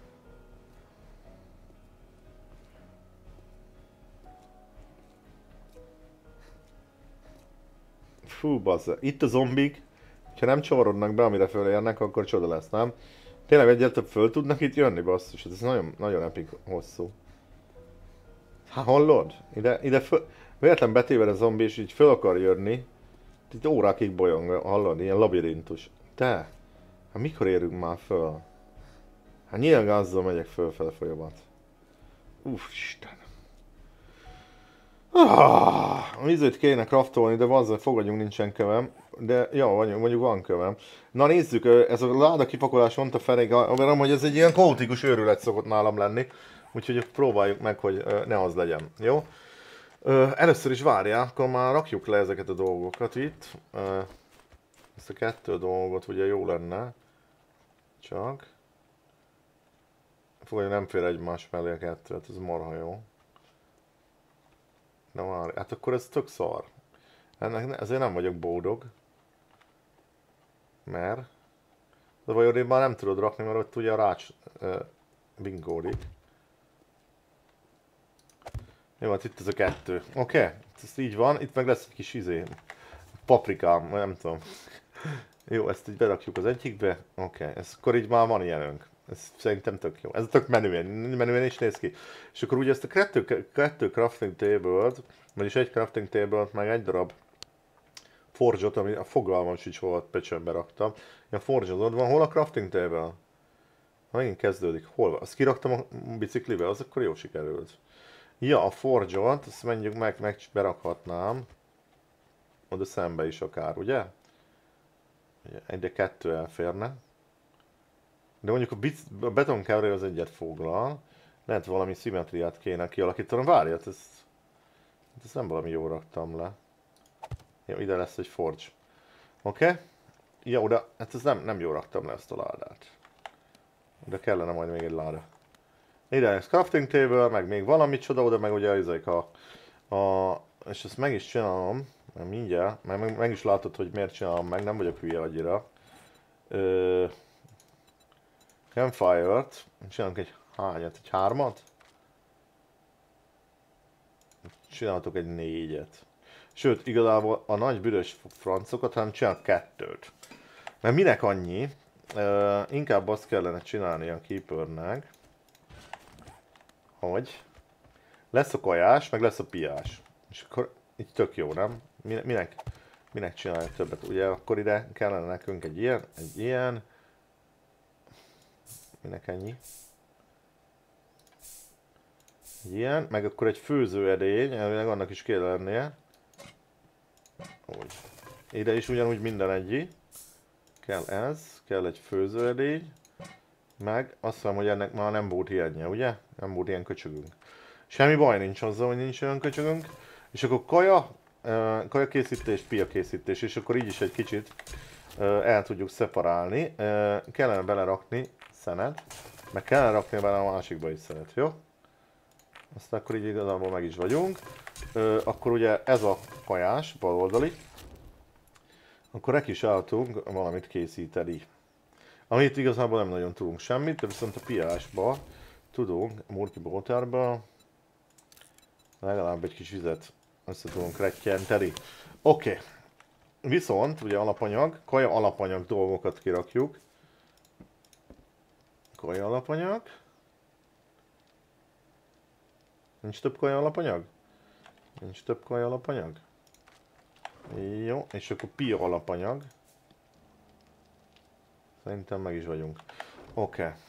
Fú, bazza. Itt a zombik, ha nem csavarodnak be, amire fölérnek, akkor csoda lesz, nem? Tényleg egyel több föl tudnak itt jönni, basszus. Ez nagyon, nagyon epik hosszú. Hát hallod? Ide, ide föl... Véletlen betéved a zombi, és így föl akar jönni. Itt órákig bolyong, hallod? Ilyen labirintus. Te? Hát mikor érünk már föl? Hát nyilván gázzal megyek fölfele folyamat. Uff, Isten. Ah, a vizet kéne kraftolni, de azzal fogadjunk, nincsen kövem. De jó, mondjuk van kövem. Na nézzük, ez a láda kipakolás mondta Ferék, mondom, hogy ez egy ilyen kaotikus őrület szokott nálam lenni. Úgyhogy próbáljuk meg, hogy ne az legyen, jó? Először is várjál, akkor már rakjuk le ezeket a dolgokat itt. Ezt a kettő dolgot ugye jó lenne. Csak... Fogadja, nem fér egymás mellé a kettő, hát ez marha jó. Na már, hát akkor ez tök szar. Ennek, ezért nem vagyok boldog. Mert... De vajon már nem tudod rakni, mert ott ugye a rács uh, bingódik. Jó, hát itt ez a kettő. Oké, okay. Ez így van, itt meg lesz egy kis izé. Paprikám, nem tudom. Jó, ezt így berakjuk az egyikbe. Oké, okay. Ez akkor így már van ilyenünk. Ez szerintem tök jó. Ez tök menüen, menüen is néz ki. És akkor ugye ezt a kettő, kettő crafting table-t, vagyis egy crafting table-t, meg egy darab forge-ot, ami a fogalmam sincs hol pecsönbe raktam. Ilyen forge-od van, hol a crafting table? Megint kezdődik, hol van? Azt kiraktam a biciklibe, az akkor jó sikerült. Ja, a forge-ot, azt mondjuk meg, meg berakhatnám. Oda szembe is akár, ugye? Egyre kettő elférne. De mondjuk a, bic, a betonkára az egyet foglal. Lehet valami szimmetriát kéne kialakítanom. Várját, ezt, ezt nem valami jól raktam le. Jó, ide lesz egy forge. Oké? Okay? Jó, de hát ez nem, nem jól raktam le ezt a ládát. De kellene majd még egy láda. Ide lesz crafting table, meg még valami csoda, oda meg ugye ezek a, a... És ezt meg is csinálom, mert mindjárt, mert meg, meg is látod, hogy miért csinálom meg, nem vagyok hülye annyira. Ö... Campfire-t, csinálunk egy hányat, egy hármat? Csináltok egy négyet. Sőt, igazából a nagy büdös francokat, hanem csinálok kettőt. Mert minek annyi? Ö, inkább azt kellene csinálni a keepernek, hogy lesz a kajás, meg lesz a piás. És akkor így tök jó, nem? Minek, minek csinálni többet? Ugye akkor ide kellene nekünk egy ilyen, egy ilyen. Minek ennyi? Egy ilyen, meg akkor egy főzőedény, elvileg annak is kell lennie. Úgy. Ide is ugyanúgy minden egyi. Kell ez, kell egy főzőedény. Meg azt hiszem, hogy ennek már nem volt ilyenje, ugye? Nem volt ilyen köcsögünk. Semmi baj nincs azzal, hogy nincs olyan köcsögünk. És akkor kaja, kaja készítés, pia készítés, és akkor így is egy kicsit el tudjuk szeparálni. Kellene belerakni szenet, meg kellene rakni bele a másikba is szenet, jó? Aztán akkor így igazából meg is vagyunk. Akkor ugye ez a kajás, baloldali. Akkor neki is álltunk valamit készíteni. Amit igazából nem nagyon tudunk semmit, de viszont a piásba tudunk, a Murky Waterba legalább egy kis vizet össze tudunk rettyenteni. Oké. Okay. Viszont ugye alapanyag, kaja alapanyag dolgokat kirakjuk. Kaja alapanyag. Nincs több kaja alapanyag? Nincs több kaja alapanyag? Jó, és akkor pia alapanyag. Szerintem meg is vagyunk. Oké. Okay.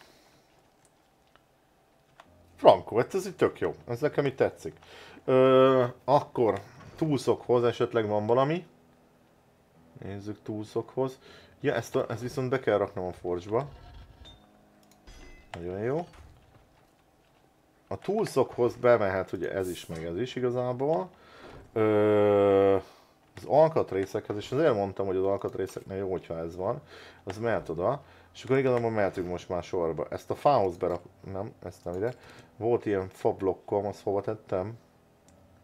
Franco, hát ez így tök jó. Ez nekem itt tetszik. Ö, akkor túlszokhoz esetleg van valami. Nézzük túlszokhoz. Ja, ezt, a, ezt viszont be kell raknom a forge-ba. Nagyon jó. A túlszokhoz bemehet ugye ez is, meg ez is igazából. Ö, az alkatrészekhez, és azért mondtam, hogy az alkatrészeknél jó, hogyha ez van. Az mehet oda. És akkor igazából mehetünk most már sorba. Ezt a fához berak... Nem, ezt nem ide. Volt ilyen fa blokkom, azt hova tettem?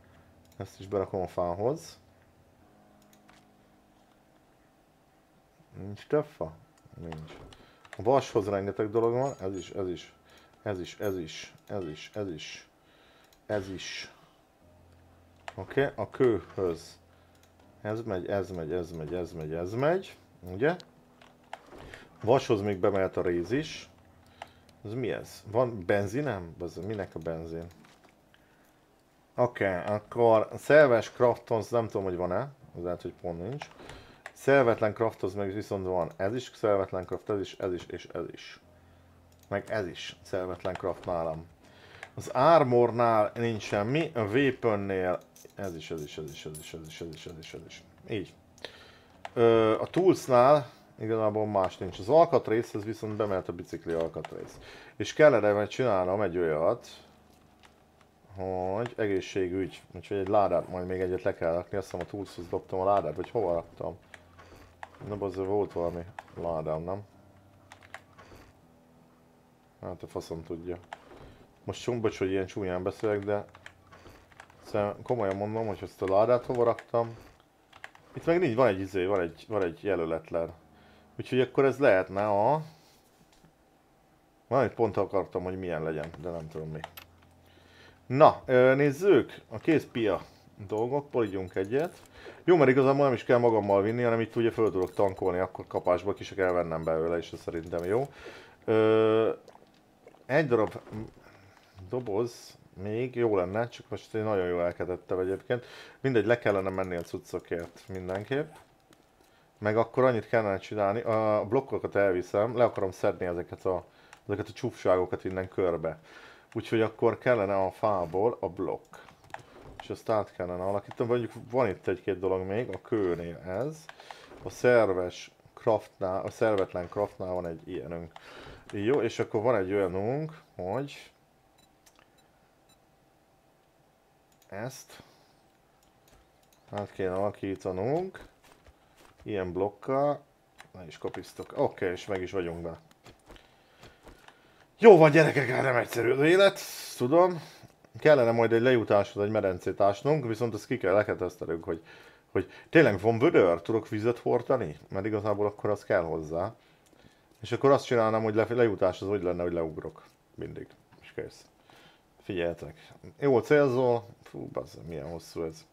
Ezt is berakom a fához. Nincs több fa? Nincs. A vashoz rengeteg dolog van, ez is, ez is, ez is, ez is, ez is, ez is, ez is. Oké, okay. A kőhöz. Ez megy, ez megy, ez megy, ez megy, ez megy, ugye? Vashoz még bemehet a réz is. Ez mi ez? Van benzinem? Minek a benzin? Oké, okay, akkor szerves kraftons, nem tudom, hogy van-e. Az lehet, hogy pont nincs. Szervetlen krafthoz meg viszont van ez is, szervetlen kraft, ez is, ez is, és ez is. Meg ez is, szervetlen kraft nálam. Az armornál nincs semmi, a weaponnél ez is, ez is, ez is, ez is, ez is, ez is, ez is, ez is. Így. Ö, a toolsnál igazából más nincs. Az alkatrészhez viszont bemehet a bicikli alkatrész. És kellene majd csinálnom egy olyat, hogy egészségügy, úgyhogy egy ládát majd még egyet le kell rakni, azt hiszem a toolshoz dobtam a ládát, vagy hova raktam? Na, azért volt valami ládám, nem? Hát a faszom tudja. Most csombocs, hogy ilyen csúnyán beszélek, de szóval komolyan mondom, hogy ezt a ládát hova raktam. Itt meg nincs, van egy izé, van egy, van egy jelöletlen. Úgyhogy akkor ez lehetne a... Valamit pont akartam, hogy milyen legyen, de nem tudom mi. Na, nézzük a kézpia dolgok, polígyunk egyet. Jó, mert igazából nem is kell magammal vinni, hanem itt ugye föl tudok tankolni, akkor kapásba ki se kell vennem belőle, és ez szerintem jó. Ö, egy darab doboz még jó lenne, csak most én nagyon jól elkedettem egyébként. Mindegy, le kellene menni a cuccokért mindenképp. Meg akkor annyit kellene csinálni, a blokkokat elviszem, le akarom szedni ezeket a, ezeket a csúfságokat innen körbe. Úgyhogy akkor kellene a fából a blokk. És ezt át kellene alakítani, mondjuk van itt egy-két dolog még, a kőnél ez. A szerves craftnál, a szervetlen craftnál van egy ilyenünk. Jó, és akkor van egy olyanunk, hogy ezt át kéne alakítanunk. Ilyen blokkal. Ne is kopisztok. Oké, okay, és meg is vagyunk be. Jó van gyerekek, hát nem egyszerű az élet, tudom. Kellene majd egy lejutáshoz egy medencét ásnunk, viszont ezt ki kell, le kell tesztelünk, hogy, hogy tényleg van vödör, tudok vizet hordani? Mert igazából akkor az kell hozzá. És akkor azt csinálnám, hogy le, lejutás az úgy lenne, hogy leugrok. Mindig. És kész. Figyeljetek. Jó célzol. Fú, bazd, milyen hosszú ez.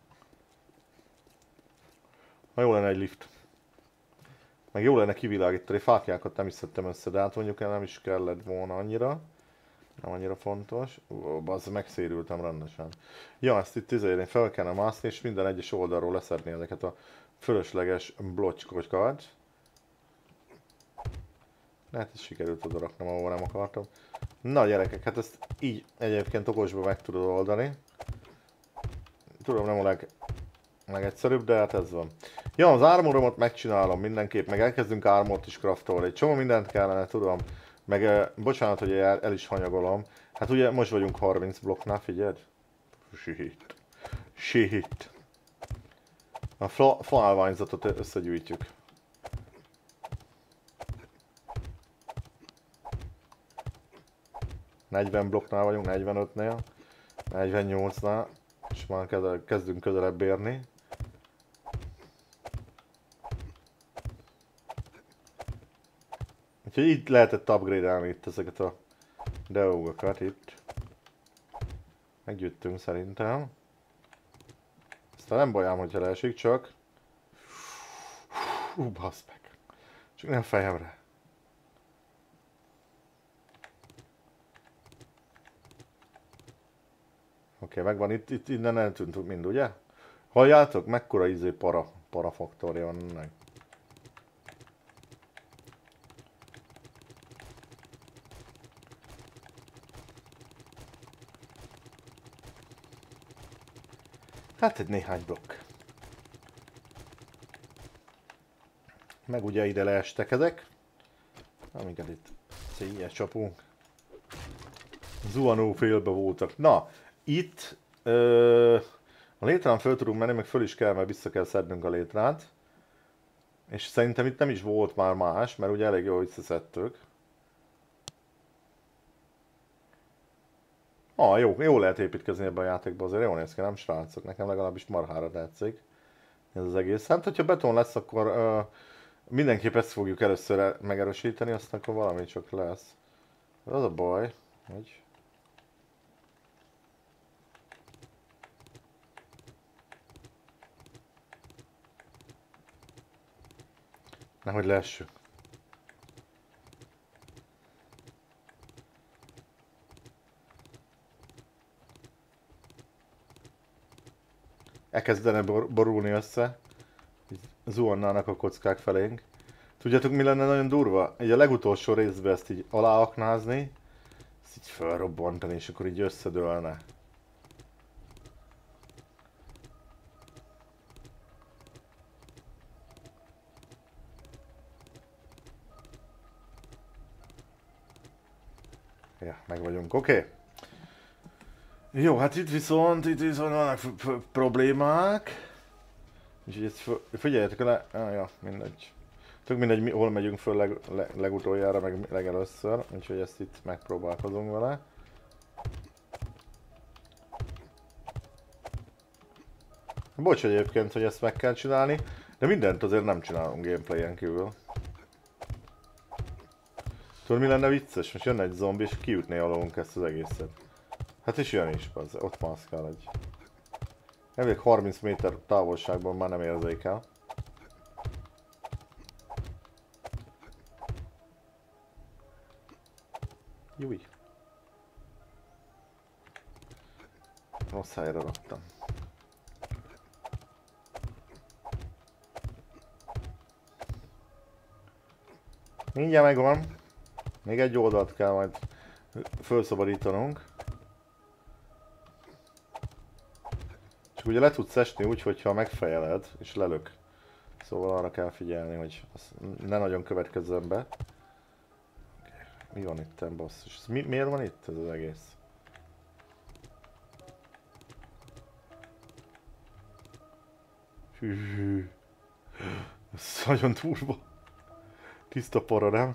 Ha jó lenne egy lift. Meg jó lenne kivilágítani, fákjákat nem is szedtem össze, de hát mondjuk el nem is kellett volna annyira. Nem annyira fontos. Ó, bazd, megszérültem rendesen. Ja, ezt itt izélni fel kellene mászni, és minden egyes oldalról leszedni ezeket a fölösleges blocskokat. Hát ezt sikerült oda raknom, ahol nem akartam. Na gyerekek, hát ezt így egyébként okosba meg tudod oldani. Tudom, nem a leg, legegyszerűbb, de hát ez van. Ja, az armoromat megcsinálom mindenképp, meg elkezdünk armort is craftolni. Egy csomó mindent kellene, tudom. Meg, eh, bocsánat, hogy el, el is hanyagolom. Hát ugye most vagyunk harminc blokknál, figyeld? Shit. Shit. A fa, faállványzatot összegyűjtjük. negyven blokknál vagyunk, negyvenötnél, negyvennyolcnál, és már kezdünk közelebb érni. Úgyhogy itt lehetett upgrade-elni itt ezeket a dolgokat itt. Meggyűjtünk szerintem. Aztán nem bajám, hogyha leesik, csak... Hú, bassz meg. Csak nem fejemre. Oké, okay, megvan, itt, itt innen eltűntünk mind, ugye? Halljátok? Mekkora izé para, para faktorja van ennek. Hát egy néhány blokk. Meg ugye ide leestek ezek. Amiket itt széjjel csapunk. Zuhanó félbe voltak. Na, itt ö, a létrán föl tudunk menni, meg föl is kell, mert vissza kell szednünk a létrát. És szerintem itt nem is volt már más, mert ugye elég jól visszaszedtük. Ah, jó, jó lehet építkezni ebben a játékban, azért jól néz ki, nem srácok? Nekem legalábbis marhára tetszik ez az egész. Hát, hogyha beton lesz, akkor ö, Mindenképp ezt fogjuk először megerősíteni, aztán akkor valami csak lesz. Az a baj, hogy... Nehogy leessük. Elkezdene bor borulni össze. Zuhannának a kockák felénk. Tudjátok, mi lenne nagyon durva? Így a legutolsó részben ezt így aláaknázni, ezt így felrobbantani, és akkor így összedőlne. Ja, meg vagyunk, oké. Okay. Jó, hát itt viszont, itt viszont vannak problémák. Úgyhogy ezt figyeljetek le, ah, ja, mindegy. Tök mindegy, hol megyünk föl leg, leg, legutoljára, meg legelőször, úgyhogy ezt itt megpróbálkozunk vele. Bocs egyébként, hogy ezt meg kell csinálni, de mindent azért nem csinálunk gameplayen kívül. Tudod, mi lenne vicces? Most jönne egy zombi és kiütné alólunk ezt az egészet. Hát és jön is, az, ott mászkál egy. Elvég harminc méter távolságban már nem érzékel. Júj. Rossz helyre raktam. Mindjárt megvan. Még egy oldalt kell majd felszabadítanunk. Csak ugye le tudsz esni úgy, hogyha megfejeled és lelök. Szóval arra kell figyelni, hogy ne nagyon következzen be. Mi van itt, basszus? Mi, miért van itt ez az egész? Hű. Ez nagyon durva. Tiszta para, nem?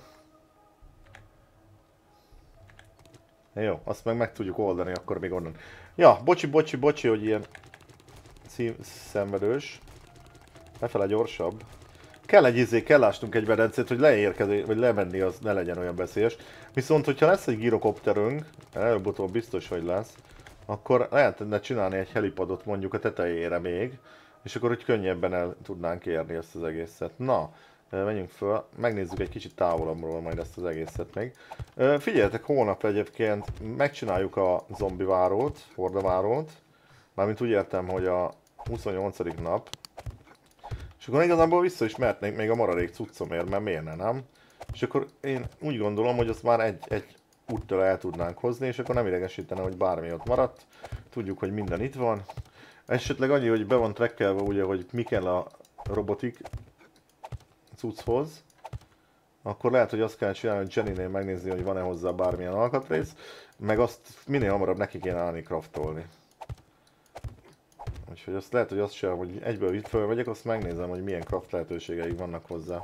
Jó, azt meg meg tudjuk oldani akkor még onnan. Ja, bocsi, bocsi, bocsi, hogy ilyen szenvedős. Lefele gyorsabb. Kell egy izé, kell ásnunk egy medencét, hogy leérkezni, vagy lemenni az ne legyen olyan veszélyes. Viszont, hogyha lesz egy gyrokopterünk, előbb-utóbb biztos, hogy lesz, akkor lehetne csinálni egy helipadot mondjuk a tetejére még, és akkor úgy könnyebben el tudnánk érni ezt az egészet. Na, menjünk föl, megnézzük egy kicsit távolabbról majd ezt az egészet még. Figyeljetek, holnap egyébként megcsináljuk a zombivárót, hordavárót. Mármint úgy értem, hogy a huszonnyolcadik nap. És akkor igazából vissza is mehetnénk még a maradék cuccomért, mert miért ne, nem? És akkor én úgy gondolom, hogy azt már egy, egy úttal el tudnánk hozni, és akkor nem idegesítene, hogy bármi ott maradt. Tudjuk, hogy minden itt van. Esetleg annyi, hogy be van trekkelve ugye, hogy mi kell a robotik cucchoz. Akkor lehet, hogy azt kell csinálni, hogy Jenny-nél megnézni, hogy van-e hozzá bármilyen alkatrész. Meg azt minél hamarabb neki kéne állni craftolni. Úgyhogy azt lehet, hogy azt sem, hogy egyből itt fölmegyek, azt megnézem, hogy milyen craft lehetőségeik vannak hozzá.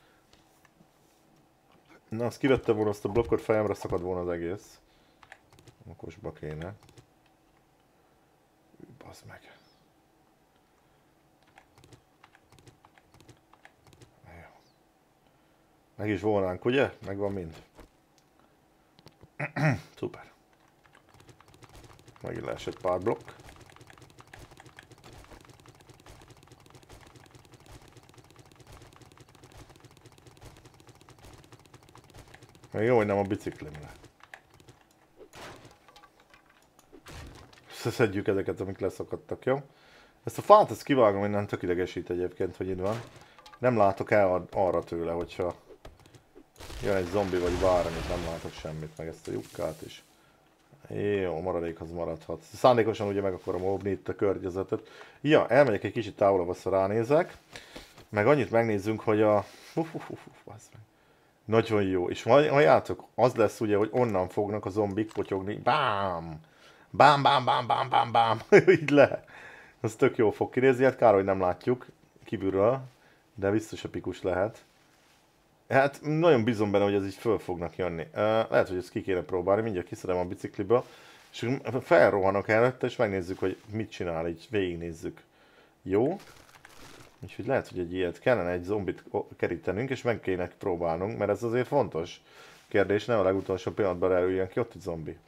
Na, azt kivettem volna azt a blokkot, fejemre szakad volna az egész. Okosba kéne. Bazd meg. Jó. Meg is volnánk, ugye? Megvan mind. Szuper. Megint leesett pár blokk. Még jó, hogy nem a biciklimre. Összeszedjük ezeket, amik leszakadtak, jó? Ezt a fát, ezt kivágom, innen tök idegesít egyébként, hogy itt van. Nem látok el arra tőle, hogyha jön egy zombi vagy bármit, nem látok semmit, meg ezt a lyukkát is. Jó, maradék az maradhat. Szándékosan ugye meg akarom óvni itt a környezetet. Ja, elmegyek egy kicsit távolabb, azt ránézek. Meg annyit megnézzünk, hogy a... Uf, uf, uf, uf, nagyon jó, és halljátok, az lesz ugye, hogy onnan fognak a zombik potyogni, bám! Bám, bám, bám, bám, bám, bám, így le. Az tök jó fog kinézni, hát kár, hogy nem látjuk kívülről, de biztos epikus lehet. Hát nagyon bízom benne, hogy ez így föl fognak jönni. Uh, lehet, hogy ezt ki kéne próbálni, mindjárt kiszedem a bicikliből, és felrohanok előtte, és megnézzük, hogy mit csinál, így végignézzük. Jó? Úgyhogy lehet, hogy egy ilyet kellene egy zombit kerítenünk, és meg kéne próbálnunk, mert ez azért fontos kérdés, nem a legutolsó pillanatban elüljön ki ott egy zombi.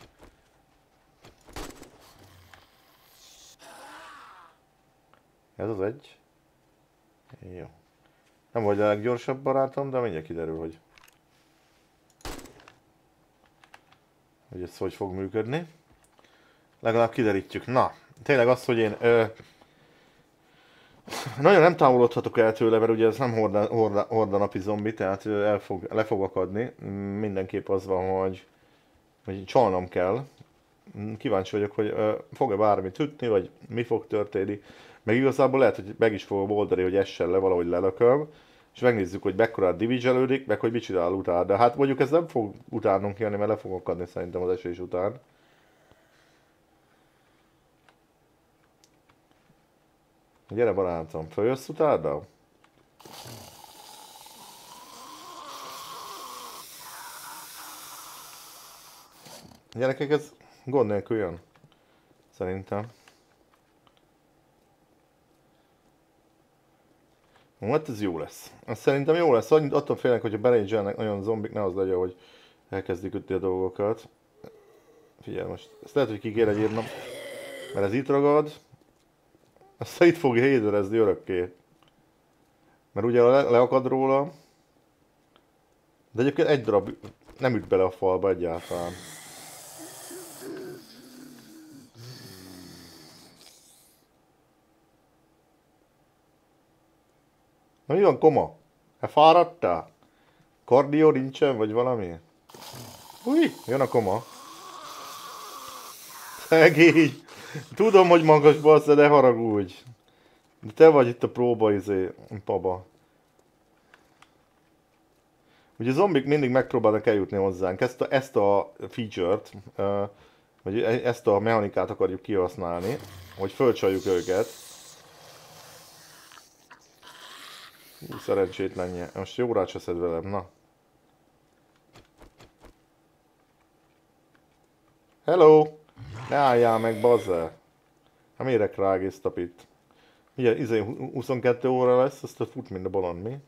Ez az egy. Jó. Nem vagy a leggyorsabb barátom, de mindjárt kiderül, hogy hogy ez hogy fog működni. Legalább kiderítjük. Na, tényleg az, hogy én ö, nagyon nem távolodhatok el tőle, mert ugye ez nem horda, horda, horda napi zombi, tehát el fog, le fog akadni. Mindenképp az van, hogy, hogy csalnom kell. Kíváncsi vagyok, hogy ö, fog-e bármit ütni, vagy mi fog történni. Meg igazából lehet, hogy meg is fogom oldani, hogy essen le, valahogy lelököm. És megnézzük, hogy mekkorát dividzselődik, meg hogy mit csinál utána. De hát mondjuk ez nem fog utánunk jönni, mert le fog akadni szerintem az esés után. Gyere barátom, följössz utána? Gyerekek, ez gond nélkül jön. Szerintem. Hát ez jó lesz. Ez szerintem jó lesz. Attól félnek, hogyha berage-elnek nagyon zombik, ne az legyen, hogy elkezdik ütni a dolgokat. Figyelj most, ezt lehet, hogy ki kéne írnom, mert ez itt ragad. Aztán itt fogja héderezni örökké. Mert ugye le leakad róla. De egyébként egy darab nem üt bele a falba egyáltalán. Na mi van, koma? Elfáradtál? Kardió nincsen, vagy valami? Új, jön a koma. Szegény. Tudom, hogy magas bassz, de ne haragudj. De te vagy itt a próba, izé, paba. Ugye a zombik mindig megpróbálnak eljutni hozzánk. Ezt a, ezt a feature-t, uh, vagy ezt a mechanikát akarjuk kihasználni, hogy fölcsaljuk őket. Hú, szerencsétlenje. Most jó rácseszed velem, na. Hello! Ne álljál meg, bazzel! Hát miért rágéztap itt? Ugye, izé huszonkettő óra lesz, azt fut, mint a bolond, mi?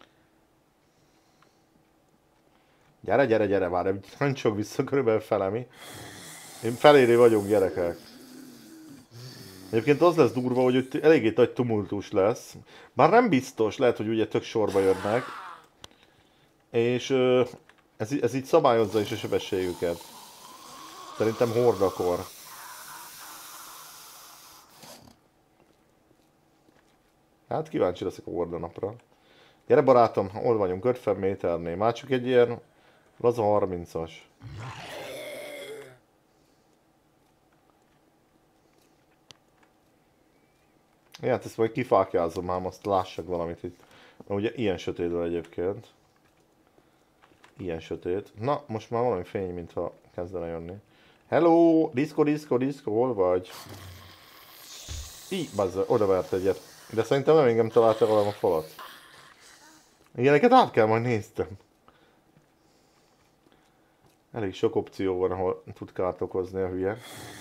Gyere, gyere, gyere, várj, nem csak vissza, körülbelül fele, mi? Én feléri vagyok, gyerekek. Egyébként az lesz durva, hogy itt eléggé nagy tumultus lesz. Bár nem biztos, lehet, hogy ugye tök sorba jönnek. És ez, ez így szabályozza is a sebességüket. Szerintem hordakor. Hát kíváncsi leszek a hordanapra. Gyere barátom, hol vagyunk? ötven méternél. Már csak egy ilyen laza harmincas. Ja, hát ezt majd kifákjázom már, azt lássak valamit itt. Na, ugye ilyen sötét van egyébként. Ilyen sötét. Na, most már valami fény, mintha kezdene jönni. Hello! Diszko, diszko, diszko, hol vagy? Í, bazza, oda vert egyet. De szerintem nem engem találta valami a falat. Ilyeneket át kell, majd néztem. Elég sok opció van, ahol tud kárt okozni a hülye.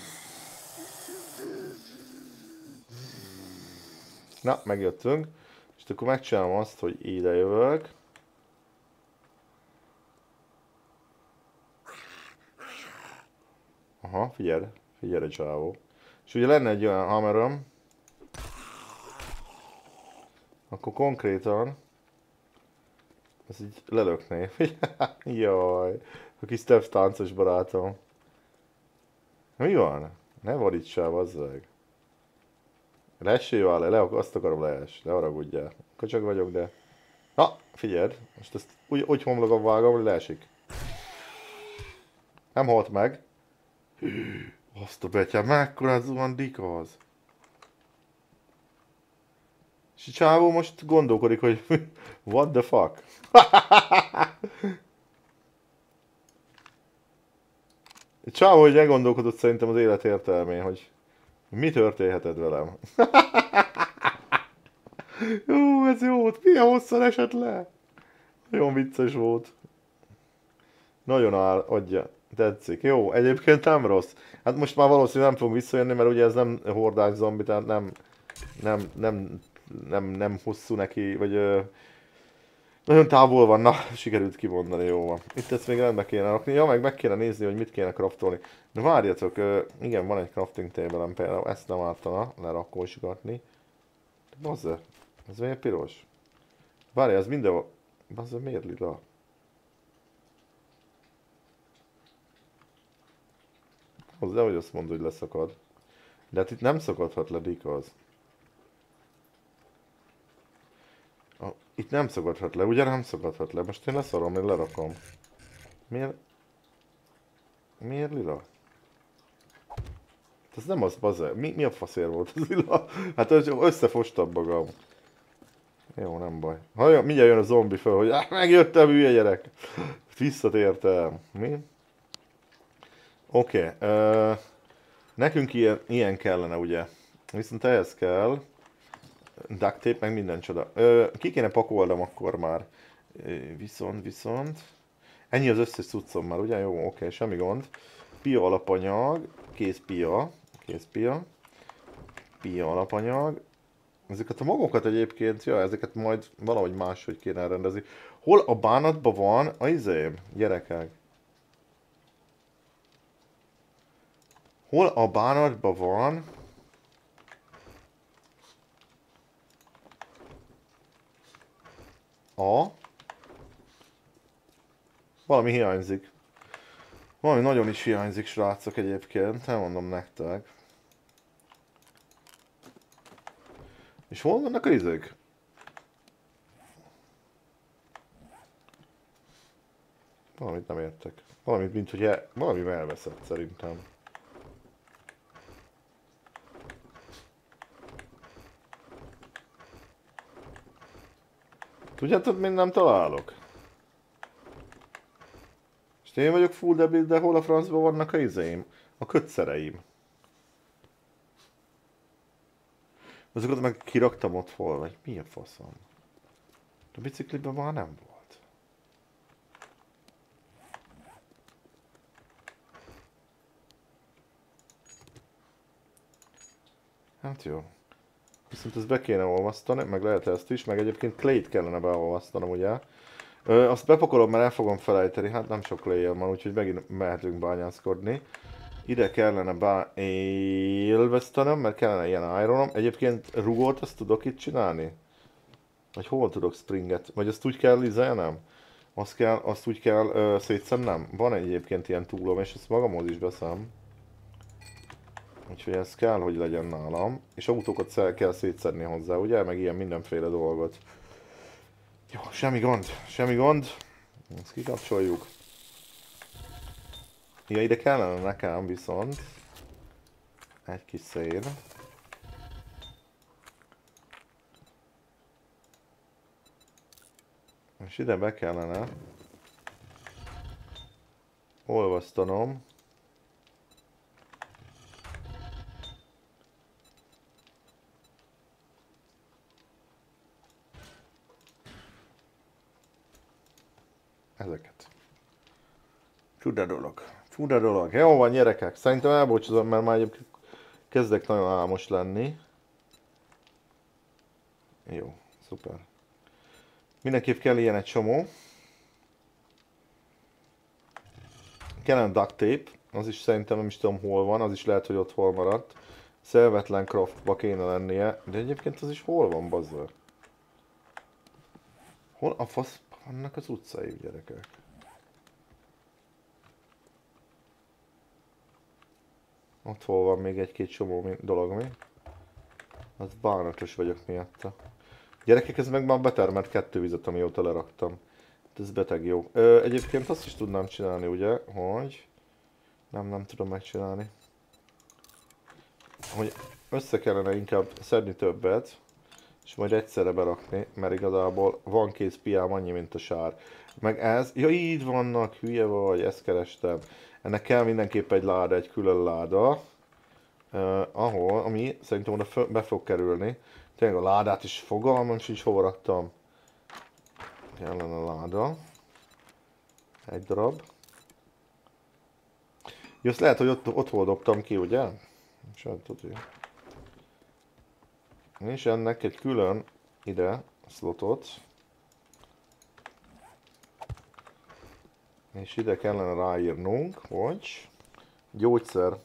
Na, megjöttünk. És akkor megcsinálom azt, hogy ide jövök. Aha, figyelj, figyelj, csávó. És ugye lenne egy olyan hammerom. Akkor konkrétan ez így lelökné. Jaj, a kis Steph táncos barátom. Mi van? Ne vadítsál, bazzeg. Leessél le, le, azt akarom lees, ne haragudjál. Köcsög vagyok, de... Na, figyeld, most ezt úgy, úgy homlokon vágom, hogy leesik. Nem halt meg. Azt a betyám, mekkora zuhandik az. És a csávó most gondolkodik, hogy what the fuck. A csávó, hogy elgondolkodott szerintem az élet értelmén, hogy mi történhetett velem. Jó, ez jó volt. Milyen hosszan esett le. Nagyon vicces volt. Nagyon áll, adja. Tetszik. Jó, egyébként nem rossz. Hát most már valószínűleg nem fogunk visszajönni, mert ugye ez nem hordás zombi, tehát nem, nem, nem nem, nem hosszú neki, vagy ö, nagyon távol van, na, sikerült kimondani, jó van. Itt ezt még rendbe kéne rakni, ja, meg meg kéne nézni, hogy mit kéne craftolni. De várjatok, ö, igen, van egy crafting table-em például, ezt nem ártana lerakósgatni. De bazze, ez miért piros? Várja, ez mindenhol, bazze, miért lila? Az nehogy azt mondod, hogy leszakad. De hát itt nem szakadhat le, Dick az. A, itt nem szakadhat le, ugye nem szakadhat le. Most én leszarom, én lerakom. Miért? Miért lila? Ez nem az, bazze. Mi, mi a faszér volt az lila? Hát összefostam magam. Jó, nem baj. Ha mindjárt jön a zombi fel, hogy áh, megjöttem, hülye gyerek. Visszatértem. Mi? Oké. Okay, uh, nekünk ilyen, ilyen kellene, ugye? Viszont ehhez kell duct tape, meg minden csoda. Uh, ki kéne pakolnom akkor már. Uh, viszont, viszont... Ennyi az összes cuccom már, ugye? Jó, oké, okay, semmi gond. Pia alapanyag, kész pia, kész pia. Pia alapanyag. Ezeket a magokat egyébként, ja, ezeket majd valahogy máshogy kéne rendezni. Hol a bánatban van a izém, gyerekek? Hol a bánatban van a... Valami hiányzik. Valami nagyon is hiányzik, srácok, egyébként, elmondom nektek. És hol vannak a izék? Valamit nem értek. Valamit, mint hogy el... valami elveszett szerintem. Tudjátok, mind nem találok? És én vagyok full debil, de hol a francban vannak a izéim? A kötszereim. Azokat meg kiraktam ott hol, vagy mi a faszom? A bicikliben már nem volt. Hát jó. Viszont ezt be kéne olvasztani, meg lehet ezt is, meg egyébként clay-t kellene beolvasztanom, ugye? Ö, azt bepakolom, mert el fogom felejteni, hát nem sok clay-em van, úgyhogy megint mehetünk bányászkodni. Ide kellene beélvesztenem, mert kellene ilyen ironom. Egyébként rugót azt tudok itt csinálni? Vagy hol tudok springet? Vagy azt úgy kell izelnem? Azt, kell, azt úgy kell ö, szétszennem? Van egyébként ilyen túlom, és ezt magamhoz is veszem. Úgyhogy ez kell, hogy legyen nálam. És autókat kell szétszedni hozzá, ugye? Meg ilyen mindenféle dolgot. Jó, semmi gond, semmi gond. Ezt kikapcsoljuk. Ja, ide kellene nekem viszont egy kis szél. És ide be kellene olvasztanom ezeket. Csuda dolog. Csuda dolog. Jó van, gyerekek. Szerintem elbúcsúzom, mert már egyébként kezdek nagyon álmos lenni. Jó, szuper. Mindenképp kell ilyen egy csomó. Kellene duct tape. Az is szerintem nem is tudom hol van. Az is lehet, hogy ott hol maradt. Szelvetlen craftba kéne lennie. De egyébként az is hol van, bazzör? Hol a fasz vannak az utcai gyerekek? Ott hol van még egy-két csomó dolog mi? Az bánatos vagyok miatta. Gyerekek, ez meg már betermelt kettő vizet, amióta leraktam. Ez beteg jó. Ö, egyébként azt is tudnám csinálni, ugye, hogy... Nem, nem tudom megcsinálni. Hogy össze kellene inkább szedni többet, és majd egyszerre berakni, mert igazából van kész piám annyi, mint a sár. Meg ez... Ja, így vannak, hülye vagy, ezt kerestem. Ennek kell mindenképp egy láda, egy külön láda. Uh, ahol, ami szerintem oda be fog kerülni. Tényleg a ládát is fogalmam sincs, hova raktam. Kellene a láda. Egy darab. Jó, azt lehet, hogy ott, ott hol dobtam ki, ugye? Sem tudja. És ennek egy külön ide slotot. És ide kellene ráírnunk, hogy gyógyszer.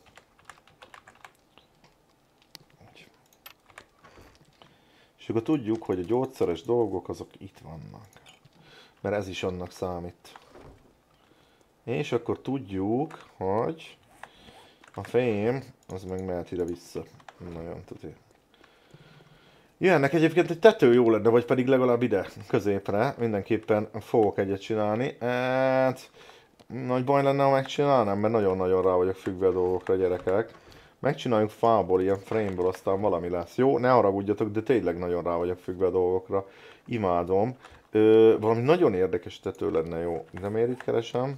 És akkor tudjuk, hogy a gyógyszeres dolgok azok itt vannak. Mert ez is annak számít. És akkor tudjuk, hogy a fém az meg mehet ide vissza. Nagyon tuti. Jöhennek egyébként egy tető jó lenne, vagy pedig legalább ide, középre. Mindenképpen fogok egyet csinálni. Hát, nagy baj lenne, ha megcsinálnám, mert nagyon-nagyon rá vagyok függve a dolgokra, gyerekek. Megcsináljuk fából, ilyen frameből, aztán valami lesz. Jó, ne haragudjatok, de tényleg nagyon rá vagyok függve a dolgokra. Imádom. Ö, valami nagyon érdekes tető lenne, jó. De miért itt keresem?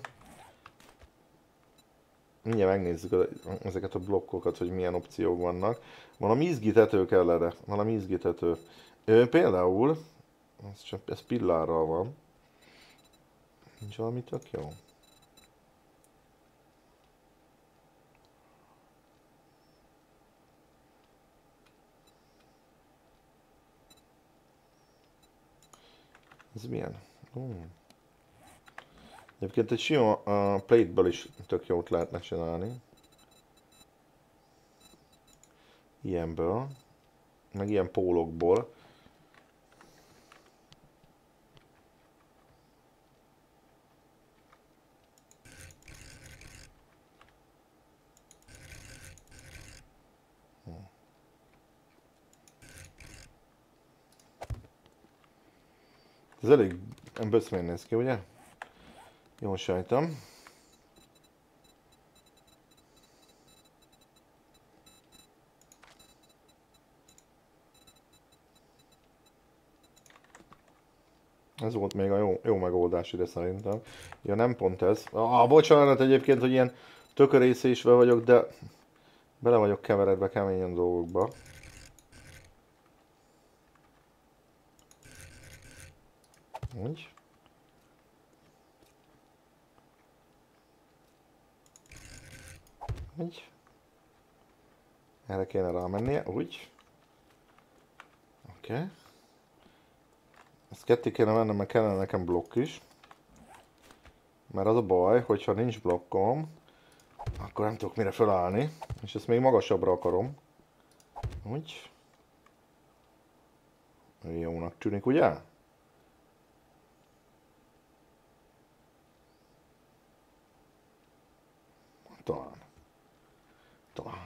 Mindjárt megnézzük a, ezeket a blokkokat, hogy milyen opciók vannak. Valami izgitető kell erre. Valami izgitető. Ö, például, ez, csak, ez pillárral van. Nincs valami tök jó. Ez milyen? Uh. Egyébként egy sima uh, plate-ből is tök jót lehetne csinálni. Ilyenből. Meg ilyen pólokból. Ez elég böszmén néz ki, ugye? Jól sejtem. Ez volt még a jó, jó megoldás ide szerintem. Ja, nem pont ez. Ah, bocsánat egyébként, hogy ilyen tökörészésve vagyok, de bele vagyok keveredve keményen dolgokba. Úgy. Úgy. Erre kéne rámennie, úgy. Oké. Okay. Ezt ketté kéne mennem, mert kellene nekem blokk is. Mert az a baj, hogyha nincs blokkom, akkor nem tudok mire felállni. És ezt még magasabbra akarom. Úgy. Jónak tűnik, ugye? Talán. Talán.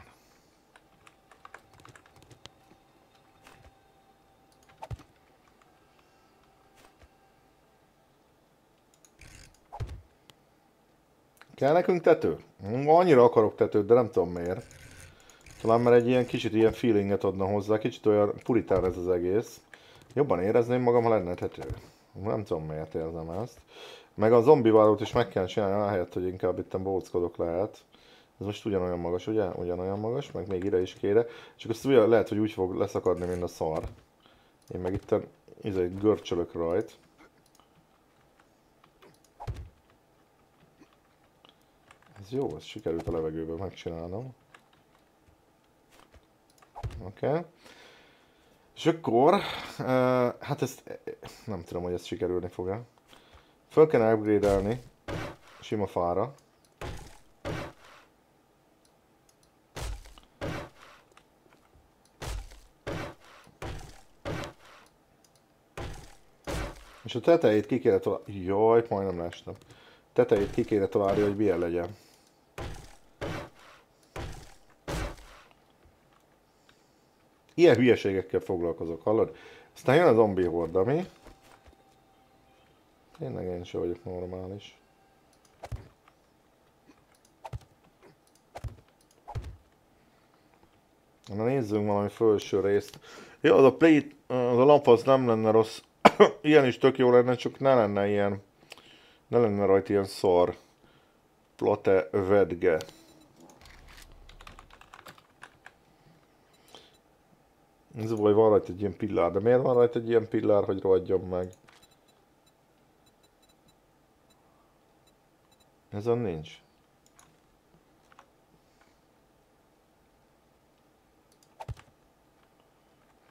Kell nekünk tető? Annyira akarok tetőt, de nem tudom miért. Talán már egy ilyen kicsit ilyen feelinget adna hozzá, kicsit olyan puritán ez az egész. Jobban érezném magam, ha lenne tető. Nem tudom miért érzem ezt. Meg a zombiválót is meg kell csinálni, ahelyett, hogy inkább itten bóckodok lehet. Ez most ugyanolyan magas, ugye? Ugyanolyan magas, meg még ide is kére. Csak azt ugye lehet, hogy úgy fog leszakadni, mint a szar. Én meg itten izé, görcsölök rajt. Ez jó, ez sikerült a levegőben megcsinálnom. Oké. Okay. És akkor, uh, hát ezt nem tudom, hogy ez sikerülni fog-e. Föl kell upgrade-elni sima fára. És a tetejét ki kéne találni. Jaj, majdnem leestem. Tetejét ki kéne találni, hogy milyen legyen. Ilyen hülyeségekkel foglalkozok, hallod? Aztán jön a zombi hord, ami... Tényleg én sem vagyok normális. Na nézzünk valami felső részt. Ja, az a plate, az a lap az nem lenne rossz. Ilyen is tök jó lenne, csak ne lenne ilyen... Ne lenne rajta ilyen szar. Plate vedge. Ez a baj, van rajta egy ilyen pillár, de miért van rajta egy ilyen pillár, hogy rohadjon meg? Ezen nincs.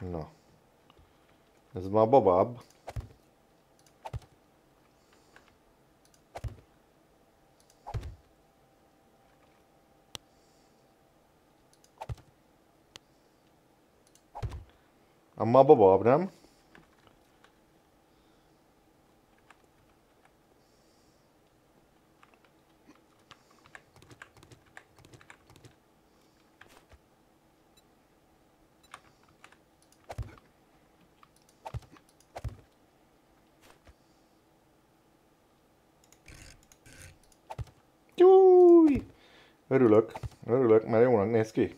Na. Ez már babább. Már babább, nem? Júj! Örülök, örülök, mert jónak néz ki.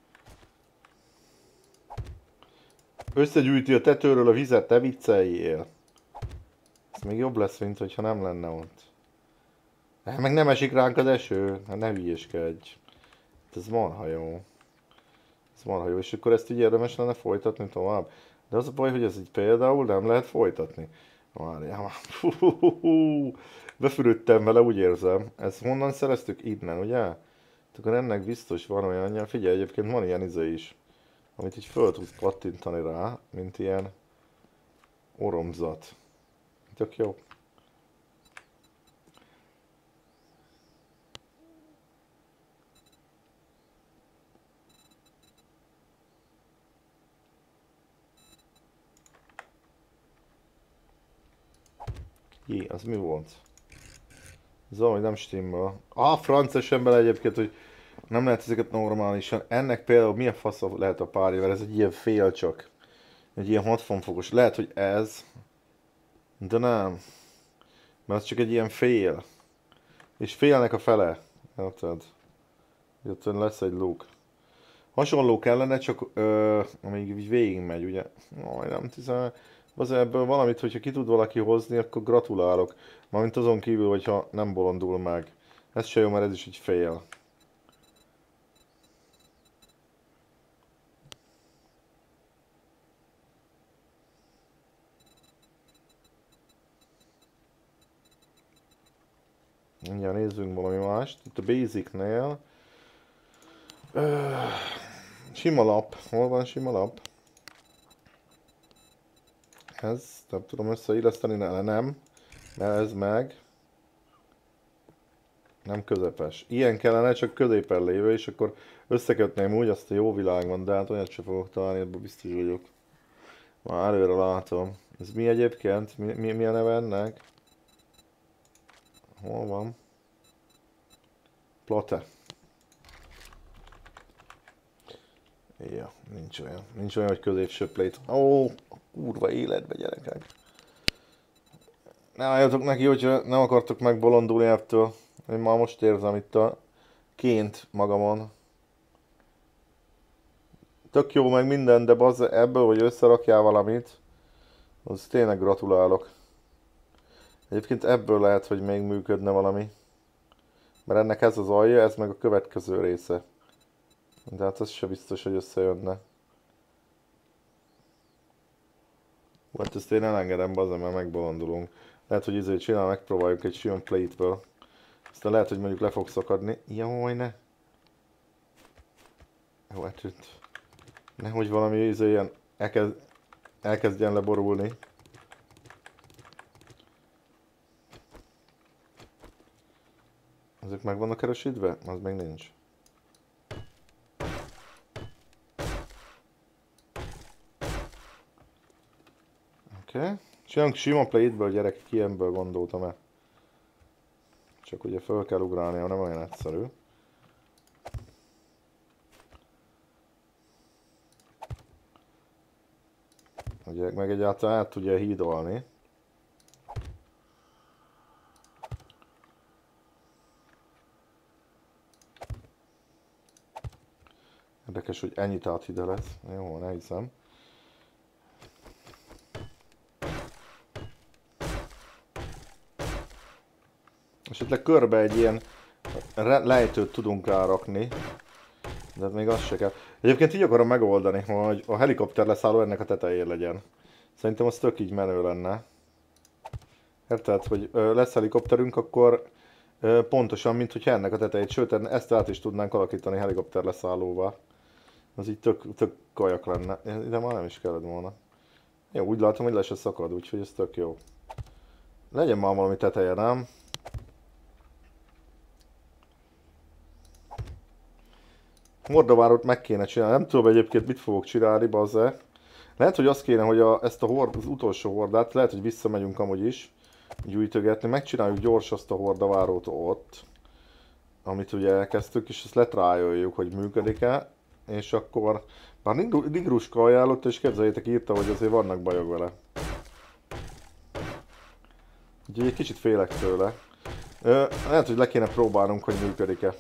Összegyűjti a tetőről a vizet, te vicceljél. Ez még jobb lesz, mint hogyha nem lenne ott. Hát meg nem esik ránk az eső, hát ne hülyeskedj. Ez marha jó. Ez marha jó, és akkor ezt így érdemes lenne folytatni tovább. De az a baj, hogy ez így például nem lehet folytatni. Várjál már. Befürödtem vele, úgy érzem. Ezt honnan szereztük? Innen, ugye? Akkor ennek biztos van olyanja. Figyelj, egyébként van ilyen izé is. Amit így föl tudsz kattintani rá, mint ilyen oromzat. Tök jó. Jé, az mi volt? Ez valami nem stimmel. Ah, francesen bele egyébként, hogy nem lehet ezeket normálisan. Ennek például milyen fasz lehet a párja, mert ez egy ilyen fél csak. Egy ilyen hatvan fokos. Lehet, hogy ez. De nem. Mert ez csak egy ilyen fél. És félnek a fele. Érted? Itt lesz egy luk. Hasonló kellene, csak ö, amíg így végigmegy, ugye? Aj, nem tiszem. Az ebből valamit, hogyha ki tud valaki hozni, akkor gratulálok. Mármint azon kívül, hogyha nem bolondul meg. Ez se jó, mert ez is egy fél. Mindjárt nézzünk valami mást. Itt a Basic-nél. Öh, sima lap. Hol van sima lap? Ez, nem tudom összeilleszteni, ne, nem. Mert ez meg. Nem közepes. Ilyen kellene, csak középen lévő, és akkor összekötném úgy, azt a jó világban, de hát olyat sem fogok találni, ebben biztos vagyok. Már előre látom. Ez mi egyébként? Mi, mi, mi a neve ennek? Hol van? Plate. Ja, nincs olyan. Nincs olyan, hogy középső plate. Ó, kurva életbe, gyerekek. Ne álljatok neki, hogyha nem akartok megbolondulni ettől. Én már most érzem itt a ként magamon. Tök jó meg minden, de bazz, ebből, hogy összerakjál valamit, az tényleg gratulálok. Egyébként ebből lehet, hogy még működne valami. Mert ennek ez az alja, ez meg a következő része. De hát az se biztos, hogy összejönne. Hát ezt én elengedem, bazd, mert megbolondulunk. Lehet, hogy izé csinál, megpróbáljuk egy sima plate-ből. Aztán lehet, hogy mondjuk le fog szakadni. Jaj, ne! Jó, eltűnt. Nehogy valami izé ilyen elkezd, elkezdjen leborulni. Ezek meg vannak erősítve? Az még nincs. Oké. Okay. Csinálunk sima plate-ből, gyerekek, ilyenből gondoltam-e. Csak ugye föl kell ugrálni, nem olyan egyszerű. Ugye meg egyáltalán át tudja hídolni. Érdekes, hogy ennyit áthide lesz. Jó, ne hiszem. Esetleg körbe egy ilyen lejtőt tudunk rárakni. De még az se kell. Egyébként így akarom megoldani, hogy a helikopter leszálló ennek a tetején legyen. Szerintem az tök így menő lenne. Érted, hogy lesz helikopterünk, akkor pontosan, mint hogyha ennek a tetejét, sőt ezt át is tudnánk alakítani helikopter leszállóvá. Az így tök, tök kajak lenne. De már nem is kellett volna. Jó, úgy látom, hogy le se szakad, úgyhogy ez tök jó. Legyen már valami teteje, nem? Hordavárót meg kéne csinálni. Nem tudom egyébként mit fogok csinálni, bazze. Lehet, hogy azt kéne, hogy a, ezt a hord, az utolsó hordát, lehet, hogy visszamegyünk amúgy is gyűjtögetni. Megcsináljuk gyors azt a hordavárót ott, amit ugye elkezdtük, és ezt letrájoljuk, hogy működik-e. És akkor már Nigruska ajánlotta, és képzeljétek, írta, hogy azért vannak bajok vele. Úgyhogy egy kicsit félek tőle. Ö, lehet, hogy le kéne próbálnunk, hogy működik-e.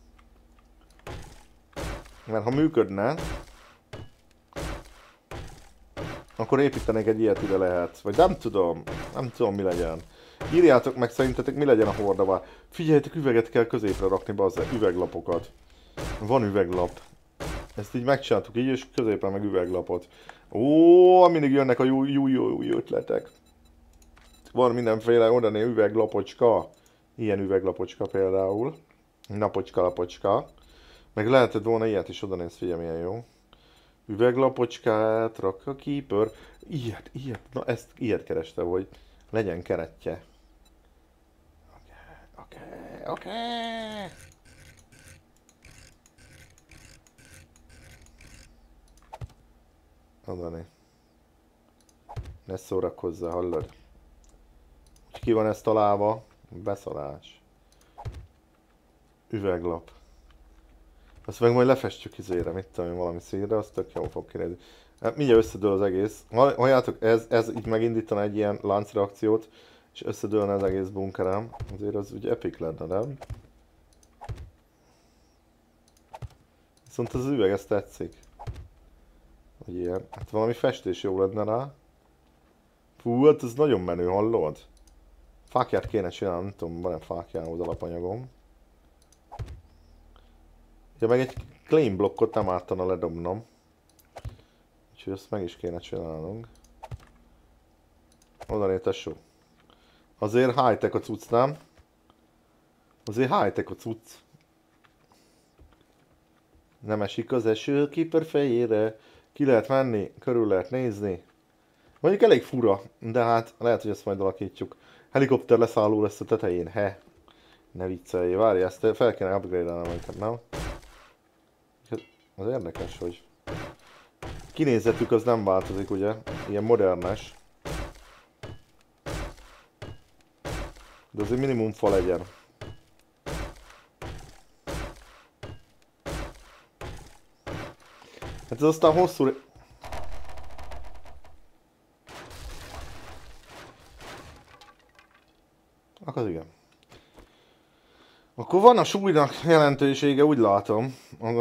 Mert ha működne, akkor építenék egy ilyet, ide lehet. Vagy nem tudom, nem tudom mi legyen. Írjátok meg szerintetek mi legyen a hordavár. Figyeljetek, üveget kell középre rakni, bazze, üveglapokat. Van üveglap. Ezt így megcsináltuk így, és középre meg üveglapot. Ó, mindig jönnek a jó, jó, jó, jó ötletek. Van mindenféle odané üveglapocska. Ilyen üveglapocska például. Napocska, lapocska. Meg lehetett volna ilyet is odanéz, figyelj milyen jó. Üveglapocskát rak a keeper. Ilyet, ilyet, na ezt ilyet kerestem, hogy legyen keretje. Oké, oké, oké. Odané. Ne szórakozzá, hallod? Úgy ki van ez találva? Beszalás. Üveglap. Azt meg majd lefestjük izére, mit tudom én, valami színre, az tök jó fog kinézni. Hát mindjárt összedől az egész. Halljátok, ez, ez így megindítana egy ilyen láncreakciót, és összedőlne az egész bunkerem. Azért az ugye epic lenne, nem? Viszont az üveg, ezt tetszik. Hogy ilyen. Hát valami festés jó lenne rá. Fú, hát ez nagyon menő, hallod? Fákját kéne csinálni, nem tudom, van-e fákjához alapanyagom. Ja, meg egy claim blokkot nem ártana ledobnom. Úgyhogy ezt meg is kéne csinálnunk. Odané, tesó. Azért high-tech a cucc, nem? Azért high-tech a cucc. Nem esik az eső Keeper fejére. Ki lehet menni, körül lehet nézni. Mondjuk elég fura, de hát lehet, hogy ezt majd alakítjuk. Helikopter leszálló lesz a tetején, he. Ne viccelj, várj, ezt fel kéne upgrade-elnem őket, nem? Az érdekes, hogy kinézetük az nem változik, ugye? Ilyen modernes. De azért minimum fa legyen. Hát ez aztán hosszú... Akkor igen. Akkor van a súlynak jelentősége, úgy látom.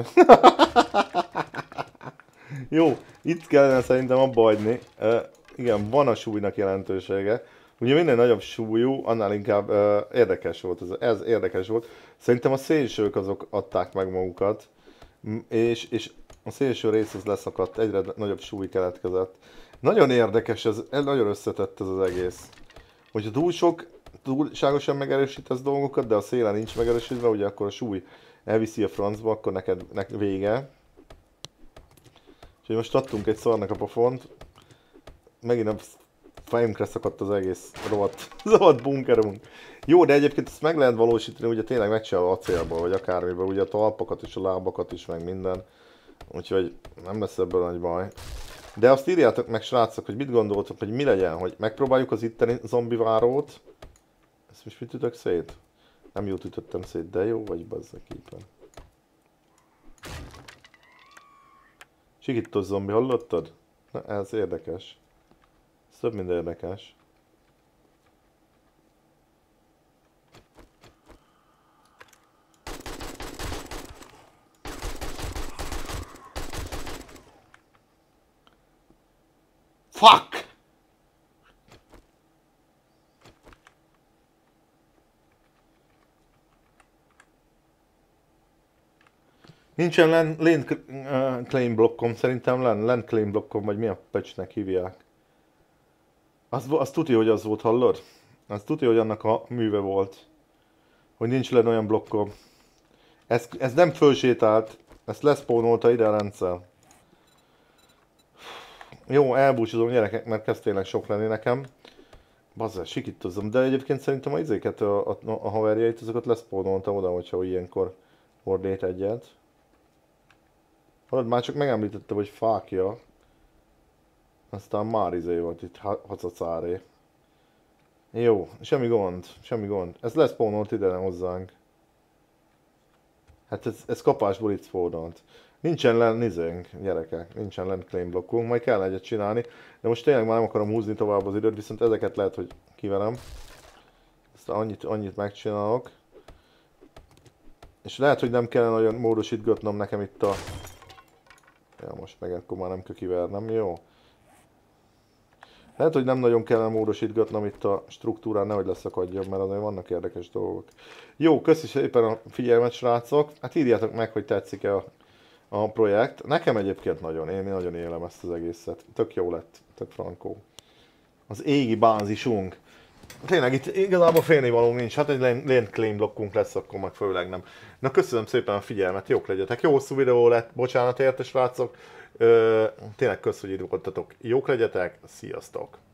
Jó, itt kellene szerintem abba hagyni. Uh, igen, van a súlynak jelentősége. Ugye minél nagyobb súlyú, annál inkább uh, érdekes volt. Ez, ez érdekes volt. Szerintem a szélsők azok adták meg magukat. És, és a szélső rész az leszakadt, egyre nagyobb súly keletkezett. Nagyon érdekes, ez, nagyon összetett ez az egész. Hogyha túl sok, túlságosan megerősítesz dolgokat, de a szélen nincs megerősítve, ugye akkor a súly elviszi a francba, akkor neked, neked vége. Úgyhogy most adtunk egy szarnak a pofont. Megint a fejünkre szakadt az egész rohadt, rohadt bunkerunk. Jó, de egyébként ezt meg lehet valósítani, ugye tényleg megcsinálva acélból, vagy akármiben, ugye a talpakat és a lábakat is, meg minden. Úgyhogy nem lesz ebből nagy baj. De azt írjátok meg, srácok, hogy mit gondoltok, hogy mi legyen, hogy megpróbáljuk az itteni zombivárót. Ezt most mit ütök szét? Nem jót ütöttem szét, de jó vagy bazzak éppen. Sikítós zombi, hallottad? Na, ez érdekes. Ez több mind érdekes. Fuck! Nincsen land, land uh, claim blokkom, szerintem land, land claim blokkom, vagy mi a patchnek hívják. Azt, azt tudja, hogy az volt, hallod? Azt tudja, hogy annak a műve volt. Hogy nincs lenne olyan blokkom. Ez, ez nem fölsétált. Ezt leszpónolta ide a rendszer. Jó, elbúcsúzom gyerekek, mert kezd tényleg sok lenni nekem. Bazzá, sikítozom, de egyébként szerintem a izéket, a, a, a haverjait, azokat leszpónoltam oda, hogyha ilyenkor hordét egyet. Hallod, már csak megemlítettem, hogy fákja. Aztán már izé volt itt, hacacáré. Jó, semmi gond, semmi gond. Ez leszpónolt ide hozzánk. Hát ez, ez kapásból itt spawnolt. Nincsen len izénk, gyerekek, nincsen len claim blokkunk, majd kell egyet csinálni. De most tényleg már nem akarom húzni tovább az időt, viszont ezeket lehet, hogy kiverem. Aztán annyit, annyit megcsinálok. És lehet, hogy nem kellene nagyon módosítgatnom nekem itt a... Ja, most meg akkor már nem kell kivernem, jó. Lehet, hogy nem nagyon kellene módosítgatnom itt a struktúrán, nehogy leszakadjon, mert azért vannak érdekes dolgok. Jó, köszi szépen a figyelmet, srácok. Hát írjátok meg, hogy tetszik-e a, a projekt. Nekem egyébként nagyon, én nagyon élem ezt az egészet. Tök jó lett, tök frankó. Az égi bázisunk. Tényleg itt igazából félnivalónk nincs, hát egy land claim blokkunk lesz, akkor meg főleg nem. Na köszönöm szépen a figyelmet, jók legyetek. Jó hosszú videó lett, bocsánat érte, srácok. Ö, tényleg kösz, hogy itt voltatok. Jók legyetek, sziasztok!